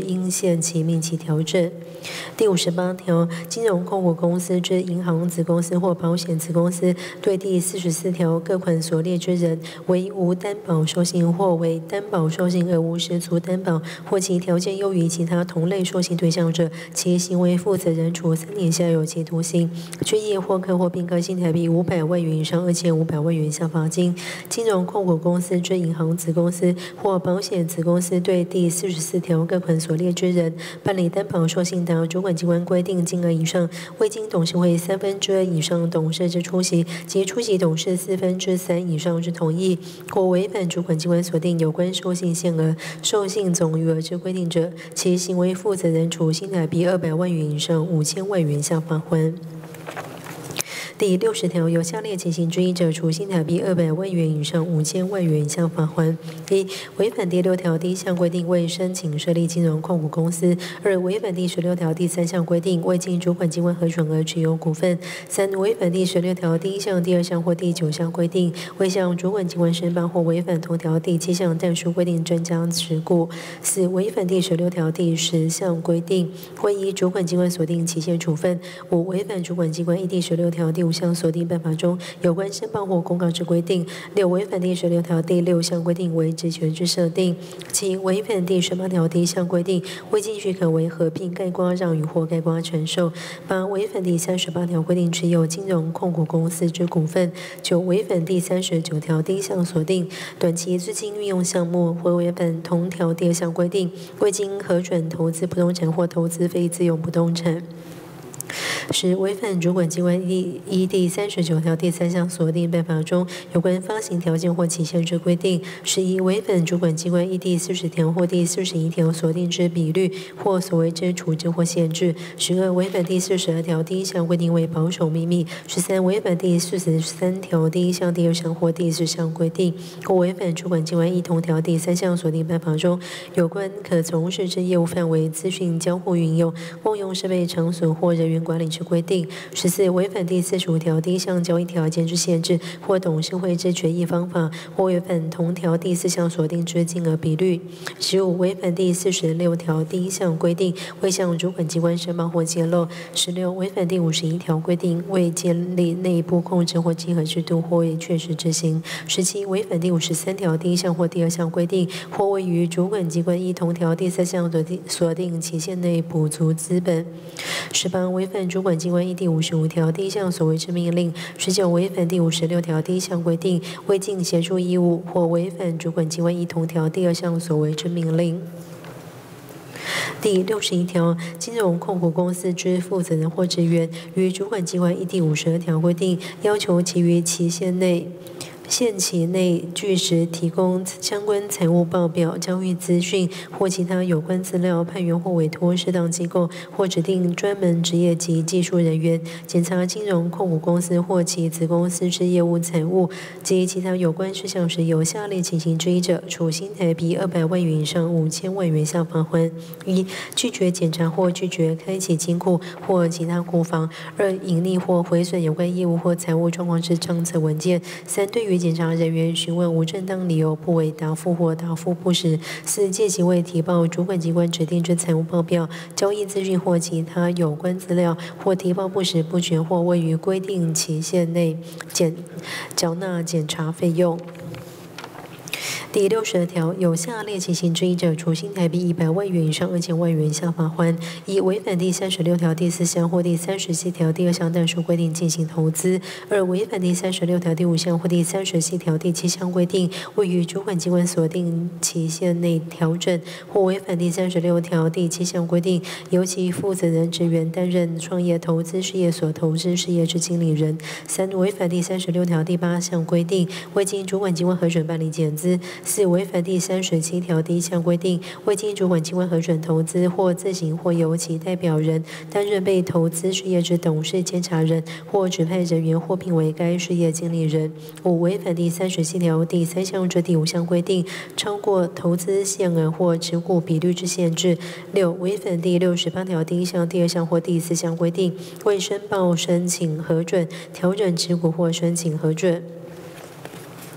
[SPEAKER 3] 限期命其调整。第58条，金融控股公司之银行子公司或保险子公司，对第44条各款所列之人为无担保授信或为担保授信而无实足担保，或其条件优于其他同类授信对象者，其行为负责人处3年以下有期徒刑、拘役或科或并科新台币500万元以上2500万元以下罚金。金融控股公司之银行子公司或保险子公司，对第44条各款所列之人办理担保授信达主管机关规定金额以上，未经董事会2/3以上董事之出席及出席董事3/4以上之同意，或违反主管机关所定有关授信限额、授信总余额之规定者，其行为负责人处新台币200万元以上5000万元以下罚锾。第60条，有下列情形之一者，处新台币200万元以上5000万元以下罚锾：一、违反第6条第1项规定未申请设立金融控股公司；二、违反第16条第3项规定未经主管机关核准而持有股份；三、违反第16条第1项、第2项或第9项规定未向主管机关申报或违反同条第7项但书规定增加持股；四、违反第16条第10项规定未依主管机关所定期限处分；五、违反主管机关依第16条第5项所定办法中有关申报或公告之规定；六、违反第16条第6项规定为职权之设定；七、违反第18条第1项规定未经许可为合并、概括、让与或概括传授；八、违反第38条规定持有金融控股公司之股份；九、违反第39条第1项所定短期资金运用项目或违反同条第2项规定未经核准投资不动产或投资非自用不动产。10、违反主管机关依第39条第3项所定办法中有关发行条件或期限之规定； 11、违反主管机关依第40条或第41条所定之比率或所谓之处置或限制； 12、违反第42条第1项规定为保守秘密； 13、违反第43条第1项、第2项或第4项规定，或违反主管机关依同条第3项所定办法中有关可从事之业务范围、资讯交互运用、共用设备场所或人员管理之规定； 14、违反第45条第1项交易条件之限制或董事会之决议方法，或违反同条第4项所定之金额比率； 15、违反第46条第1项规定未向主管机关申报或揭露； 16、违反第51条规定未建立内部控制或稽核制度或未确实执行； 17、违反第53条第1项或第2项规定，或未于主管机关依同条第3项所定期限内补足资本； 18、违反主管机关依第55条第1项所为之命令； 19、违反第56条第1项规定未尽协助义务，或违反主管机关依同条第2项所为之命令。第61条，金融控股公司之负责人或职员，于主管机关依第52条规定要求其于限期内据实提供相关财务报表、交易资讯或其他有关资料，派员或委托适当机构或指定专门职业及技术人员检查金融控股公司或其子公司之业务财务及其他有关事项时，有下列情形之一者，处新台币200万元以上5000万元以下罚锾：一、拒绝检查或拒绝开启金库或其他库房；二、隐匿或毁损有关业务或财务状况之账册文件；三、对于检查人员询问无正当理由不为答复或答复不实；四、借其未提报主管机关指定之财务报表、交易资讯或其他有关资料，或提报不实不全，或未于规定期限内缴纳检查费用。第62条，有下列情形之一者，处新台币100万元以上2000万元以下罚锾：一、违反第36条第4项或第37条第2项但书规定进行投资；二、违反第36条第5项或第37条第7项规定未于主管机关所定期限内调整，或违反第36条第7项规定由其负责人职员担任创业投资事业所投资事业之经理人；三、违反第36条第8项规定未经主管机关核准办理减资；四、违反第37条第1项规定未经主管机关核准投资，或自行或由其代表人担任被投资事业之董事、监察人或指派人员，或聘为该事业经理人；五、违反第37条第3项至第5项规定超过投资限额或持股比率之限制；六、违反第68条第1项、第2项或第4项规定未申报申请核准调整持股或申请核准。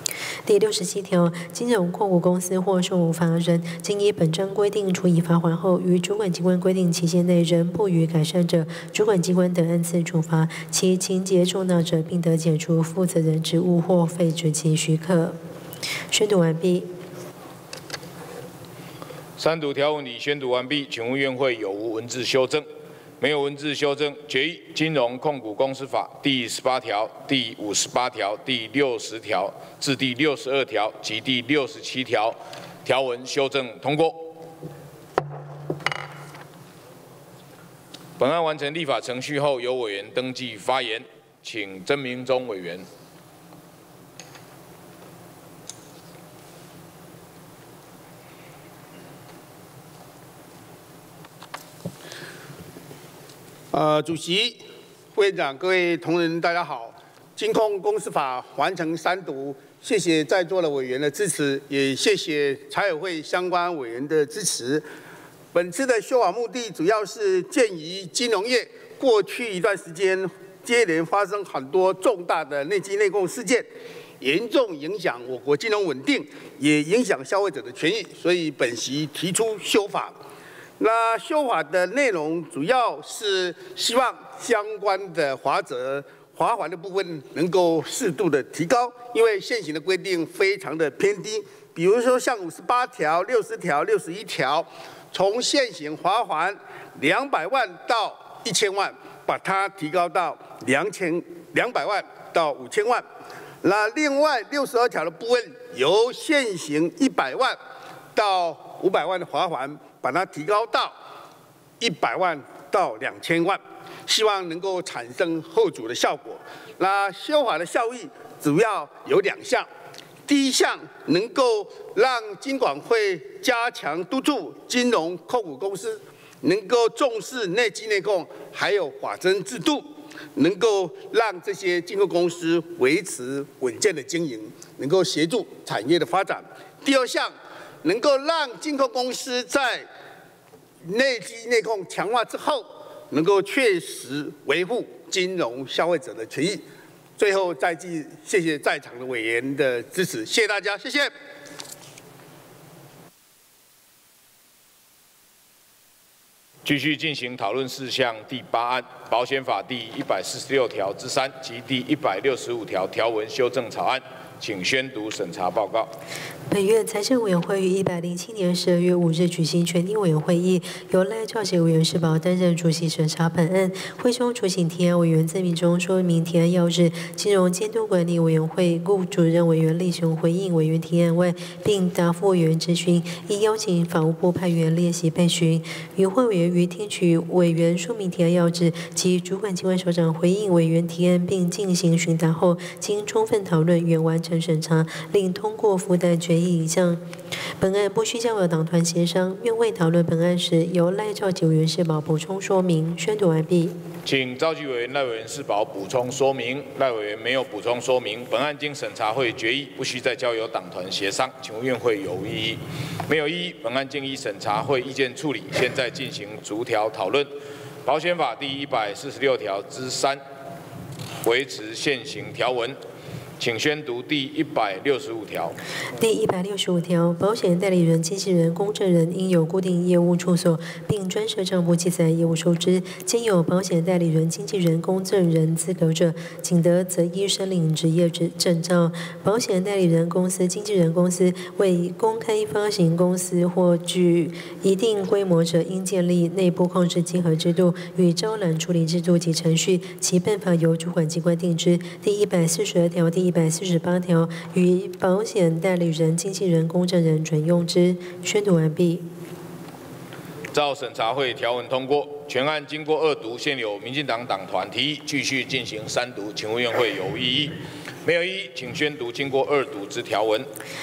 [SPEAKER 3] 第67条，金融控股公司或受罚人，经依本章规定处以罚款后，于主管机关规定期限内仍不予改善者，主管机关得按次处罚，其情节重大者，并得解除负责人职务或废止其许可。宣读完毕。
[SPEAKER 1] 三读条文已宣读完毕，请问院会有无文字修正？没有文字修正，决议《金融控股公司法》第18条、第58条、第60条至第62条及第67条条文修正通过。本案完成立法程序后，由委员登记发言，请曾明忠委员。
[SPEAKER 10] 主席、副院长、各位同仁，大家好。金控公司法完成三读，谢谢在座的委员的支持，也谢谢财委会相关委员的支持。本次的修法目的主要是鉴于金融业过去一段时间接连发生很多重大的内稽内控事件，严重影响我国金融稳定，也影响消费者的权益，所以本席提出修法。那修法的内容主要是希望相关的罚款的部分能够适度的提高，因为现行的规定非常的偏低。比如说像58条、60条、61条，从现行罚款200万到1000万，把它提高到200万到5000万。那另外62条的部分，由现行100万到500万的罚款，把它提高到100万到2000万，希望能够产生后阻的效果。那修法的效益主要有2项。第一项，能够让金管会加强督促金融控股公司，能够重视内稽内控，还有法征制度，能够让这些金控公司维持稳健的经营，能够协助产业的发展。第二项，能够让金控公司在内稽内控强化之后，能够确实维护金融消费者的权益。最后再次谢谢在场的委员的支持，谢谢大家，谢谢。
[SPEAKER 1] 继续进行讨论事项第8案，保险法第146条之3及第165条条文修正草案，请宣读审查报告。
[SPEAKER 3] 本院财政委员会于107年12月5日举行全体委员会议，由赖兆杰委员是保担任主席审查本案。会中出席提案委员曾明忠说明提案要旨，金融监督管理委员会顾主任委员立雄回应委员提案外，并答复委员质询，亦邀请法务部派员列席备询。与会委员于听取委员说明提案要旨及主管机关首长回应委员提案，并进行询答后，经充分讨论，原完成审查，另通过附带决议一项。本案不需交由党团协商。院会讨论本案时，由赖兆杰委员是保补充说明。宣读完毕。
[SPEAKER 1] 请召集委员赖委员是保补充说明。赖委员没有补充说明。本案经审查会决议，不需再交由党团协商。请问院会有无异议？没有异议。本案经依审查会意见处理，现在进行逐条讨论。保险法第146条之3，维持现行条文。请宣读第165条。
[SPEAKER 3] 第165条，保险代理人、经纪人、公证人应有固定业务处所，并专设账簿记载业务收支。兼有保险代理人、经纪人、公证人资格者，仅得择一申领职业证照。保险代理人公司、经纪人公司为公开发行公司或具一定规模者，应建立内部控制稽核制度与招揽处理制度及程序，其办法由主管机关定之。第142条、第148条与保险代理人、经纪人、公证人准用之。宣读完毕。
[SPEAKER 1] 照审查会条文通过，全案经过2读，现有民进党党团提议继续进行3读，请问院会有异议？没有异议，请宣读经过2读之条文。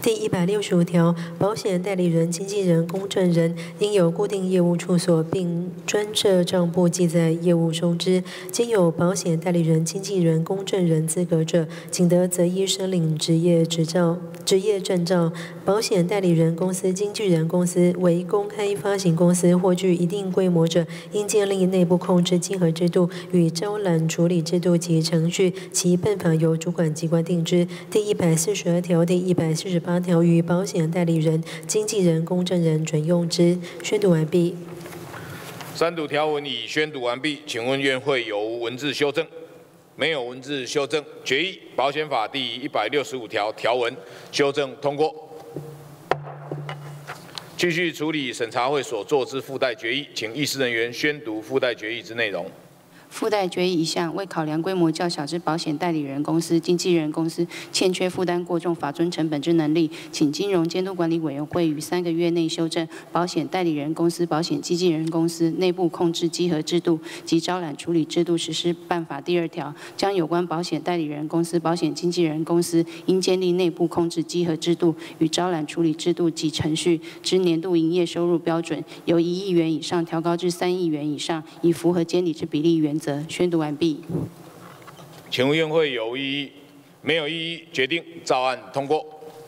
[SPEAKER 3] 第165条，保险代理人、经纪人、公证人应有固定业务处所，并专设账簿记载业务收支。经有保险代理人、经纪人、公证人资格者，仅得择一申领职业证照。保险代理人公司、经纪人公司为公开发行公司或具一定规模者，应建立内部控制稽核制度与招揽处理制度及程序，其办法由主管机关定之。第142条、第148条与保险代理人、经纪人、公证人准用之。宣读完毕。
[SPEAKER 1] 三读条文已宣读完毕，请问院会有无文字修正？没有文字修正，决议保险法第165条条文修正通过。继续处理审查会所作之附带决议，请议事人员宣读附带决议之内容。
[SPEAKER 2] 附带决议一项，为考量规模较小之保险代理人公司、经纪人公司欠缺负担过重法遵成本之能力，请金融监督管理委员会于3个月内修正保险代理人公司、保险经纪人公司内部控制稽核制度及招揽处理制度实施办法第2条，将有关保险代理人公司、保险经纪人公司应建立内部控制稽核制度与招揽处理制度及程序之年度营业收入标准，由1亿元以上调高至3亿元以上，以符合监理之比例原则。宣读完毕。
[SPEAKER 1] 请问院会有异议？没有异议，决定照案通过。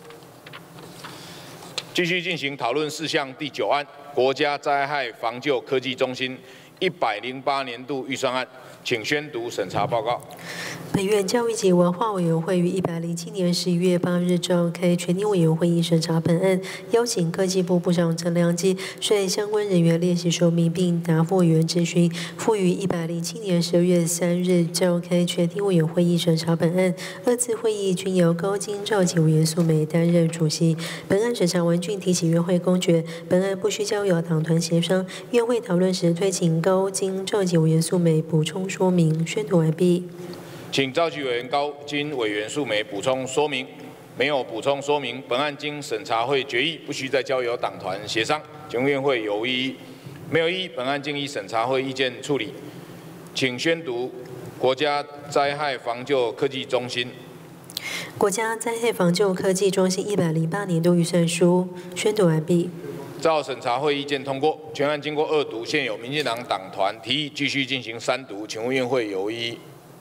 [SPEAKER 1] 继续进行讨论事项第9案，国家灾害防救科技中心108年度预算案，请宣读审查报告。
[SPEAKER 3] 本院教育及文化委员会于107年11月8日召开全体委员会议审查本案，邀请科技部部长陈良基率相关人员列席说明并答复委员质询。复于107年12月3日召开全体委员会议审查本案，2次会议均由高金召集委员素梅担任主席。本案审查完均提起院会公决，本案不需交由党团协商。院会讨论时推请高金召集委员素梅补充说明。宣读完毕。
[SPEAKER 1] 请召集委员高金委员素梅补充说明。没有补充说明，本案经审查会决议，不需再交由党团协商。请问院会有异议？没有异议，本案经依审查会意见处理。请宣读国家灾害防救科技中心。
[SPEAKER 3] 国家灾害防救科技中心108年度预算书。宣读完毕。
[SPEAKER 1] 照审查会意见通过，全案经过2读，现有民进党党团提议继续进行3读，请问院会有异议？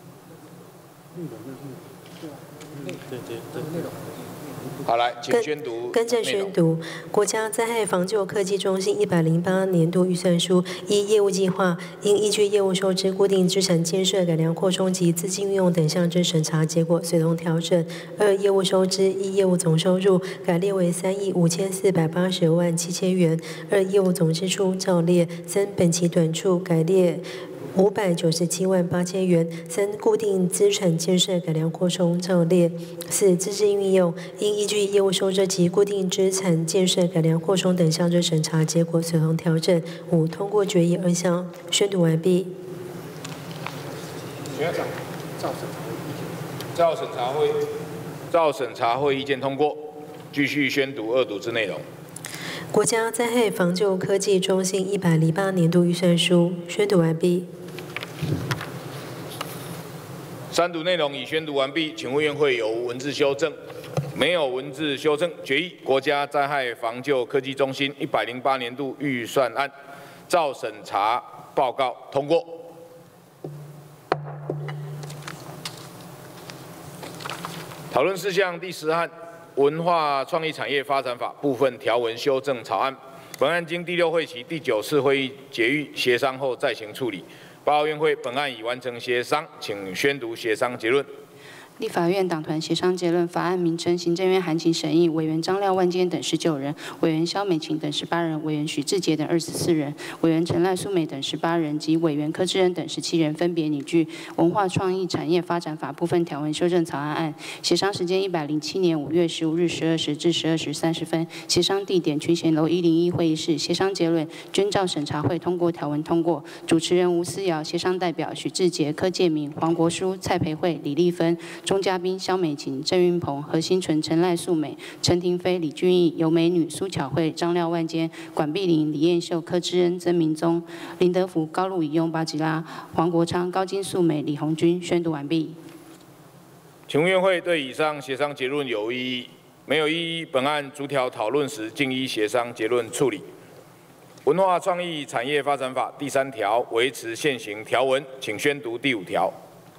[SPEAKER 1] 好，来，请宣读。
[SPEAKER 3] 更正宣读：国家灾害防救科技中心108年度预算书依业务计划，应依据业务收支、固定资产建设改良扩充及资金运用等项之审查结果，随同调整。2、业务收支依业务总收入改列为3亿5489万7千元；2、业务总支出照列；3、本期短处改列597万8千元；3、固定资产建设改良扩充照列；4、资金运用应依据业务收支及固定资产建设改良扩充等项之审查结果随同调整。5、通过决议2项。宣读完毕。
[SPEAKER 1] 照审查会意见通过，继续宣读2读之内容。
[SPEAKER 3] 国家灾害防救科技中心108年度预算书。宣读完毕。
[SPEAKER 1] 3读内容已宣读完毕，请问院会有无文字修正？没有文字修正，决议国家灾害防救科技中心108年度预算案照审查报告通过。讨论事项第10案，文化创意产业发展法部分条文修正草案。本案经第6会期第9次会议决议协商后再行处理。报告院会，本案已完成协商，请宣读协商结论。
[SPEAKER 2] 立法院党团协商结论，法案名称：行政院函请审议，委员张廖万坚等19人，委员萧美琴等18人，委员许志杰等24人，委员陈赖素美等18人及委员柯志恩等17人，分别拟具文化创意产业发展法部分条文修正草案案。协商时间107年5月15日12时至12时30分，协商地点群贤楼101会议室。协商结论：均照审查会通过条文通过。主持人吴思瑶，协商代表许志杰、柯建明、黄国书、蔡培慧、李丽芬。中嘉宾萧美琴、郑云鹏、何新纯、陈赖素美、陈廷飞、李俊毅、尤美女、苏巧慧、张廖万坚、管碧玲、李彦秀、柯志恩、曾明宗、林德福、高路以用、巴吉拉、黄国昌、高金素美、李红军。宣读完毕。
[SPEAKER 1] 请问院会对以上协商结论有异议？ 没有异议，本案逐条讨论时，经依协商结论处理。文化创意产业发展法第3条维持现行条文，请宣读第5条。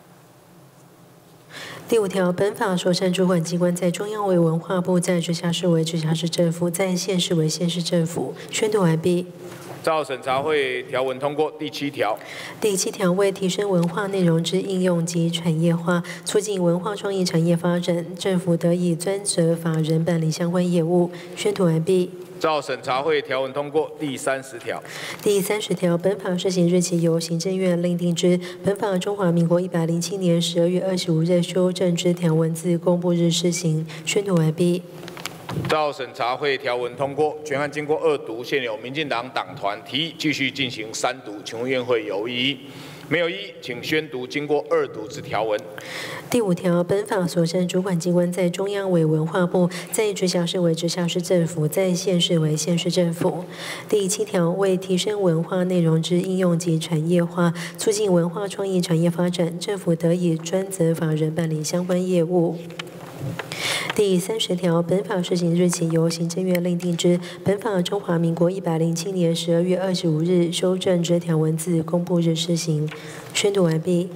[SPEAKER 3] 第5条，本法所称主管机关在中央为文化部，在直辖市为直辖市政府，在县市为县市政府。宣读完毕。
[SPEAKER 1] 照审查会条文通过。第7条。
[SPEAKER 3] 第7条，为提升文化内容之应用及产业化，促进文化创意产业发展，政府得以专责法人办理相关业务。宣读完毕。
[SPEAKER 1] 照审查会条文通过。第30条。
[SPEAKER 3] 第30条，本法施行日期由行政院另定之。本法中华民国107年12月25日修正之条文自公布日施行。宣读完毕。
[SPEAKER 1] 照审查会条文通过。全案经过2读，现有民进党党团提议继续进行3读，请问院会有异议？没有异议，请宣读经过2读之条文。
[SPEAKER 3] 第5条，本法所称主管机关在中央为文化部，在直辖市为直辖市政府，在县市为县市政府。第7条，为提升文化内容之应用及产业化，促进文化创意产业发展，政府得以专责法人办理相关业务。第30条，本法施行日期由行政院另定之。本法中华民国107年12月25日修正之条文自公布日施行。宣读完毕。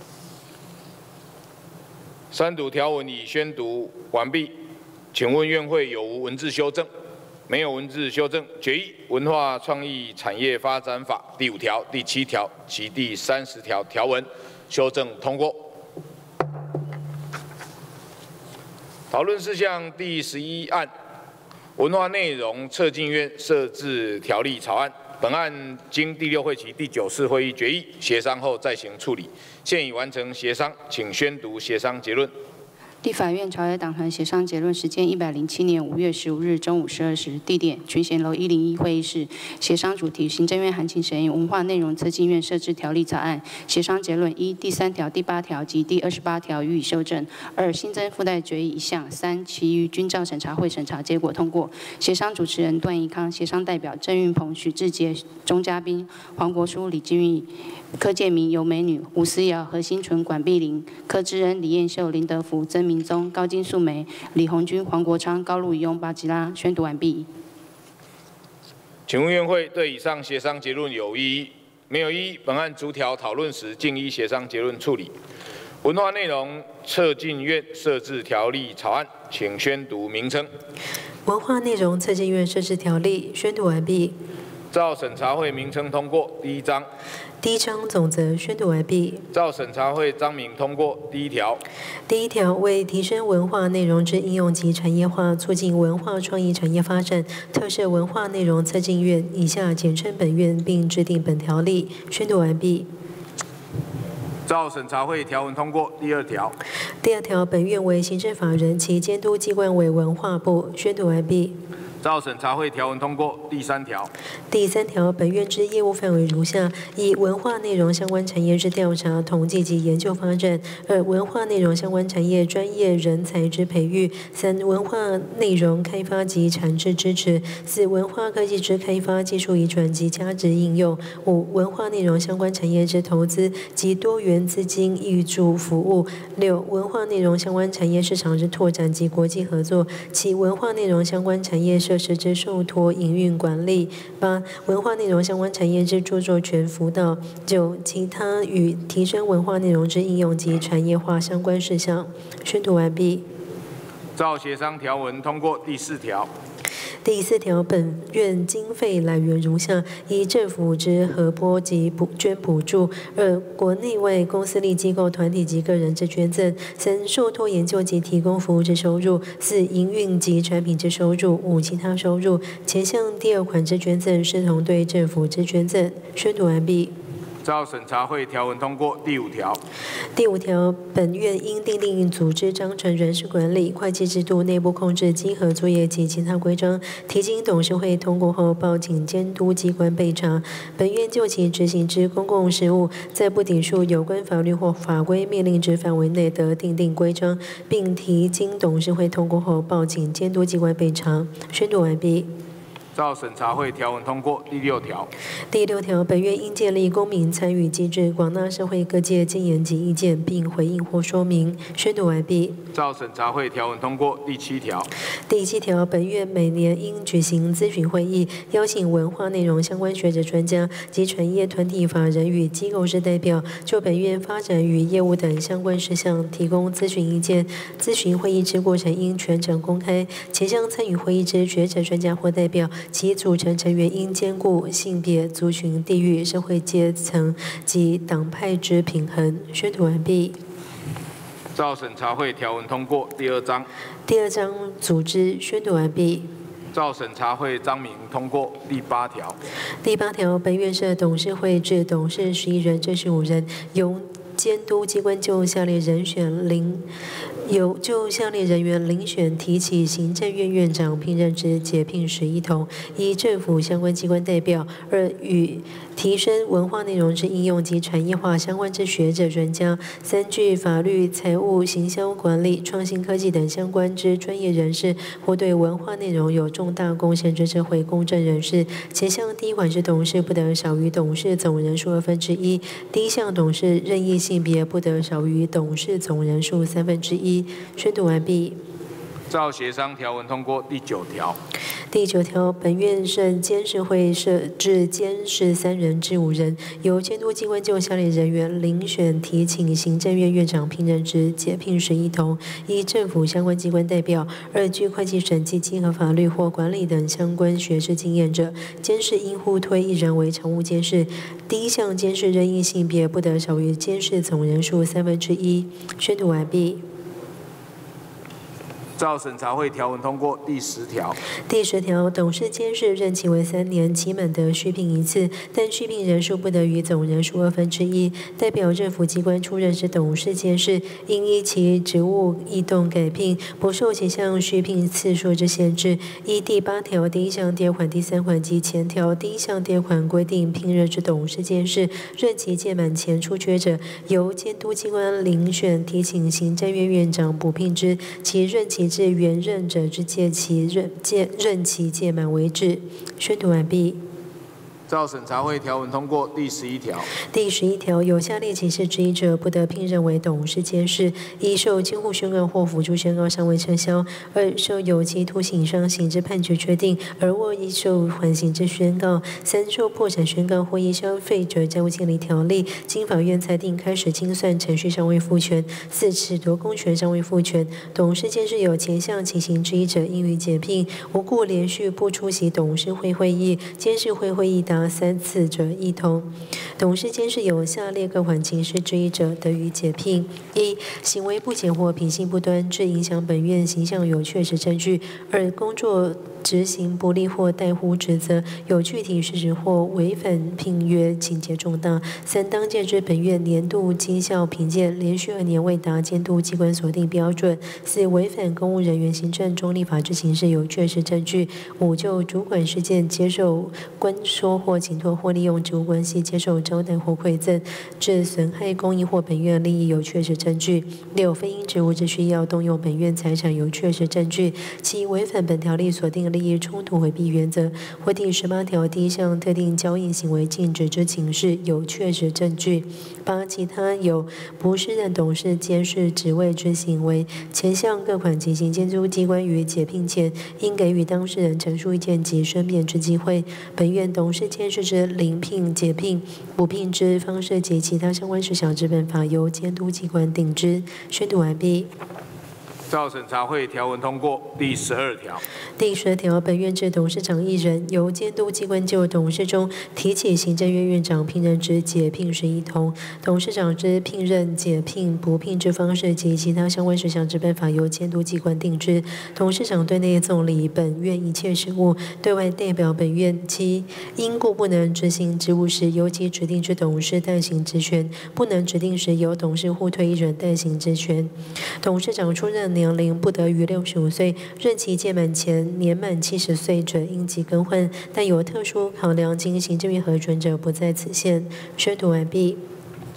[SPEAKER 1] 3读条文已宣读完毕，请问院会有无文字修正？没有文字修正，决议文化创意产业发展法第5条、第7条及第30条条文修正通过。讨论事项第11案，文化内容策进院设置条例草案。本案经第6会期第9次会议决议协商后再行处理，现已完成协商，请宣读协商结论。
[SPEAKER 2] 立法院朝野党团协商结论时间：107年5月15日中午12时，地点群贤楼101会议室。协商主题：行政院函请审议文化内容策进院设置条例草案。协商结论：1、第3条、第8条及第28条予以修正；2、新增附带决议1项；3、其余均照审查会审查结果通过。协商主持人段宜康，协商代表郑运鹏、许志杰、钟嘉宾、黄国书、李金玉、柯建明、尤美女、吴思瑶、何新纯、管碧玲、柯志恩、李彦秀、林德福、曾明宗、高金素梅、李红军、黄国昌、高路宜雍、巴吉拉。宣读完毕。
[SPEAKER 1] 请问院会对以上协商结论有异议？没有异议，本案逐条讨论时，经依协商结论处理。文化内容策进院设置条例草案，请宣读名称。
[SPEAKER 3] 文化内容策进院设置条例，宣读完毕。
[SPEAKER 1] 照审查会名称通过。第1章。
[SPEAKER 3] 第1章总则宣读完毕。
[SPEAKER 1] 照审查会章名通过。第1条。
[SPEAKER 3] 第1条，为提升文化内容之应用及产业化，促进文化创意产业发展，特设文化内容策进院（以下简称本院），并制定本条例。宣读完毕。
[SPEAKER 1] 照审查会条文通过。第2条。
[SPEAKER 3] 第2条，本院为行政法人，其监督机关为文化部。宣读完毕。
[SPEAKER 1] 照审查会条文通过。第3条。
[SPEAKER 3] 第3条，本院之业务范围如下：1、文化内容相关产业之调查、统计及研究发展；2、文化内容相关产业专业人才之培育；3、文化内容开发及产制支持；4、文化科技之开发、技术移转及价值应用；5、文化内容相关产业之投资及多元资金挹注服务；6、文化内容相关产业市场之拓展及国际合作；7、文化内容相关产业设施之受托营运管理；8、文化内容相关产业之著作权辅导；9、其他与提升文化内容之应用及产业化相关事项。宣读完毕。
[SPEAKER 1] 照协商条文通过。第4条。
[SPEAKER 3] 第4条，本院经费来源如下：1、政府之核拨及捐补助；2、国内外公司立机构、团体及个人之捐赠；3、受托研究及提供服务之收入；4、营运及产品之收入；5、其他收入。前项第2款之捐赠视同对政府之捐赠。宣读完毕。
[SPEAKER 1] 照审查会条文通过。第5条。
[SPEAKER 3] 第5条，本院应订定组织章程、人事管理、会计制度、内部控制、稽核作业及其他规章，提经董事会通过后，报请监督机关备查。本院就其执行之公共事务，在不抵触有关法律或法规命令之范围内，得订定规章，并提经董事会通过后，报请监督机关备查。宣读完毕。
[SPEAKER 1] 照审查会条文通过。第6条。
[SPEAKER 3] 第6条，本院应建立公民参与机制，广纳社会各界建言及意见，并回应或说明。宣读完毕。
[SPEAKER 1] 照审查会条文通过。第7条。
[SPEAKER 3] 第7条，本院每年应举行咨询会议，邀请文化内容相关学者、专家及产业团体、法人与机构之代表，就本院发展与业务等相关事项提供咨询意见。咨询会议之过程应全程公开，且向参与会议之学者、专家或代表，其组成成员应兼顾性别、族群、地域、社会阶层及党派之平衡。宣读完毕。
[SPEAKER 1] 照审查会条文通过。第2章。
[SPEAKER 3] 第2章组织宣读完毕。
[SPEAKER 1] 照审查会章名通过。第8条。
[SPEAKER 3] 第8条，本院设董事会至董事11人，正15人，由监督机关就下列人员遴选提起行政院院长聘任之解聘11头，一政府相关机关代表；2与提升文化内容之应用及产业化相关之学者专家；3具法律、财务、行销管理、创新科技等相关之专业人士，或对文化内容有重大贡献之社会公正人士，且项第1款之董事不得少于董事总人数1/2，第1项董事任意性别不得少于董事总人数1/3。宣读完毕。
[SPEAKER 1] 照协商条文通过。第9条。
[SPEAKER 3] 第9条，本院设监事会，设置监事3人至5人，由监督机关就下列人员遴选提请行政院院长聘任之解聘11头，一政府相关机关代表；2具会计审计、稽核、法律或管理等相关学识经验者，监事应互推1人为常务监事。第1项监事任意性别不得少于监事总人数1/3。宣读完毕。
[SPEAKER 1] 照审查会条文通过。第10条。
[SPEAKER 3] 第10条，董事监事任期为3年，期满得续聘1次，但续聘人数不得于总人数1/2。代表政府机关出任之董事监事，应依其职务异动改聘，不受其项续聘次数之限制。依第8条第1项第2款、第3款及前条第1项第2款规定聘任之董事监事，任期届满前出缺者，由监督机关遴选提请行政院院长补聘之，其任期至原任者之任期届满为止。宣读完毕。
[SPEAKER 1] 照审查会条文通过。第11条。
[SPEAKER 3] 第11条，有下列情事之一者，不得聘任为董事监事：一、受监护宣告或辅助宣告尚未撤销；二、受有期徒刑以上刑之判决确定而未依受缓刑之宣告；三、受破产宣告或依消费者债务监理条例经法院裁定开始清算程序尚未复权；四、褫夺公权尚未复权。董事监事有前项情形之一者，应予解聘；无故连续不出席董事会会议、监事会会议达3次者一同。董事监事有下列各款情事之一者，得予解聘：一、行为不检或品性不端，致影响本院形象有确实证据；二、工作执行不力或怠忽职责，有具体事实或违反聘约，情节重大；三、当届之本院年度绩效评鉴连续2年未达监督机关所定标准；四、违反公务人员行政中立法之形式，有确实证据；五、就主管事件接受关说或请托或利用职务关系接受招待或馈赠，致损害公益或本院利益，有确实证据；六、非因职务之需要动用本院财产，有确实证据；七、违反本条例所定利益冲突回避原则，或第18条第1项特定交易行为禁止之情事，有确实证据；八、其他有不适任董事监事职位之行为，前项各款情形，监督机关于解聘前，应给予当事人陈述意见及申辩之机会。本院董事监事之遴聘、解聘、补聘之方式及其他相关事项之本法，由监督机关定之。宣读完毕。
[SPEAKER 1] 照审查会条文通过。第12条。
[SPEAKER 3] 第12条，本院之董事长1人，由监督机关就董事中提起行政院院长聘任之解聘时一同。董事长之聘任、解聘、补聘之方式及其他相关事项之办法，由监督机关定之。董事长对内纵理本院一切事务，对外代表本院。其因故不能执行职务时，由其指定之董事代行职权；不能指定时，由董事互推1人代行职权。董事长出任年龄不得逾65岁，任期届满前年满70岁者，应即更换，但有特殊考量经行政院核准者，不在此限。宣读完毕。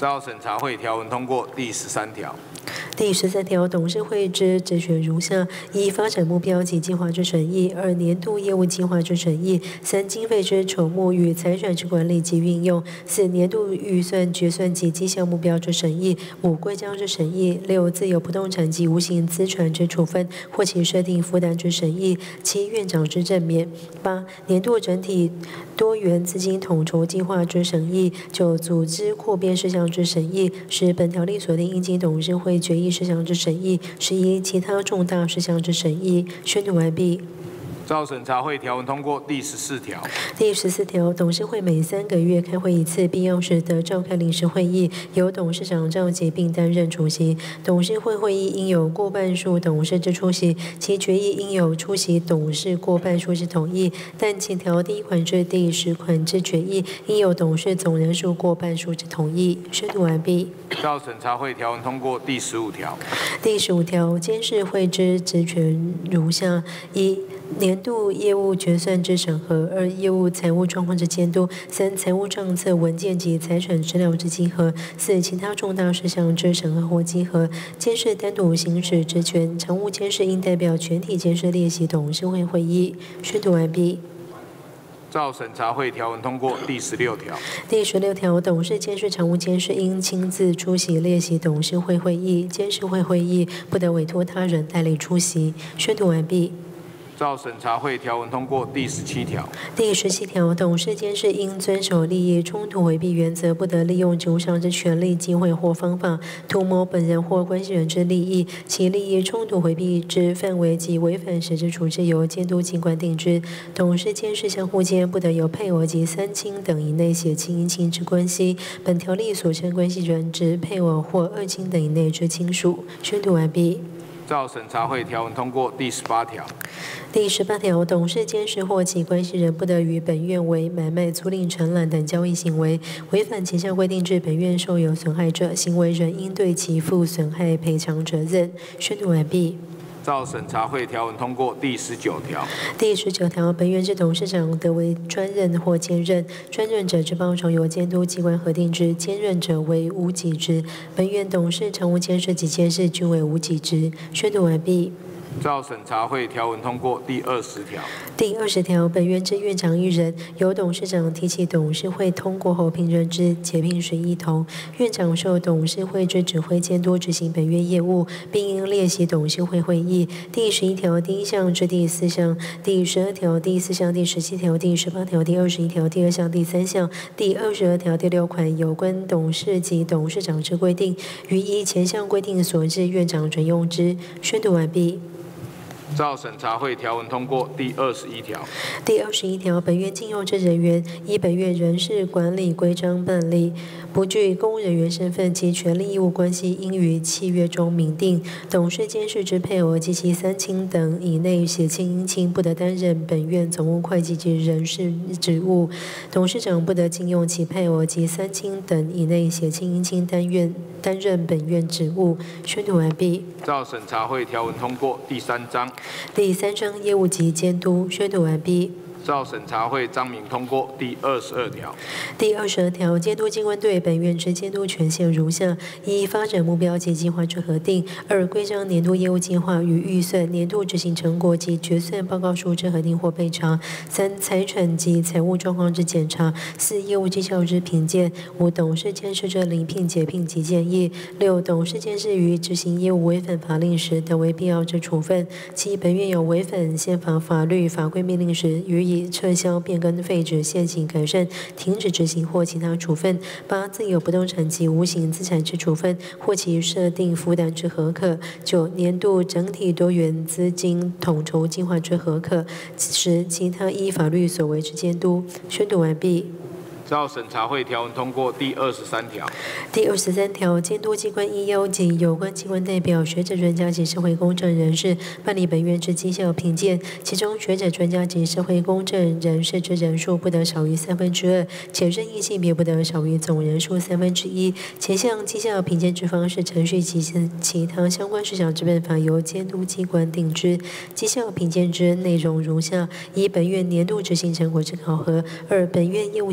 [SPEAKER 1] 照审查会条文通过。第13条。
[SPEAKER 3] 第13条，董事会之职权如下：一、发展目标及计划之审议；二、年度业务计划之审议；三、经费之筹募与财产之管理及运用；四、年度预算决算及绩效目标之审议；五、规章之审议；六、自有不动产及无形资产之处分或其设定负担之审议；七、院长之正免；八、年度整体多元资金统筹计划之审议；九、组织扩编事项之审议；十、本条例所定应经董事会决议事项之审议；11、其他重大事项之审议。宣读完毕。
[SPEAKER 1] 照审查会条文通过。第14条。
[SPEAKER 3] 第14条，董事会每3个月开会一次，必要时得召开临时会议，由董事长召集并担任主席。董事会会议应有过半数董事之出席，其决议应有出席董事过半数之同意。但前条第1款至第10款之决议，应有董事总人数过半数之同意。宣读完毕。
[SPEAKER 1] 照审查会条文通过。第15条。
[SPEAKER 3] 第15条，监事会之职权如下：一、年度业务决算之审核；二、业务财务状况之监督；三、财务账册文件及财产资料之稽核；四、其他重大事项之审核或稽核。监事单独行使职权，常务监事应代表全体监事列席董事会会议。宣读完毕。
[SPEAKER 1] 照审查会条文通过。第16条。
[SPEAKER 3] 第16条，董事、监事、常务监事应亲自出席列席董事会会议，监事会会议不得委托他人代理出席。宣读完毕。
[SPEAKER 1] 照审查会条文通过。第17条。
[SPEAKER 3] 第17条，董事、监事应遵守利益冲突回避原则，不得利用职务上之权利、机会或方法图谋本人或关系人之利益。其利益冲突回避之范围及违反实质处置由监督机关定之。董事、监事相互间不得有配偶及3亲等以内血亲姻亲之关系。本条例所称关系人之配偶或2亲等以内之亲属。宣读完毕。
[SPEAKER 1] 照审查会条文通过。第18条。
[SPEAKER 3] 第18条，董事、监事或其关系人不得于本院为买卖、租赁、承揽等交易行为，违反前项规定致本院受有损害者，行为人应对其负损害赔偿责任。宣读完毕。
[SPEAKER 1] 照审查会条文通过。第19条。
[SPEAKER 3] 第19条，本院之董事长得为专任或兼任，专任者之报酬由监督机关核定之，兼任者为无给之。本院董事、常务监事及监事均为无给之。宣读完毕。
[SPEAKER 1] 照审查会条文通过。第20条。
[SPEAKER 3] 第20条，本院之院长1人，由董事长提起董事会通过后聘任之，且聘谁一同。院长受董事会之指挥监督执行本院业务，并应列席董事会会议。第11条第1项至第4项、第12条第4项、第17条、第18条、第21条第2项、第3项、第22条第6款有关董事及董事长之规定，予依前项规定所致，院长准用之。宣读完毕。
[SPEAKER 1] 照审查会条文通过。第21条。
[SPEAKER 3] 第21条，本院聘用之人员，依本院人事管理规章办理，不具公务人员身份及权利义务关系，应于契约中明定。董事、监事之配偶及其3亲等以内血亲姻亲，不得担任本院总务会计及人事职务。董事长不得禁用其配偶及3亲等以内血亲姻亲担任本院职务。宣读完毕。
[SPEAKER 1] 照审查会条文通过。第3章。
[SPEAKER 3] 第3章，业务及监督。宣读完毕。
[SPEAKER 1] 照审查会章名通过。第22条。
[SPEAKER 3] 第22条，监督机关对本院之监督权限如下：一、发展目标及计划之核定；二、规章年度业务计划与预算、年度执行成果及决算报告书之核定或备查；三、财产及财务状况之检查；四、业务绩效之评鉴；五、董事、监事之遴聘、解聘及建议；六、董事、监事于执行业务违反法令时，得为必要之处分；七、本院有违反宪法、法律、法规命令时，予以撤销、变更、废止、限行、改善、停止执行或其他处分；八、自有不动产及无形资产之处分或其设定负担之核可；九、年度整体多元资金统筹计划之核可；十、其他依法律所为之监督。宣读完毕。
[SPEAKER 1] 照审查会条文通过。第23条。
[SPEAKER 3] 第23条，监督机关应邀集有关机关代表、学者专家及社会公正人士办理本院之绩效评鉴，其中学者专家及社会公正人士之人数不得少于2/3，且任意性别不得少于总人数1/3。前项绩效评鉴之方式、程序及其他相关事项之办法，由监督机关定之。绩效评鉴之内容如下：一、本院年度执行成果之考核；二、本院业务绩效及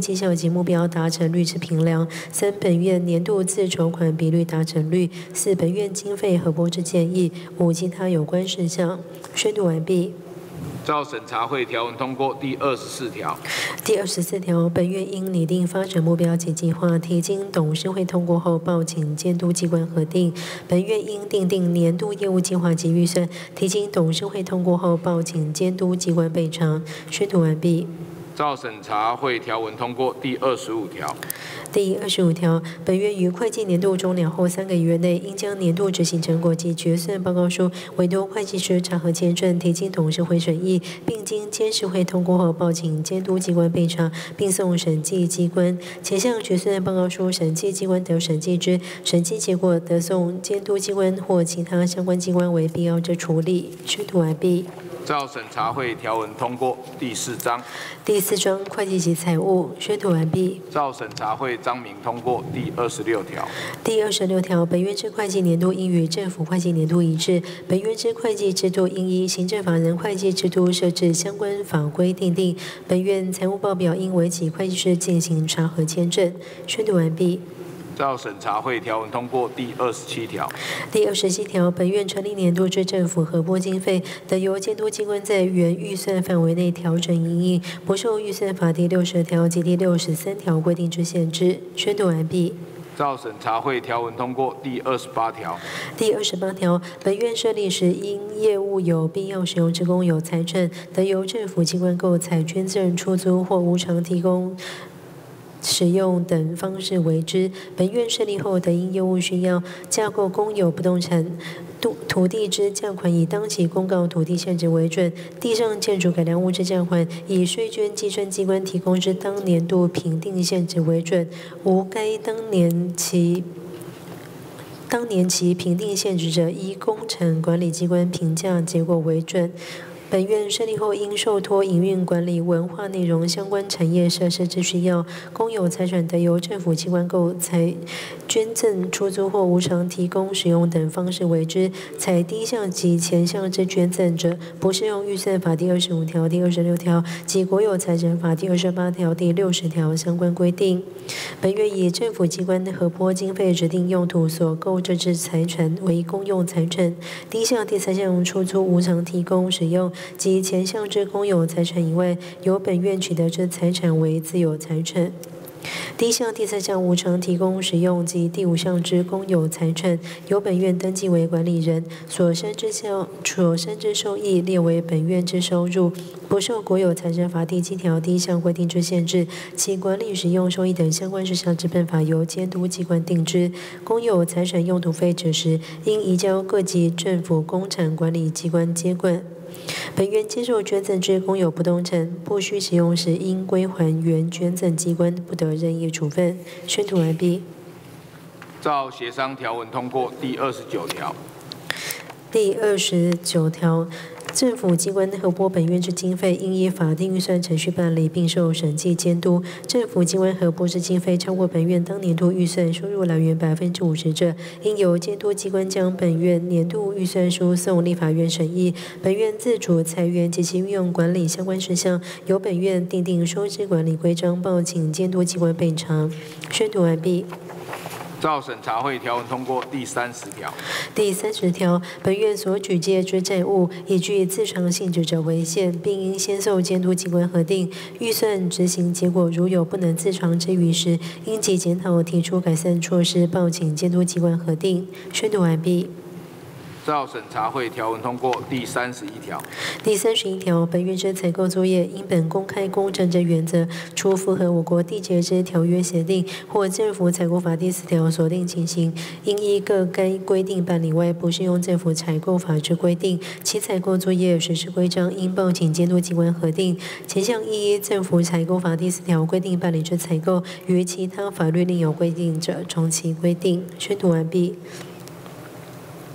[SPEAKER 3] 及目标达成率之评量；3、本院年度自筹款比率达成率；4、本院经费核拨之建议；5、其他有关事项。宣读完毕。
[SPEAKER 1] 照审查会条文通过第24条。
[SPEAKER 3] 第24条，本院应拟定发展目标及计划，提经董事会通过后报请监督机关核定。本院应订定年度业务计划及预算，提经董事会通过后报请监督机关备查。宣读完毕。
[SPEAKER 1] 照审查会条文通过第25条。
[SPEAKER 3] 第25条，本院于会计年度终了后3个月内，应将年度执行成果及决算报告书委托会计师查核签证，提经董事会审议，并经监事会通过后报请监督机关备查，并送审计机关。前项决算报告书审计机关得审计之，审计结果得送监督机关或其他相关机关为必要之处理。宣读完毕。
[SPEAKER 1] 照审查会条文通过第4章。
[SPEAKER 3] 第4章会计及财务宣读完毕。
[SPEAKER 1] 照审查会章名通过第26条。
[SPEAKER 3] 第26条，本院之会计年度应与政府会计年度一致。本院之会计制度应依行政法人会计制度设置相关法规订定。本院财务报表应委起会计师进行查核签证。宣读完毕。
[SPEAKER 1] 照审查会条文通过第27条。
[SPEAKER 3] 第27条，本院成立年度之政府核拨经费，得由监督机关在原预算范围内调整营运，不受预算法第60条及第63条规定之限制。宣读完毕。
[SPEAKER 1] 照审查会条文通过第28条。
[SPEAKER 3] 第28条，本院设立时，因业务有必要使用之公有财产，得由政府机关购采、捐赠、出租或无偿提供。 使用等方式为之。本院设立后，得因业务需要架构公有不动产土地之价款，以当期公告土地限制为准；地上建筑改良物之价款，以税捐计算机关提供之当年度评定限制为准。无该当年其评定限制者，依工程管理机关评价结果为准。 本院设立后，应受托营运管理文化内容相关产业设施之需要，公有财产得由政府机关购采、捐赠、出租或无偿提供使用等方式为之。采第一项及前项之捐赠者，不适用预算法第25条、第26条及国有财产法第28条、第60条相关规定。本院以政府机关核拨经费指定用途所购置之财产为公用财产。第一项、第3项出租、无偿提供、使用。 及前项之公有财产以外，由本院取得之财产为自有财产。第1项、第3项无偿提供使用及第5项之公有财产，由本院登记为管理人，所生之收益列为本院之收入，不受国有财产法第7条第1项规定之限制。其管理、使用、收益等相关事项之办法，由监督机关定之。公有财产用途费者时，应移交各级政府公产管理机关接管。 本院接受捐赠之公有不动产，不需使用时，应归还原捐赠机关，不得任意处分。宣读完毕。
[SPEAKER 1] 照协商条文通过第29条。
[SPEAKER 3] 第29条。 政府机关核拨本院之经费，应依法定预算程序办理，并受审计监督。政府机关核拨之经费超过本院当年度预算收入来源50%者，应由监督机关将本院年度预算书送立法院审议。本院自主裁员及其运用管理相关事项，由本院订定收支管理规章，报请监督机关备查。宣读完毕。
[SPEAKER 1] 照审查会条文通过第30条。
[SPEAKER 3] 第30条，本院所举借之债务，以具自偿性质者为限，并应先受监督机关核定。预算执行结果如有不能自偿之余时，应即检讨提出改善措施，报请监督机关核定。宣读完毕。
[SPEAKER 1] 照审查会条文通过第31条。
[SPEAKER 3] 第31条，本院之采购作业，因本公开公正之原则，除符合我国缔结之条约协定或政府采购法第4条所定情形，应依各该规定办理外，不适用政府采购法之规定。其采购作业实施规章，应报请监督机关核定。前项依政府采购法第4条规定办理之采购，于其他法律另有规定者，从其规定。宣读完毕。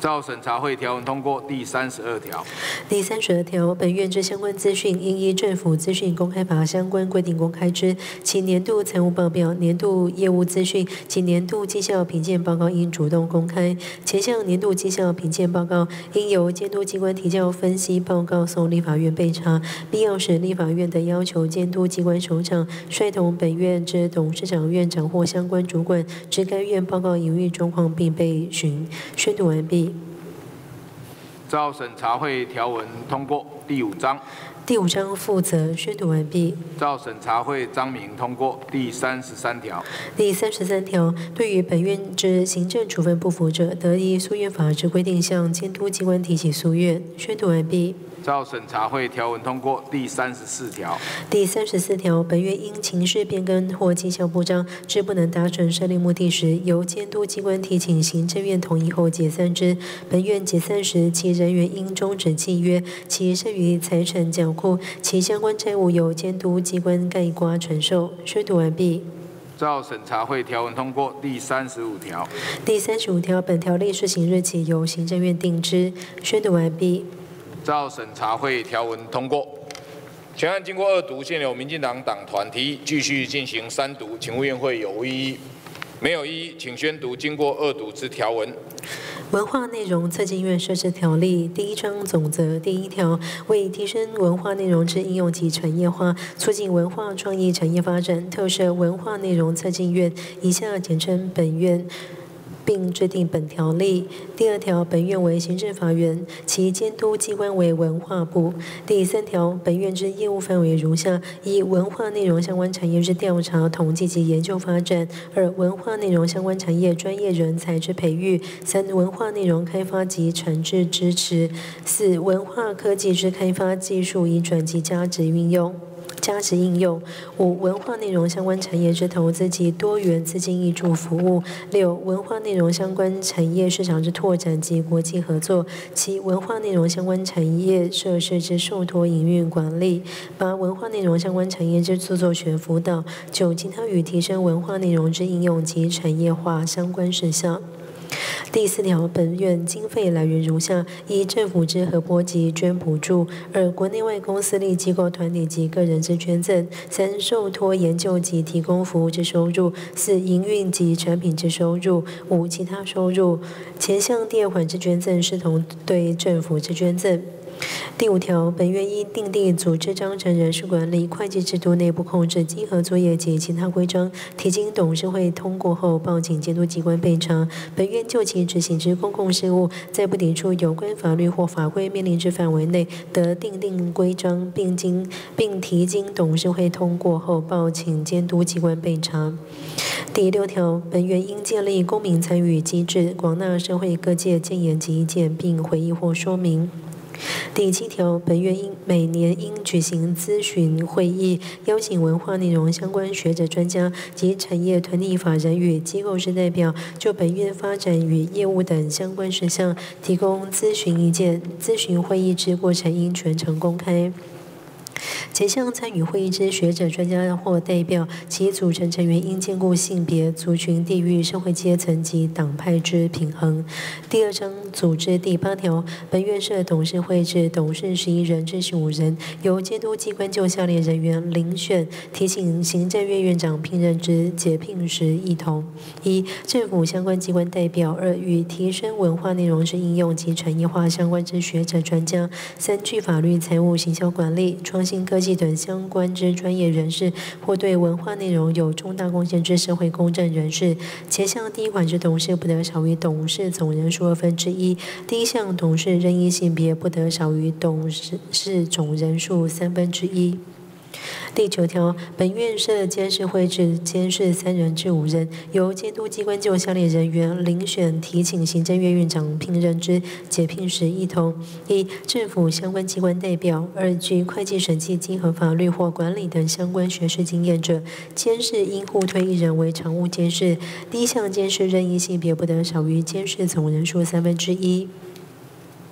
[SPEAKER 1] 照审查会条文通过。第32条。
[SPEAKER 3] 第32条，本院之相关资讯应依政府资讯公开法相关规定公开之。其年度财务报表、年度业务资讯及年度绩效评鉴报告应主动公开。前项年度绩效评鉴报告应由监督机关提交分析报告送立法院备查，必要时立法院得要求监督机关首长率同本院之董事长、院长或相关主管至该院报告营运状况并备询。宣读完毕。
[SPEAKER 1] 照审查会条文通过。第5章。
[SPEAKER 3] 第5章负责。宣读完毕。
[SPEAKER 1] 照审查会章名通过。第33条。
[SPEAKER 3] 第33条，对于本院之行政处分不服者，得依诉愿法之规定向监督机关提起诉愿。宣读完毕。
[SPEAKER 1] 照审查会条文通过。第34条。
[SPEAKER 3] 第34条，本院因情势变更或绩效不彰，致不能达成设立目的时，由监督机关提请行政院同意后解散之。本院解散时，其人员应终止契约，其剩余财产缴库，其相关债务由监督机关概括承受。宣读完毕。
[SPEAKER 1] 照审查会条文通过。第35条。
[SPEAKER 3] 第35条，本条例施行日期由行政院定之。宣读完毕。
[SPEAKER 1] 照审查会条文通过。全案经过2读，现由民进党党团提议继续进行3读，请委员会有无异议？没有异议，请宣读经过2读之条文。
[SPEAKER 3] 文化内容策进院设置条例第1章总则第1条，为提升文化内容之应用及产业化，促进文化创意产业发展，特设文化内容策进院，以下简称本院，并制定本条例。第2条，本院为行政法人，其监督机关为文化部。第3条，本院之业务范围如下：一、文化内容相关产业之调查、统计及研究发展；2、文化内容相关产业专业人才之培育；3、文化内容开发及产制支持；4、文化科技之开发、技术移转及价值应用。5、文化内容相关产业之投资及多元资金挹注服务。6、文化内容相关产业市场之拓展及国际合作。7、文化内容相关产业设施之受托营运管理。8、文化内容相关产业之著作权辅导。9、其他与提升文化内容之应用及产业化相关事项。第4条，本院经费来源如下：一、政府之合拨及捐补助；2、国内外公司立机构团体及个人之捐赠；3、受托研究及提供服务之收入；4、营运及产品之收入；5、其他收入。前项第2款之捐赠视同对政府之捐赠。第5条，本院依订定组织章程、人事管理、会计制度、内部控制、稽核作业及其他规章，提经董事会通过后，报请监督机关备查。本院就其执行之公共事务，在不抵触有关法律或法规命令之范围内，得订定规章，并提经董事会通过后，报请监督机关备查。第6条，本院应建立公民参与机制，广纳社会各界建言及意见，并回忆或说明。第7条，本院每年应举行咨询会议，邀请文化内容相关学者、专家及产业团体法人与机构之代表，就本院发展与业务等相关事项提供咨询意见。咨询会议之过程应全程公开。前项参与会议之学者、专家或代表，其组成成员应兼顾性别、族群、地域、社会阶层及党派之平衡。第2章组织第8条，本院设董事会至董事11人至15人，由监督机关就下列人员遴选，提请行政院院长聘任之，解聘时一同：一、政府相关机关代表；2、与提升文化内容之应用及产业化相关之学者、专家；3、具法律、财务、行销管理、创新科技等相关之专业人士，或对文化内容有重大贡献之社会公正人士。前项第1款之董事不得少于董事总人数1/2。第1项董事任意性别不得少于董事总人数1/3。第9条，本院设监事会至监事3人至5人，由监督机关就下列人员遴选，提请行政院院长聘任之，解聘时一同：一、政府相关机关代表；2、具会计审计、稽核、法律或管理等相关学识经验者。监事应互推1人为常务监事。第1项监事任意性别不得少于监事总人数1/3。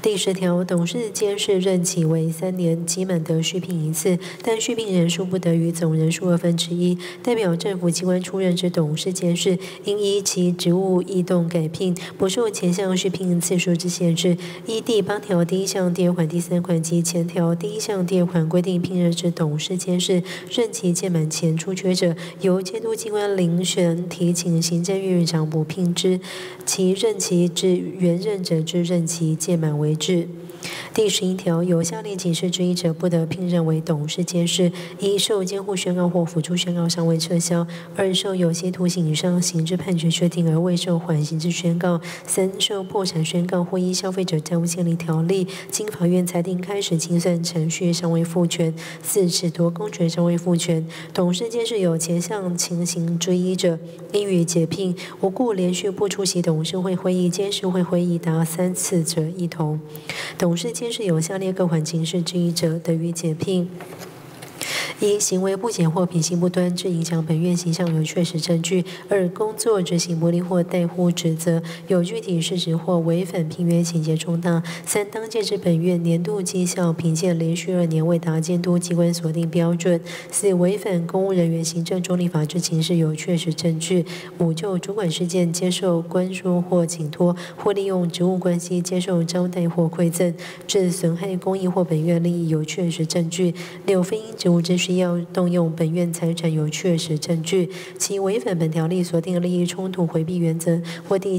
[SPEAKER 3] 第10条，董事监事任期为3年，期满得续聘1次，但续聘人数不得于总人数1/2。代表政府机关出任之董事监事，应依其职务异动改聘，不受前项续聘次数之限制。依第8条第1项第2款、第3款及前条第1项第2款规定聘任之董事监事，任期届满前出缺者，由监督机关遴选提请行政院院长补聘之，其任期至原任者之任期届满为止。第11条，有下列几事之一者，不得聘任为董事监事：一、受监护宣告或辅助宣告尚未撤销；二、受有期徒刑以上刑事判决确定而未受缓刑之宣告；三、受破产宣告或依消费者债务监理条例经法院裁定开始清算程序尚未复权；四、褫夺公权尚未复权。董事监事有前项情形之一者，应予解聘；无故连续不出席董事会会议、监事会会议达3次者一同。董事监事有下列各款情事之一者，得予解聘：一、行为不检或品行不端，致影响本院形象有确实证据；二、工作执行不力或怠忽职责，有具体事实或违反聘约情节重大；三、当届之本院年度绩效评鉴连续2年未达监督机关所定标准；四、违反公务人员行政中立法之情事有确实证据；五、就主管事件接受关说或请托，或利用职务关系接受招待或馈赠，致损害公益或本院利益有确实证据；六、非因职务之需要动用本院财产有确实证据；其违反本条例所定利益冲突回避原则，或第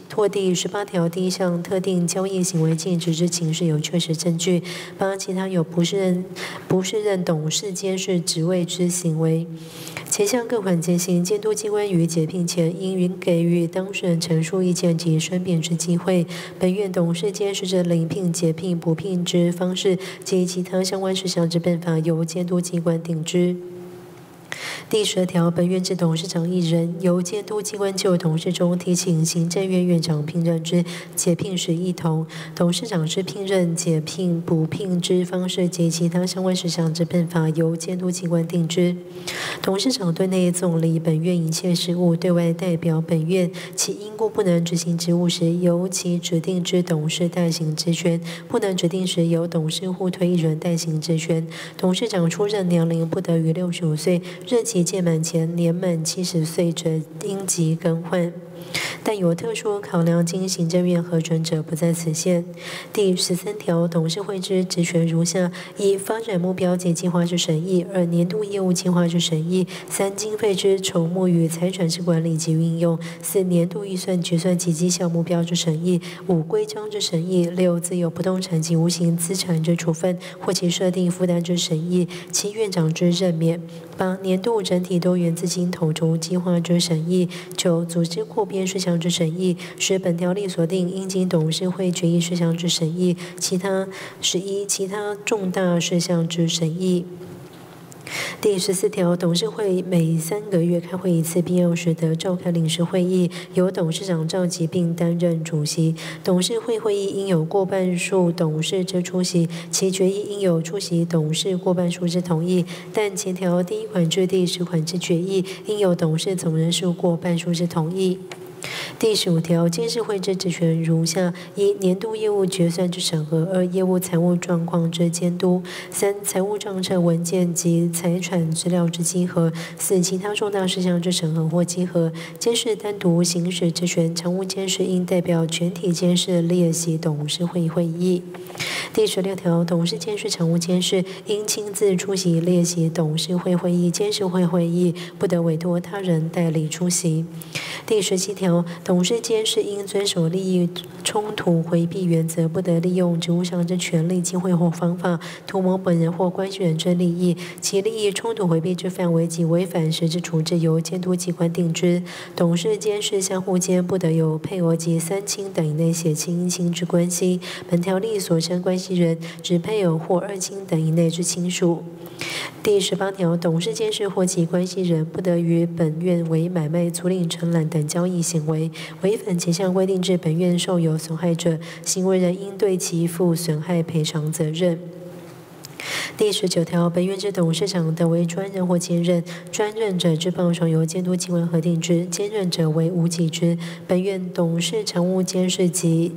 [SPEAKER 3] 18条第1项特定交易行为禁止之情事有确实证据；八、其他有不是任董事监事职位之行为。前项各款情形，监督机关于解聘前，应给予当事人陈述意见及申辩之机会。本院董事监事之遴聘、解聘、补聘之方式及其他相关事项之办法，由监督机关定之。第10条，本院之董事长1人，由监督机关就董事中提请行政院院长聘任之，解聘时一同。董事长之聘任、解聘、补聘之方式及其他相关事项之办法，由监督机关定之。董事长对内总理本院一切事务，对外代表本院，其因故不能执行职务时，由其指定之董事代行职权；不能指定时，由董事互推1人代行职权。董事长出任年龄不得于65岁，任期届满前年满70岁者，应即更换。但有特殊考量，经行政院核准者，不在此限。第13条，董事会之职权如下：一、发展目标及计划之审议；二、年度业务计划之审议；三、经费之筹募与财产之管理及运用；四、年度预算决算及绩效目标之审议；五、规章之审议；六、自有不动产及无形资产之处分或其设定负担之审议；七、院长之任免；八、年度整体多元资金统筹计划之审议；九、组织扩编事项之审议；10、本条例所定应经董事会决议事项之审议；11、其他重大事项之审议。第14条，董事会每3个月开会1次，必要时得召开临时会议，由董事长召集并担任主席。董事会会议应有过半数董事之出席，其决议应有出席董事过半数之同意。但前条第1款至第10款之决议，应有董事总人数过半数之同意。第15条，监事会之职权如下：一、年度业务决算之审核；二、业务财务状况之监督；三、财务账册文件及财产资料之稽核；四、其他重大事项之审核或稽核。监事单独行使职权，常务监事应代表全体监事列席董事会会议。第16条，董事监事、常务监事应亲自出席列席董事会会议、监事会会议，不得委托他人代理出席。第17条，董事监事应遵守利益冲突回避原则，不得利用职务上之权利、机会或方法图谋本人或关系人之利益，其利益冲突回避之范围及违反时之处置，由监督机关定之。董事监事相互间不得有配偶及3亲等以内血亲姻亲之关系。本条例所称关系人，指配偶或2亲等以内之亲属。第18条，董事监事或其关系人不得与本院为买卖、租赁、承揽等交易行为，违反前项规定致本院受有损害者，行为人应对其负损害赔偿责任。第19条，本院之董事长得为专任或兼任，专任者之报酬由监督机关核定之，兼任者为无给之。本院董事、常务监事及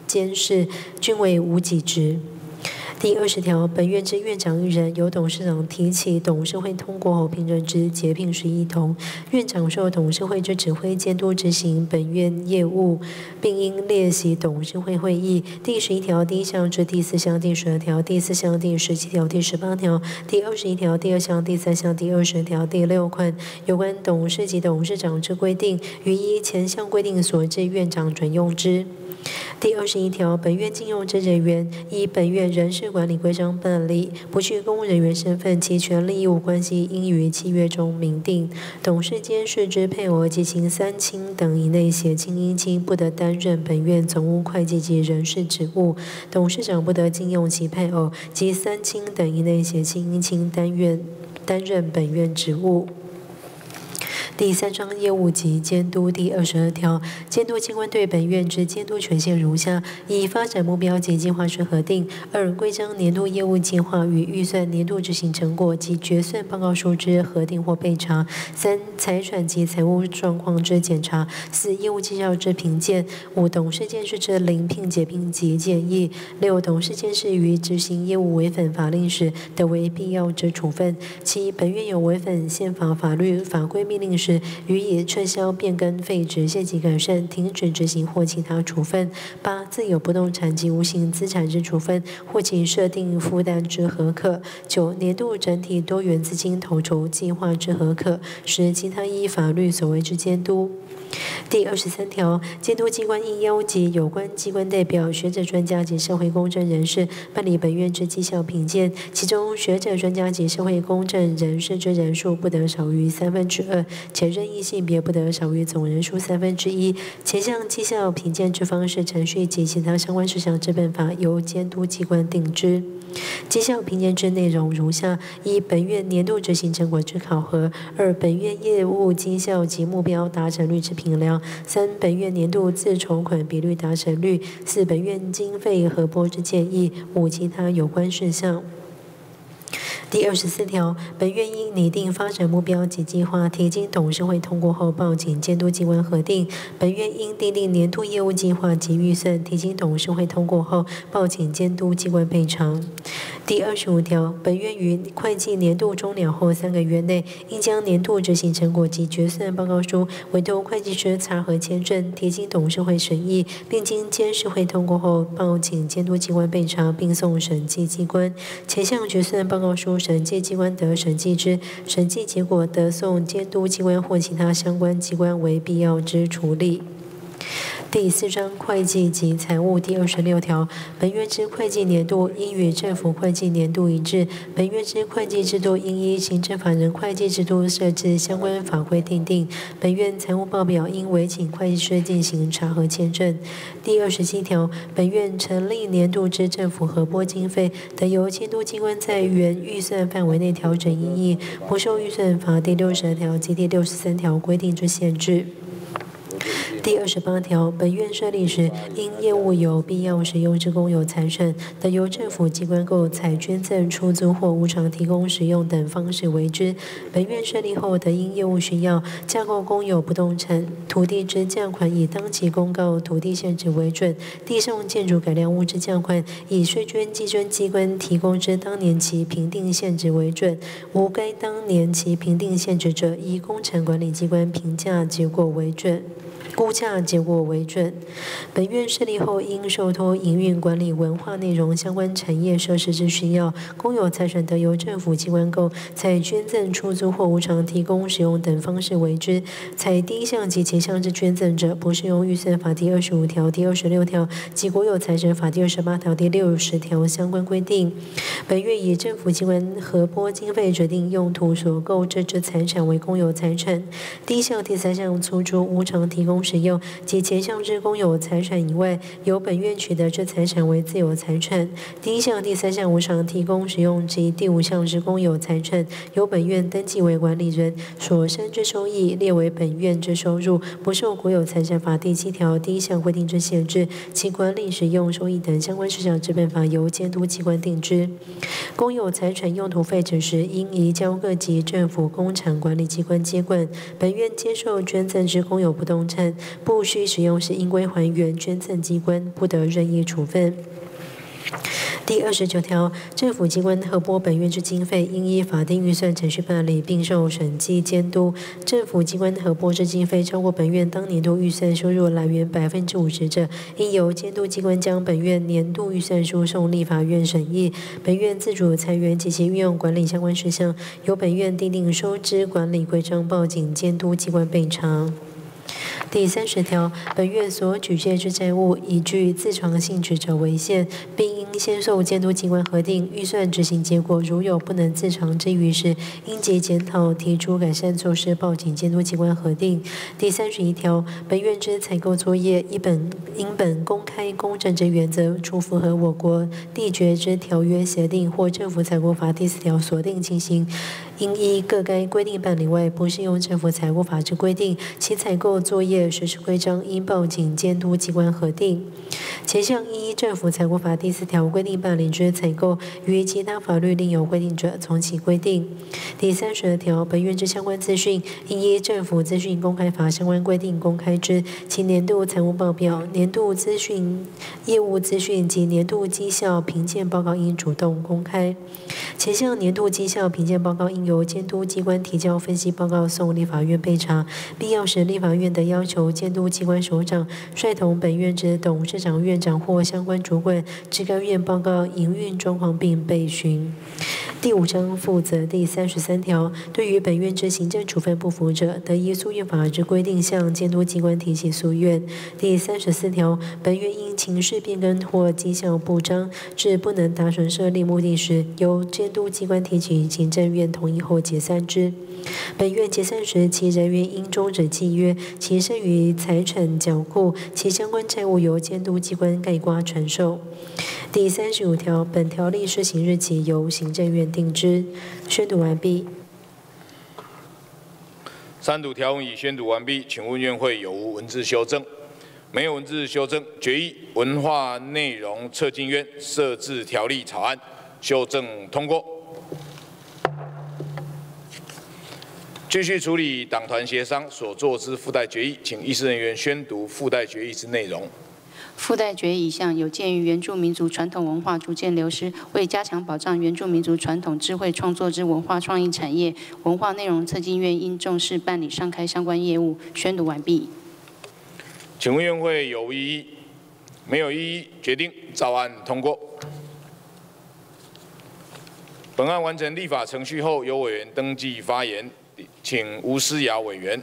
[SPEAKER 3] 监事均为无给职。第20条，本院之院长1人，由董事长提起，董事会通过后聘任之，结聘11同。院长受董事会之指挥监督执行本院业务，并应列席董事会会议。第11条第1项至第4项第12条、第4项第17条、第18条、第21条第2项、第3项第20条第6款有关董事及董事长之规定，予依前项规定所致院长准用之。第21条，本院禁用之人员，依本院人事管理规章办理，不具公务人员身份，其权利义务关系应于契约中明定。董事监事之配偶及其3亲等以内血亲姻亲，不得担任本院总务会计及人事职务。董事长不得禁用其配偶及3亲等以内血亲姻亲担任本院职务。第3章业务及监督第22条，监督机关对本院之监督权限如下：一、发展目标及计划之核定；二、规章年度业务计划与预算年度执行成果及决算报告书之核定或备查；三、财产及财务状况之检查；四、业务绩效之评鉴；五、董事监事之遴聘、解聘及建议；六、董事监事于执行业务违反法令时，得为必要之处分；七、本院有违反宪法、法律、法规命令时，予以撤销、变更、废止、限期改善、停止执行或其他处分；八、自有不动产及无形资产之处分，或其设定负担之核可；九、年度整体多元资金统筹计划之核可；十、其他依法律所谓之监督。第23条，监督机关应邀集有关机关代表、学者、专家及社会公正人士办理本院之绩效评鉴，其中学者、专家及社会公正人士之人数不得少于2/3，且任意性别不得少于总人数1/3。前项绩效评鉴之方式、程序及其他相关事项之办法，由监督机关定之。绩效评鉴之内容如下：一、本院年度执行成果之考核；二、本院业务绩效及目标达成率之评量；三、本院年度自筹款比率达成率；四、本院经费核拨之建议；五、其他有关事项。第24条，本院应拟定发展目标及计划，提经董事会通过后报请监督机关核定。本院应订定年度业务计划及预算，提经董事会通过后报请监督机关备查。第25条，本院于会计年度终了后3个月内，应将年度执行成果及决算报告书委托会计师查核签证，提经董事会审议，并经监事会通过后报请监督机关备查，并送审计机关。前项决算报告书审计机关得审计之，审计结果得送监督机关或其他相关机关为必要之处理。第4章会计及财务第26条，本院之会计年度应与政府会计年度一致。本院之会计制度应依行政法人会计制度设置相关法规订定。本院财务报表应委请会计师进行查核签证。第27条，本院成立年度之政府核拨经费，得由监督机关在原预算范围内调整因应，不受预算法第62条及第63条规定之限制。第28条，本院设立时，因业务有必要使用之公有财产，得由政府机关购采、捐赠、出租或无偿提供使用等方式为之。本院设立后，得因业务需要，架构公有不动产、土地之价款以当期公告土地限制为准；地上建筑改良物之价款，以税捐稽征机关提供之当年期评定限制为准。无该当年期评定限制者，以工程管理机关评价结果为准。估价结果为准。本院设立后，应受托营运管理文化内容相关产业设施之需要，公有财产得由政府机关购采、捐赠、出租或无偿提供使用等方式为之。采第一项及前项之捐赠者，不适用预算法第25条、第26条及国有财产法第28条、第60条相关规定。本院以政府机关核拨经费决定用途所购置之财产为公有财产。第一项、第三项出租、无偿提供使用及前项之公有财产以外，由本院取得之财产为自有财产。第一项、第三项无偿提供使用及第5项之公有财产，由本院登记为管理人，所生之收益列为本院之收入，不受国有财产法第7条第1项规定之限制。其管理、使用、收益等相关事项之办法，由监督机关定之。 公有财产用途废止时，应移交各级政府工厂管理机关接管。本院接受捐赠之公有不动产，不需使用时，应归还原捐赠机关，不得任意处分。第29条，政府机关核拨本院之经费，应依法定预算程序办理，并受审计监督。政府机关核拨之经费超过本院当年度预算收入来源50%者，应由监督机关将本院年度预算书送立法院审议。本院自主裁员及其运用管理相关事项，由本院订定收支管理规章，报请监督机关备查。第30条，本院所举借之债务，以具自偿性质者为限，并应先受监督机关核定。预算执行结果如有不能自偿之余时，应即检讨，提出改善措施，报请监督机关核定。第31条，本院之采购作业，应本公开公正之原则，除符合我国缔结之条约协定或政府采购法第4条所定情形，应依各该规定办理外，不适用政府采购法之规定，其采购作业实施规章应报请监督机关核定。前项依政府采购法第4条规定办理之采购，于其他法律另有规定者，从其规定。第32条，本院之相关资讯，应依政府资讯公开法相关规定公开之。其年度财务报表、年度资讯、业务资讯及年度绩效评鉴报告应主动公开。前项年度绩效评鉴报告应由监督机关提交分析报告送立法院备查，必要时立法院得要求监督机关首长率同本院之董事长、院长或相关主管至该院报告营运状况并备询。第5章负责第33条，对于本院之行政处分不服者，得依诉愿法之规定向监督机关提起诉愿。第34条，本院因情势变更或绩效不彰，致不能达成设立目的时，由监督机关提起行政院同意后解散之。本院解散时，其人员应终止契约，其剩余财产缴库，其相关债务由监督机关概括传授。第35条，本条例施行日期由行政院定之。宣读完毕。
[SPEAKER 1] 三读条文已宣读完毕，请问院会有无文字修正？没有文字修正，决议文化内容策进院设置条例草案修正通过。继续处理党团协商所作之附带决议，请议事人员宣读附带决议之内容。
[SPEAKER 2] 附带决议一项，有鉴于原住民族传统文化逐渐流失，为加强保障原住民族传统智慧创作之文化创意产业，文化内容策进院应重视办理上开相关业务。宣读完毕。
[SPEAKER 1] 请问院会有无异议？没有异议，决定照案通过。本案完成立法程序后，由委员登记发言，请吴思瑶委员。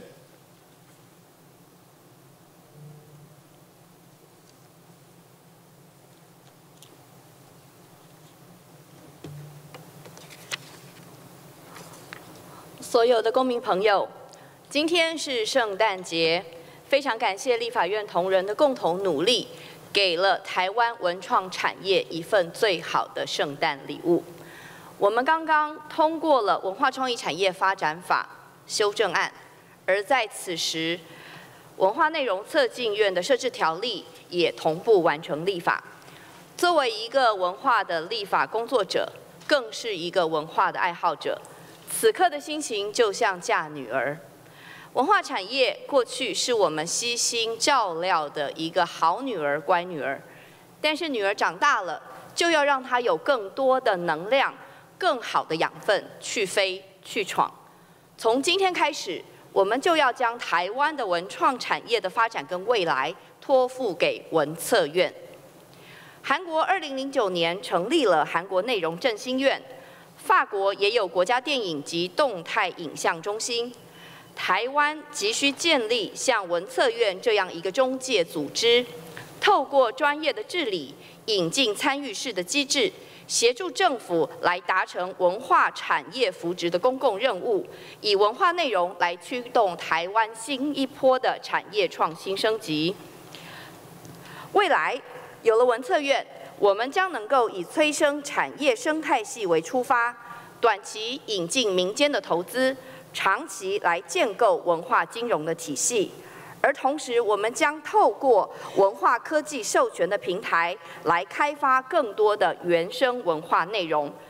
[SPEAKER 8] 所有的公民朋友，今天是圣诞节，非常感谢立法院同仁的共同努力，给了台湾文创产业一份最好的圣诞礼物。我们刚刚通过了文化创意产业发展法修正案，而在此时，文化内容策进院的设置条例也同步完成立法。作为一个文化的立法工作者，更是一个文化的爱好者。此刻的心情就像嫁女儿。文化产业过去是我们悉心照料的一个好女儿、乖女儿，但是女儿长大了，就要让她有更多的能量、更好的养分去飞、去闯。从今天开始，我们就要将台湾的文创产业的发展跟未来托付给文策院。韩国2009年成立了韩国内容振兴院。法国也有国家电影及动态影像中心，台湾急需建立像文策院这样一个中介组织，透过专业的治理，引进参与式的机制，协助政府来达成文化产业扶植的公共任务，以文化内容来驱动台湾新一波的产业创新升级。未来有了文策院，我们将能够以催生产业生态系为出发，短期引进民间的投资，长期来建构文化金融的体系。而同时，我们将透过文化科技授权的平台，来开发更多的原生文化内容。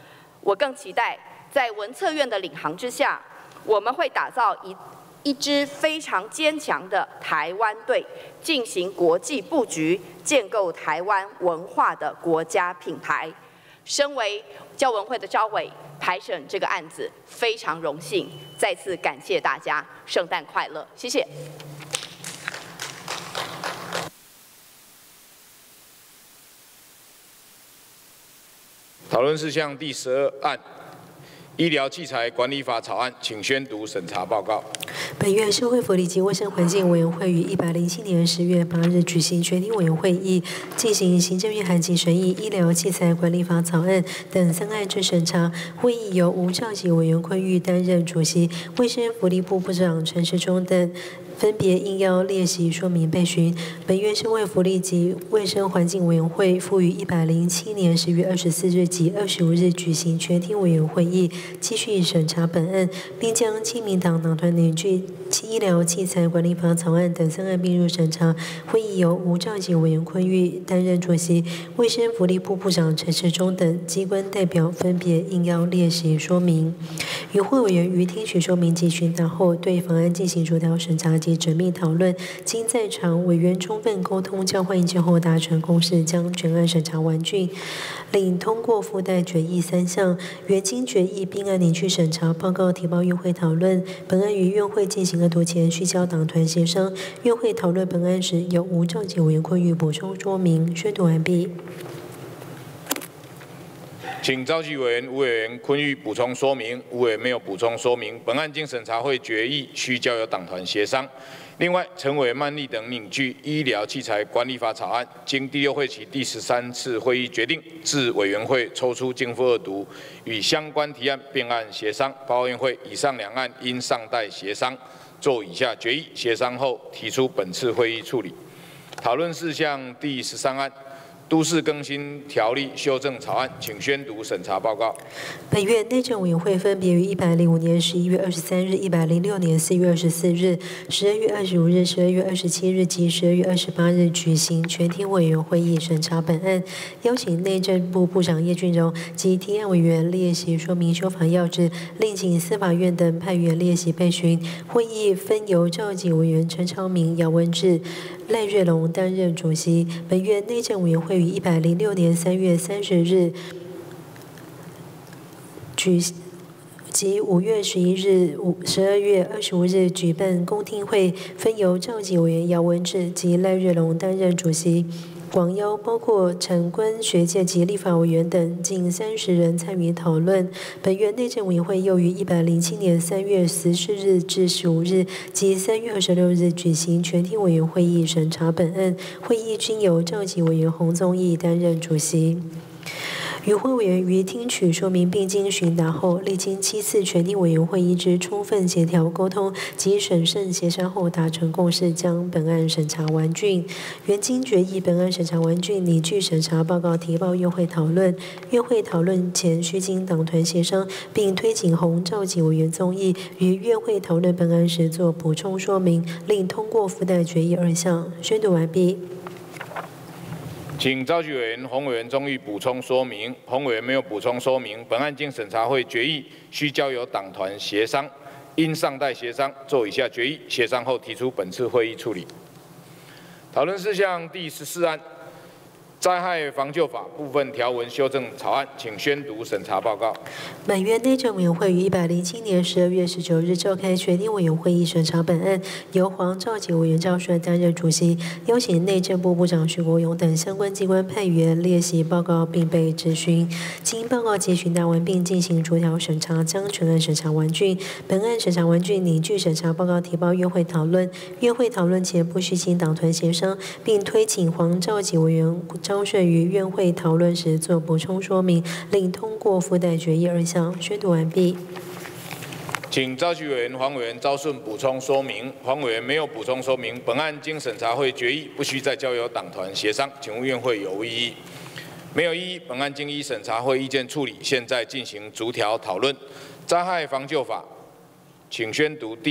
[SPEAKER 8] 我更期待在文策院的领航之下，我们会打造一支非常坚强的台湾队，进行国际布局，建构台湾文化的国家品牌。身为教文会的召委，排审这个案子非常荣幸，再次感谢大家，圣诞快乐，谢谢。
[SPEAKER 1] 讨论事项第12案。 医疗器材管理法草案，请宣读审查报告。
[SPEAKER 3] 本院社会福利及卫生环境委员会于107年10月8日举行全体委员会议，进行行政院函请审议医疗器材管理法草案等3案之审查。会议由无召集委员昆玉担任主席，卫生福利部部长陈时中等。 分别应邀列席说明备询。本院社会福利及卫生环境委员会复于107年10月24日及25日举行全体委员会议，继续审查本案，并将亲民党党团凝聚医疗器材管理法草案等3案并入审查。会议由无召集委员昆玉担任主席，卫生福利部部长陈时中等机关代表分别应邀列席说明。与会委员于听取说明及询答后，对法案进行逐条审查。 及缜密讨论，经在场委员充分沟通、交换意见后达成共识，将全案审查完竣，另通过附带决议3项。原经决议并案凝聚审查报告提报院会讨论。本案于院会进行恶毒前，需交党团协商。院会讨论本案时，由无召集委员昆玉补充说明。宣读完毕。
[SPEAKER 1] 请召集委员吴委员昆玉补充说明。吴委员没有补充说明。本案经审查会决议，需交由党团协商。另外，陈委员曼丽等拟具医疗器材管理法草案，经第6会期第13次会议决定，自委员会抽出经复2读，与相关提案并案协商。报告院会以上2案因尚待协商，做以下决议。协商后提出本次会议处理。讨论事项第13案。 都市更新条例修正草案，请宣读审查报告。
[SPEAKER 3] 本院内政委员会分别于105年11月23日、106年4月24日、12月25日、12月27日及12月28日举行全体委员会议审查本案，邀请内政部部长叶俊荣及提案委员列席说明修法要旨，另请司法院等派员列席备询。会议分由召集委员陈昌明、姚文智、赖瑞龙担任主席。本院内政委员会于106年3月30日及5月11日、12月25日举办公听会，分由召集委员姚文智及赖瑞龙担任主席。 广邀包括产官学界及立法委员等近30人参与讨论。本院内政委员会又于107年3月14日至15日及3月26日举行全体委员会议审查本案，会议均由召集委员洪宗义担任主席。 与会委员于听取说明并经询答后，历经7次全体委员会议之充分协调沟通及审慎协商后达成共识，将本案审查完竣。原经决议本案审查完竣，拟具审查报告提报院会讨论。院会讨论前需经党团协商，并推请洪召集委员宗义于院会讨论本案时做补充说明，另通过附带决议2项。宣读完毕。
[SPEAKER 1] 请召集委员洪委员宗义补充说明。洪委员没有补充说明。本案经审查会决议，需交由党团协商，因尚待协商，做以下决议。协商后提出本次会议处理。讨论事项第14案。 灾害防救法部分条文修正草案，请宣读审查报告。
[SPEAKER 3] 本院内政委员会于107年12月19日召开全体委员会议审查本案，由黄召集委员赵顺担任主席，邀请内政部部长徐国勇等相关机关派员列席报告并被质询。经报告及询答完并进行逐条审查，将全案审查完竣。本案审查完竣，拟具审查报告提报院会讨论。院会讨论前不需经党团协商，并推请黄召集委员招顺于院会讨论时做补充说明，另通过附带决议2项。宣读完毕。
[SPEAKER 1] 请召集委员黄委员招顺补充说明。黄委员没有补充说明。本案经审查会决议，不需再交由党团协商。请问院会有无异议？没有异议。本案经依审查会意见处理，现在进行逐条讨论。灾害防救法，请宣读第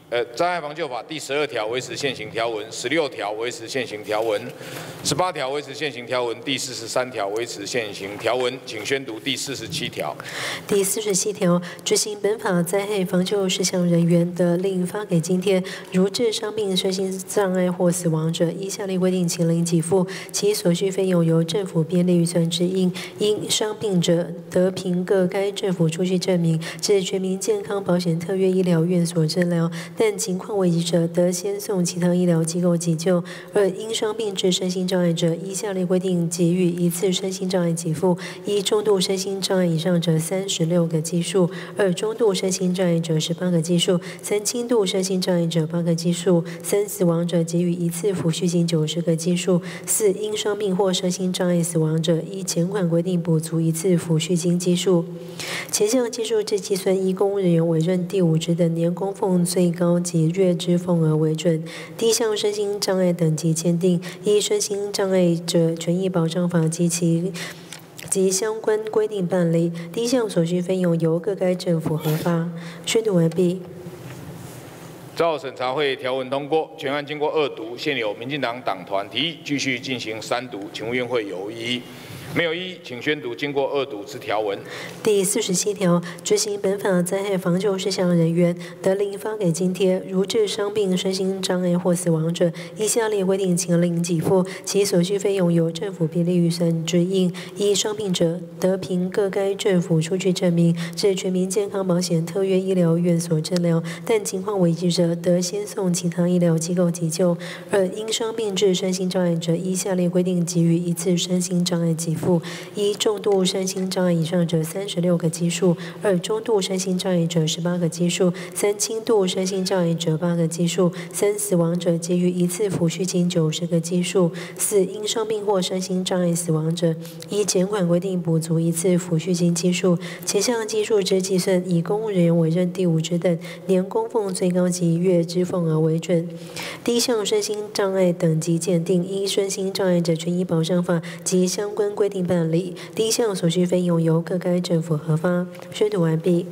[SPEAKER 1] 灾害防救法第12条维持现行条文，16条维持现行条文，18条维持现行条文，第43条维持现行条文。请宣读第47条。
[SPEAKER 3] 第47条，执行本法灾害防救事项人员的另发给津贴，如致伤病、身心障碍或死亡者，依下列规定请领给付，其所需费用由政府编列预算之应。因伤病者，得凭各该政府出具证明，至全民健康保险特约医疗院所治疗。但情况危急者，得先送其他医疗机构急救。2、因伤病致身心障碍者，依下列规定给予一次身心障碍给付：一、重度身心障碍以上者36个基数；2、中度身心障碍者18个基数；3、轻度身心障碍者8个基数；4、死亡者给予一次抚恤金90个基数；4、因伤病或身心障碍死亡者，依前款规定补足一次抚恤金基数。前项基数之计算，依公务人员委任第5职等年供俸最高及月支俸额为准。第一项身心障碍等级鉴定，依身心障碍者权益保障法及相关规定办理。第一项所需费用由各该政府核发。宣读完毕。
[SPEAKER 1] 照审查会条文通过，全案经过2读，现有民进党党团提议继续进行3读，请问院会有异议？没有异议，请宣读经过2读之条文。
[SPEAKER 3] 第47条，执行本法灾害防救事项人员，得另发给津贴，如致伤病、身心障碍或死亡者，依下列规定请领给付，其所需费用由政府编列预算之应。一、伤病者，得凭各该政府出具证明，至全民健康保险特约医疗院所治疗，但情况危急者，得先送其他医疗机构急救。2、因伤病致身心障碍者，依下列规定给予一次身心障碍给付：一、重度身心障碍以上者36个基数；2、中度身心障碍者18个基数；3、轻度身心障碍者8个基数；4、死亡者给予一次抚恤金90个基数；4、因伤病或身心障碍死亡者，依前款规定补足一次抚恤金基数。前项基数之计算，以公务人员委任第5职等年供俸最高及月支俸额为准。第一项身心障碍等级鉴定，依身心障碍者权益保障法及相关规定办理。第一项所需费用由各该政府核发。宣读完毕。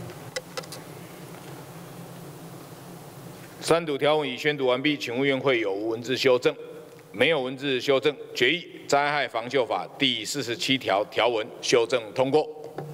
[SPEAKER 1] 3读条文已宣读完毕，请问院会有无文字修正？没有文字修正，决议灾害防救法第47条条文修正通过。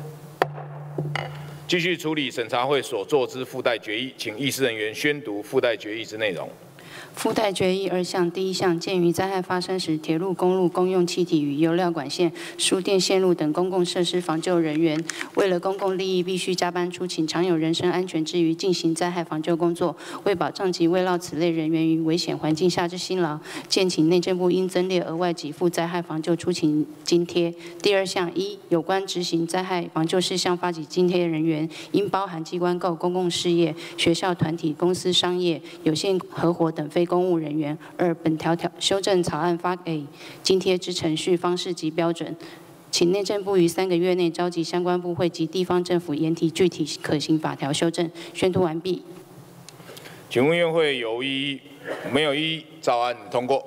[SPEAKER 1] 继续处理审查会所作之附带决议，请议事人员宣读附带决议之内容。
[SPEAKER 2] 附带决议2项，第1项，鉴于灾害发生时，铁路、公路、公用气体与油料管线、输电线路等公共设施防救人员，为了公共利益，必须加班出勤，常有人身安全之余进行灾害防救工作，为保障及慰劳此类人员于危险环境下之辛劳，建请内政部应增列额外给付灾害防救出勤津贴。第2项，1、有关执行灾害防救事项发给津贴人员，应包含机关构、公共事业、学校、团体、公司、商业、有限合伙等非公务人员。2、本条修正草案发给津贴之程序、方式及标准，请内政部于3个月内召集相关部会及地方政府研提具体可行法条修正。宣读完毕。
[SPEAKER 1] 请问院会有异议？没有异议，照案通过。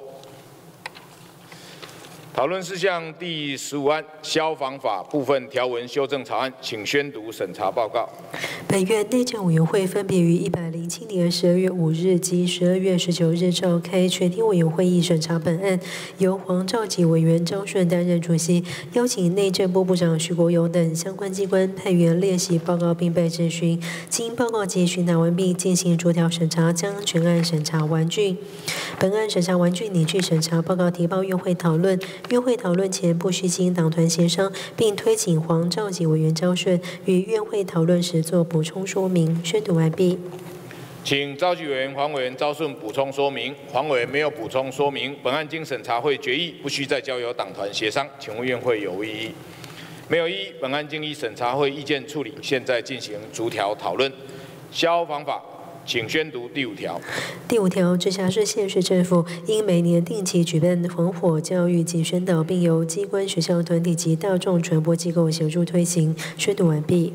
[SPEAKER 1] 讨论事项第15案消防法部分条文修正草案，请宣读审查报告。
[SPEAKER 3] 本院内政委员会分别于107年12月5日及12月19日召开全体委员会议审查本案，由黄兆吉委员张顺担任主席，邀请内政部部长徐国勇等相关机关派员列席报告并被质询。经报告及询答完毕，进行逐条审查，将全案审查完竣。本案审查完竣，拟具审查报告提报院会讨论。院会讨论前不需经党团协商，并推请黄兆吉委员张顺与院会讨论时做补充说明。宣读完毕。
[SPEAKER 1] 请召集委员黄委员招顺补充说明。黄委员没有补充说明。本案经审查会决议，不需再交由党团协商。请问院会有异议？没有异议。本案经依审查会意见处理，现在进行逐条讨论。消防法。请宣读第5条。
[SPEAKER 3] 第5条，直辖市、县市政府应每年定期举办防火教育及宣导，并由机关、学校、团体及大众传播机构协助推行。宣读完毕。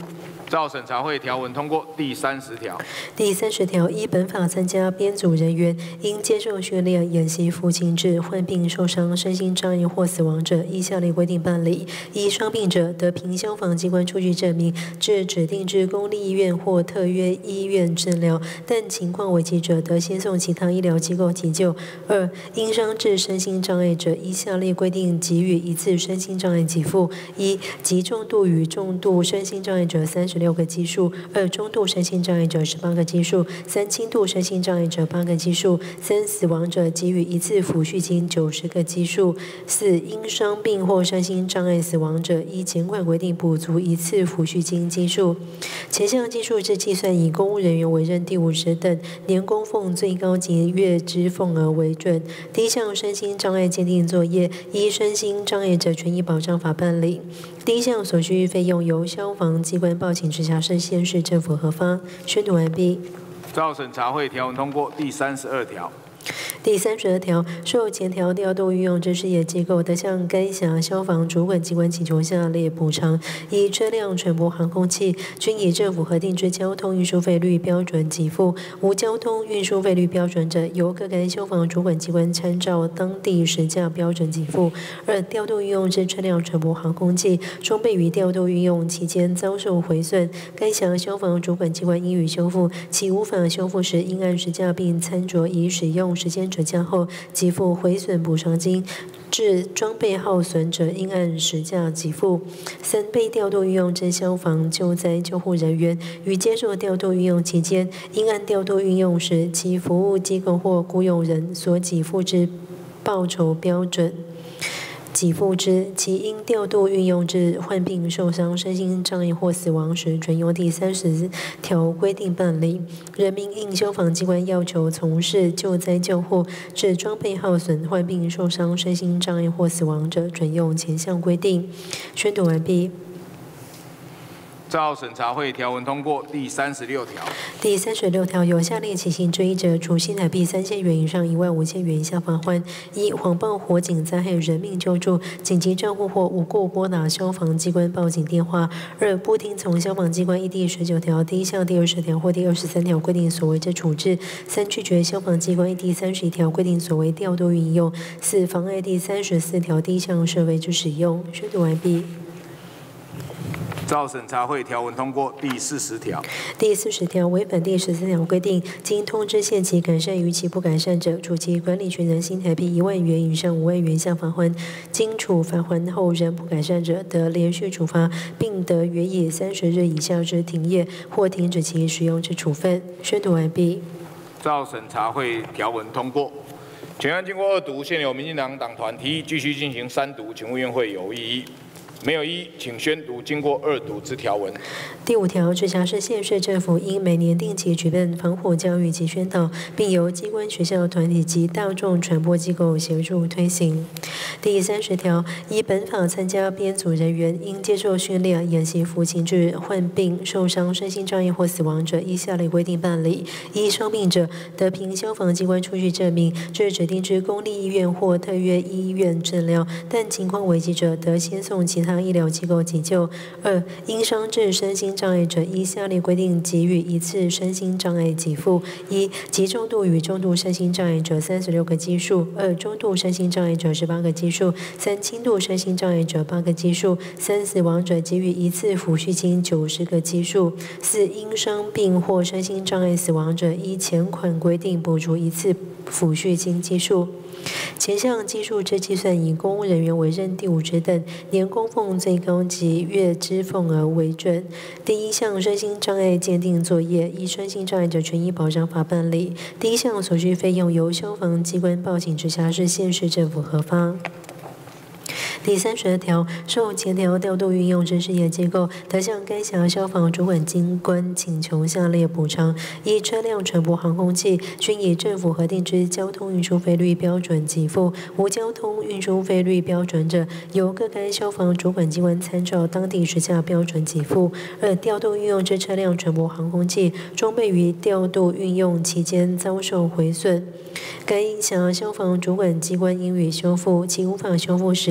[SPEAKER 1] 照审查会条文通过。第30条。
[SPEAKER 3] 第30条，依本法参加编组人员应接受训练、演习服刑至患病、受伤、身心障碍或死亡者，依下列规定办理：一、伤病者得凭消防机关出具证明，至指定之公立医院或特约医院治疗，但情况危急者，得先送其他医疗机构急救。二、因伤致身心障碍者，依下列规定给予一次身心障碍给付：一、极重度与重度身心障碍者36个基数；二、中度身心障碍者18个基数；三、轻度身心障碍者8个基数；三、死亡者给予一次抚恤金90个基数；四、因伤病或身心障碍死亡者，依前款规定补足一次抚恤金基数。前项基数之计算，以公务人员委任第5职等年供奉最高及月支奉额为准。第一项身心障碍鉴定作业，依身心障碍者权益保障法办理。第一项所需费用由消防机关报请直辖市、县市政府核发。宣读完毕。
[SPEAKER 1] 照审查会条文通过。第32条。
[SPEAKER 3] 第32条，受前条调度运用之事业机构，得向该辖消防主管机关请求下列补偿：一、车辆船舶航空器均以政府核定之交通运输费率标准给付，无交通运输费率标准者，由各该消防主管机关参照当地实价标准给付。二、调度运用之车辆船舶航空器装备于调度运用期间遭受毁损，该辖消防主管机关应予修复，其无法修复时，应按实价并参酌已使用时间折价后给付毁损补偿金，致装备耗损者应按实价给付。三、被调度运用之消防救灾救护人员于接受调度运用期间，应按调度运用时其服务机构或雇用人所给付之报酬标准给付之，其因调度运用至患病、受伤、身心障碍或死亡时，准用第30条规定办理。人民应消防机关要求从事救灾救护致装备耗损、患病、受伤、身心障碍或死亡者，准用前项规定。宣读完毕。
[SPEAKER 1] 照审查会条文通过。第36条。
[SPEAKER 3] 第36条，有下列情形之一者，处新台币3000元以上15000元以下罚锾：一、谎报火警灾害人命救助、紧急照护或无故拨打消防机关报警电话；二、不听从消防机关依第19条第1项、第20条或第23条规定所为之处置；三、拒绝消防机关依第31条规定所为调度运用；四、妨碍第34条第1项设备之使用。宣读完毕。
[SPEAKER 1] 照审查会条文通过。第40条。
[SPEAKER 3] 第40条，违反第14条规定，经通知限期改善逾期不改善者，处其管理权人新台币1万元以上5万元以下罚锾；经处罚锾后仍不改善者，得连续处罚，并得予以30日以下之停业或停止其使用之处分。宣读完毕。
[SPEAKER 1] 照审查会条文通过。全案经过2读，现有民进党党团提议继续进行3读，请问院会有异议？没有异议，请宣读经过2读之条文。
[SPEAKER 3] 第5条，直辖市、县市政府应每年定期举办防火教育及宣导，并由机关、学校、团体及大众传播机构协助推行。第30条，依本法参加编组人员应接受训练、演习服刑至患病、受伤、身心障碍或死亡者，依下列规定办理：一、伤病者得凭消防机关出具证明，至指定之公立医院或特约医院治疗，但情况危急者，得先送其他医疗机构急救。二、因伤致身心障碍者，依下列规定给予一次身心障碍给付：一、极重度与中度身心障碍者36个基数；二、中度身心障碍者18个基数；三、轻度身心障碍者8个基数；三、死亡者给予一次抚恤金90个基数；四、因伤病或身心障碍死亡者，依前款规定补足一次抚恤金基数。前项基数之计算，以公务人员委任第5职等年供奉最高及月支奉额为准。第一项身心障碍鉴定作业，依身心障碍者权益保障法办理。第一项所需费用由消防机关报请直辖市、县市政府核发。第32条，受前条调度运用之事业机构，得向该辖消防主管机关请求下列补偿：一、车辆船舶航空器均以政府核定之交通运输费率标准给付，无交通运输费率标准者，由各该消防主管机关参照当地实价标准给付。二、调度运用之车辆船舶航空器装备于调度运用期间遭受毁损，该辖消防主管机关应予修复，其无法修复时，应按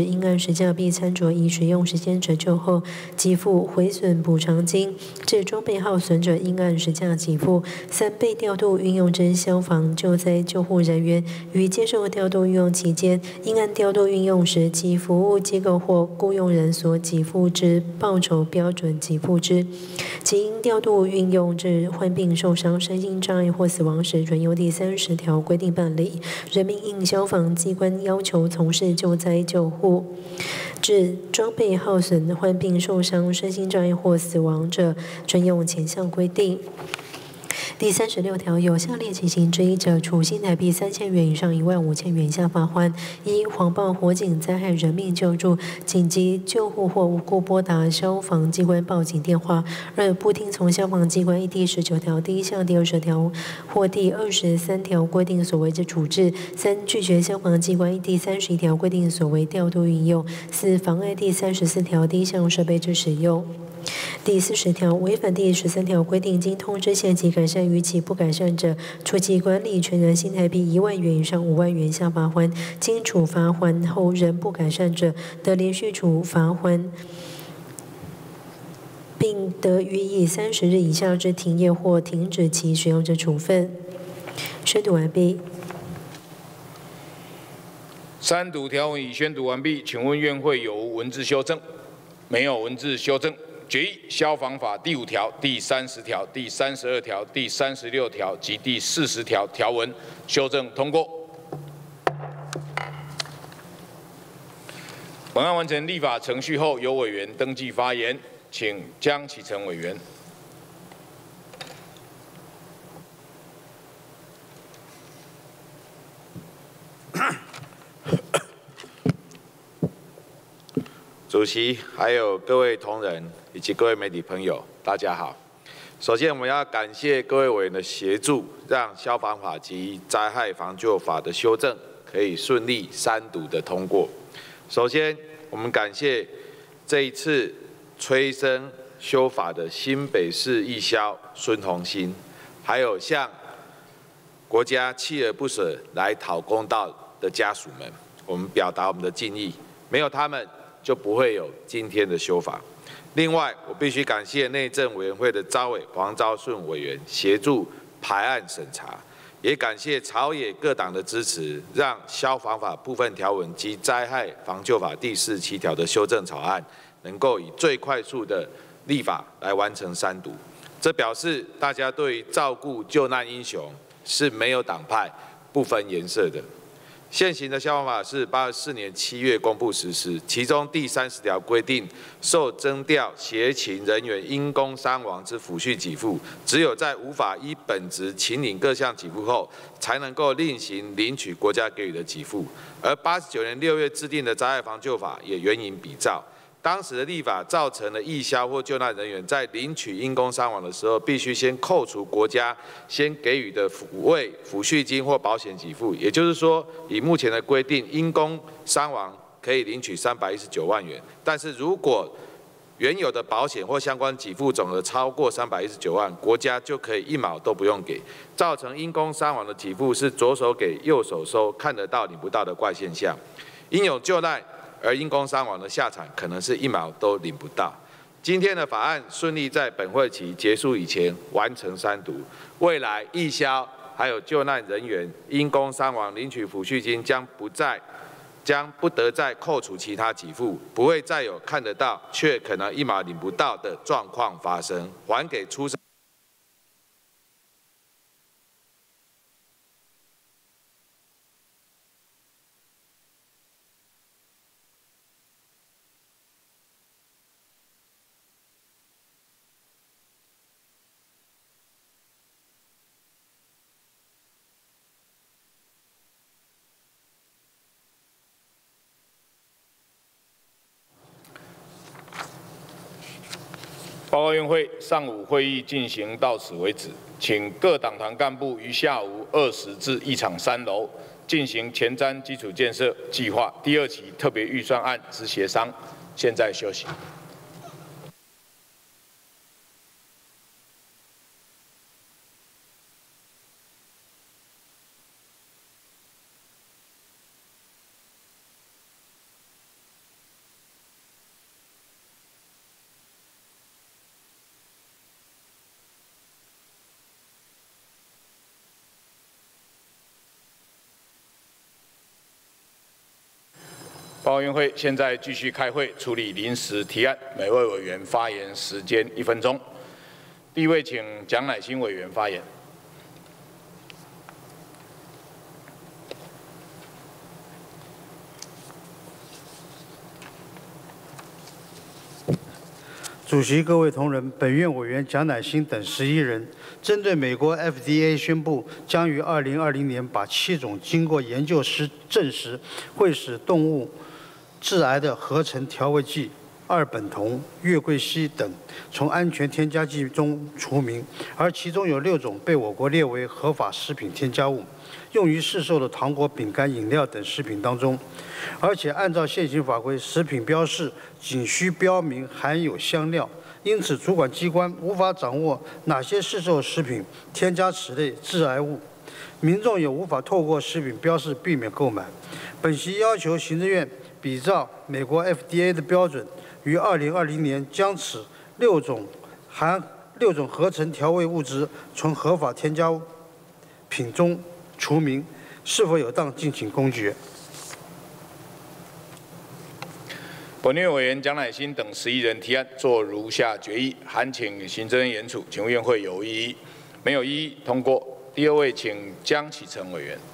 [SPEAKER 3] 时价币参酌以使用时间折旧后给付毁损补偿金，至装备耗损者应按时价给付。3、被调度运用之消防救灾救护人员于接受调度运用期间，应按调度运用时其服务机构或雇用人所给付之报酬标准给付之。其因调度运用致患病、受伤、身心障碍或死亡时，准由第30条规定办理。人民应消防机关要求从事救灾救护，致装备耗损、患病、受伤、身心障碍或死亡者，准用前项规定。第36条，有下列情形之一者，处新台币3000元以上15000元以下罚锾：一、谎报火警灾害人命救助、紧急救护或无故拨打消防机关报警电话；二、不听从消防机关依第19条第1项、第20条或第23条规定所为之处置；三、拒绝消防机关依第31条规定所为调度运用；四、妨碍第34条第1项设备之使用。第40条，违反第13条规定，经通知限期改善逾期不改善者，处其管理权人新台币1万元以上5万元以下罚锾；经处罚锾后仍不改善者，得连续处罚锾，并得予以30日以下之停业或停止其使用之处分。宣读完毕。
[SPEAKER 1] 3读条文已宣读完毕，请问院会有无文字修正？没有文字修正。决议消防法第5条、第30条、第32条、第36条及第40条条文修正通过。本案完成立法程序后，由委员登记发言，请江启臣委员。
[SPEAKER 11] 主席，还有各位同仁以及各位媒体朋友，大家好。首先，我们要感谢各位委员的协助，让消防法及灾害防救法的修正可以顺利3读的通过。首先，我们感谢这一次催生修法的新北市义消孙宏兴，还有向国家锲而不舍来讨公道的家属们，我们表达我们的敬意。没有他们，就不会有今天的修法。另外，我必须感谢内政委员会的召委黄昭顺委员协助排案审查，也感谢朝野各党的支持，让消防法部分条文及灾害防救法第47条的修正草案能够以最快速的立法来完成3读。这表示大家对于照顾救难英雄是没有党派、不分颜色的。现行的消防法是84年7月公布实施，其中第30条规定，受征调协勤人员因公伤亡之抚恤给付，只有在无法依本职请领各项给付后，才能够另行领取国家给予的给付。而89年6月制定的灾害防救法也援引比照。当时的立法造成了义消或救难人员在领取因公伤亡的时候，必须先扣除国家先给予的抚慰、抚恤金或保险给付。也就是说，以目前的规定，因公伤亡可以领取319万元，但是如果原有的保险或相关给付总额超过319万，国家就可以1毛都不用给，造成因公伤亡的给付是左手给右手收，看得到领不到的怪现象。因有救难而因公伤亡的下场，可能是1毛都领不到。今天的法案顺利在本会期结束以前完成3读，未来义消还有救难人员因公伤亡领取抚恤金将不得再扣除其他给付，不会再有看得到却可能1毛领不到的状况发生，还给出生。
[SPEAKER 1] 报告院会，上午会议进行到此为止，请各党团干部于下午20至议场3楼进行前瞻基础建设计划第2期特别预算案之协商。现在休息。 报委员会现在继续开会处理临时提案，每位委员发言时间1分钟。第一位，请蒋乃馨委员发言。
[SPEAKER 12] 主席、各位同仁，本院委员蒋乃馨等11人，针对美国 FDA 宣布将于2020年把7种经过研究证实会使动物致癌的合成调味剂2苯酮、月桂烯等从安全添加剂中除名，而其中有6种被我国列为合法食品添加物，用于市售的糖果、饼干、饮料等食品当中。而且按照现行法规，食品标示仅需标明含有香料，因此主管机关无法掌握哪些市售食品添加此类致癌物，民众也无法透过食品标示避免购买。本席要求行政院比照美国 FDA 的标准，于2020年将此6种合成调味物质从合法添加品中除名，是否有当，敬请公决。
[SPEAKER 1] 本院委员蒋乃馨等11人提案，做如下决议，函请行政院研处，请问院会有异议？没有异议，通过。第2位，请江启臣委员。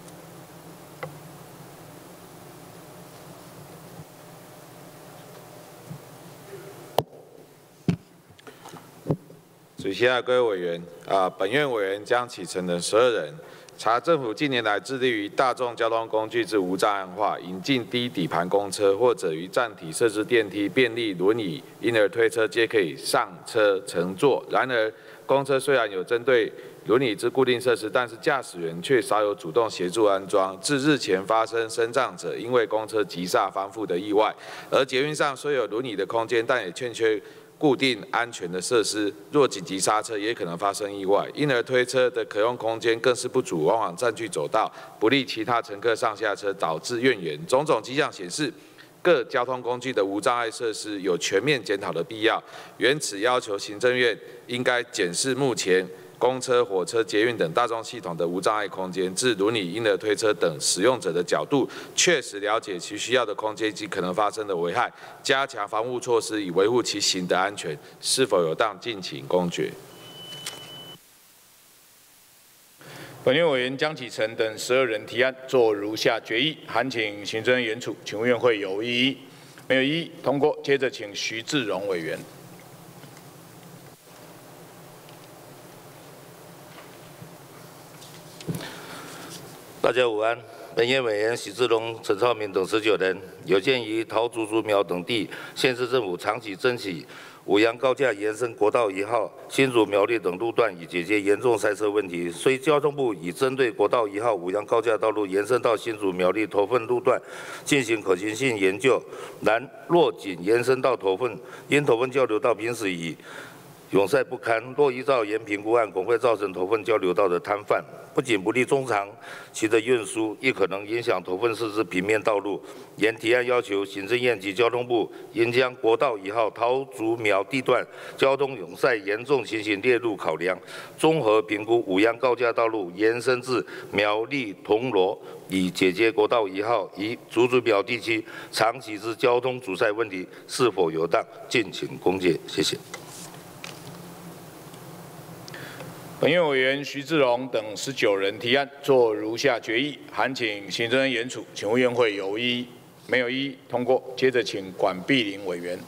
[SPEAKER 11] 主席、各位委员，本院委员江启臣等12人。查政府近年来致力于大众交通工具之无障碍化，引进低底盘公车，或者于站体设置电梯、便利、轮椅、婴儿推车，皆可以上车乘坐。然而，公车虽然有针对轮椅之固定设施，但是驾驶员却少有主动协助安装，至日前发生身障者因为公车急刹翻覆的意外。而捷运上虽有轮椅的空间，但也欠缺固定安全的设施，若紧急刹车也可能发生意外。婴儿推车的可用空间更是不足，往往占据走道，不利其他乘客上下车，导致怨言。种种迹象显示，各交通工具的无障碍设施有全面检讨的必要。原此要求行政院应该检视目前公车、火车、捷运等大众系统的无障碍空间，自轮椅、婴儿推车等使用者的角度，确实了解其需要的空间及可能发生的危害，加强防护措施，以维护其行的安全，是否有当，敬请公决。
[SPEAKER 1] 本院委员江启臣等12人提案，做如下决议，函请行政院研处，请问院会有异议？没有异议，通过。接着请徐志荣委员。
[SPEAKER 13] 大家午安。本院委员许志荣、陈超明等19人，有鉴于桃竹竹苗等地县市政府长期争取五杨高架延伸国道1号新竹苗栗等路段，以解决严重塞车问题，虽交通部已针对国道1号五杨高架道路延伸到新竹苗栗头份路段进行可行性研究，然若仅延伸到头份，因头份交流道平时已拥塞不堪，若依照原评估案，恐会造成头份交流道的瘫痪，不仅不利中长期的运输，亦可能影响头份市之平面道路。原提案要求行政院及交通部应将国道1号桃竹苗地段交通拥塞严重情形列入考量，综合评估五杨高架道路延伸至苗栗铜锣，以解决国道1号与竹竹苗地区长期之交通阻塞问题是否有当，敬请公决。谢谢。
[SPEAKER 1] 本院委员徐志荣等19人提案，做如下决议，函请行政院研处，请问院会有异议？没有异议，通过。接着请管碧玲委员。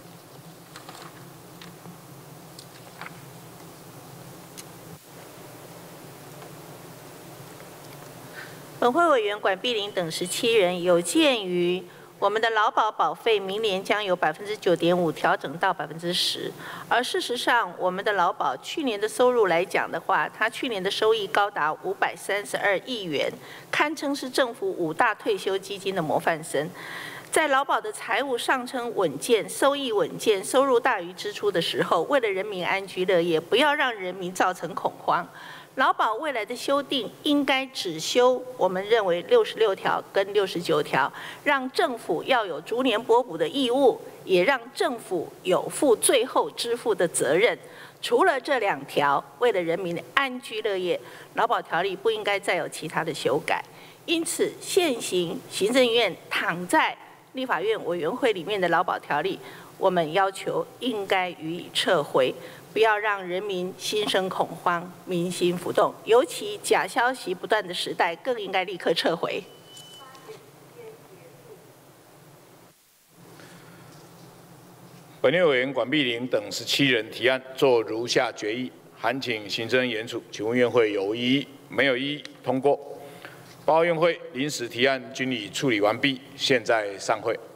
[SPEAKER 5] 本会委员管碧玲等17人，有鉴于我们的劳保保费明年将由9.5%调整到10%，而事实上，我们的劳保去年的收入来讲的话，它去年的收益高达532亿元，堪称是政府5大退休基金的模范生。在劳保的财务上称稳健、收益稳健、收入大于支出的时候，为了人民安居乐业，不要让人民造成恐慌。劳保未来的修订应该只修我们认为66条跟69条，让政府要有逐年拨补的义务，也让政府有负最后支付的责任。除了这2条，为了人民的安居乐业，劳保条例不应该再有其他的修改。因此，现行行政院躺在立法院委员会里面的劳保条例，我们要求应该予以撤回，不要让人民心生恐慌、民心浮动。尤其假消息不断的时代，更应该立刻撤回。
[SPEAKER 1] 本院委员管碧玲等17人提案，做如下决议：函请行政研处，请问院会有异议？没有异议，通过。报院会临时提案均已处理完毕，现在散会。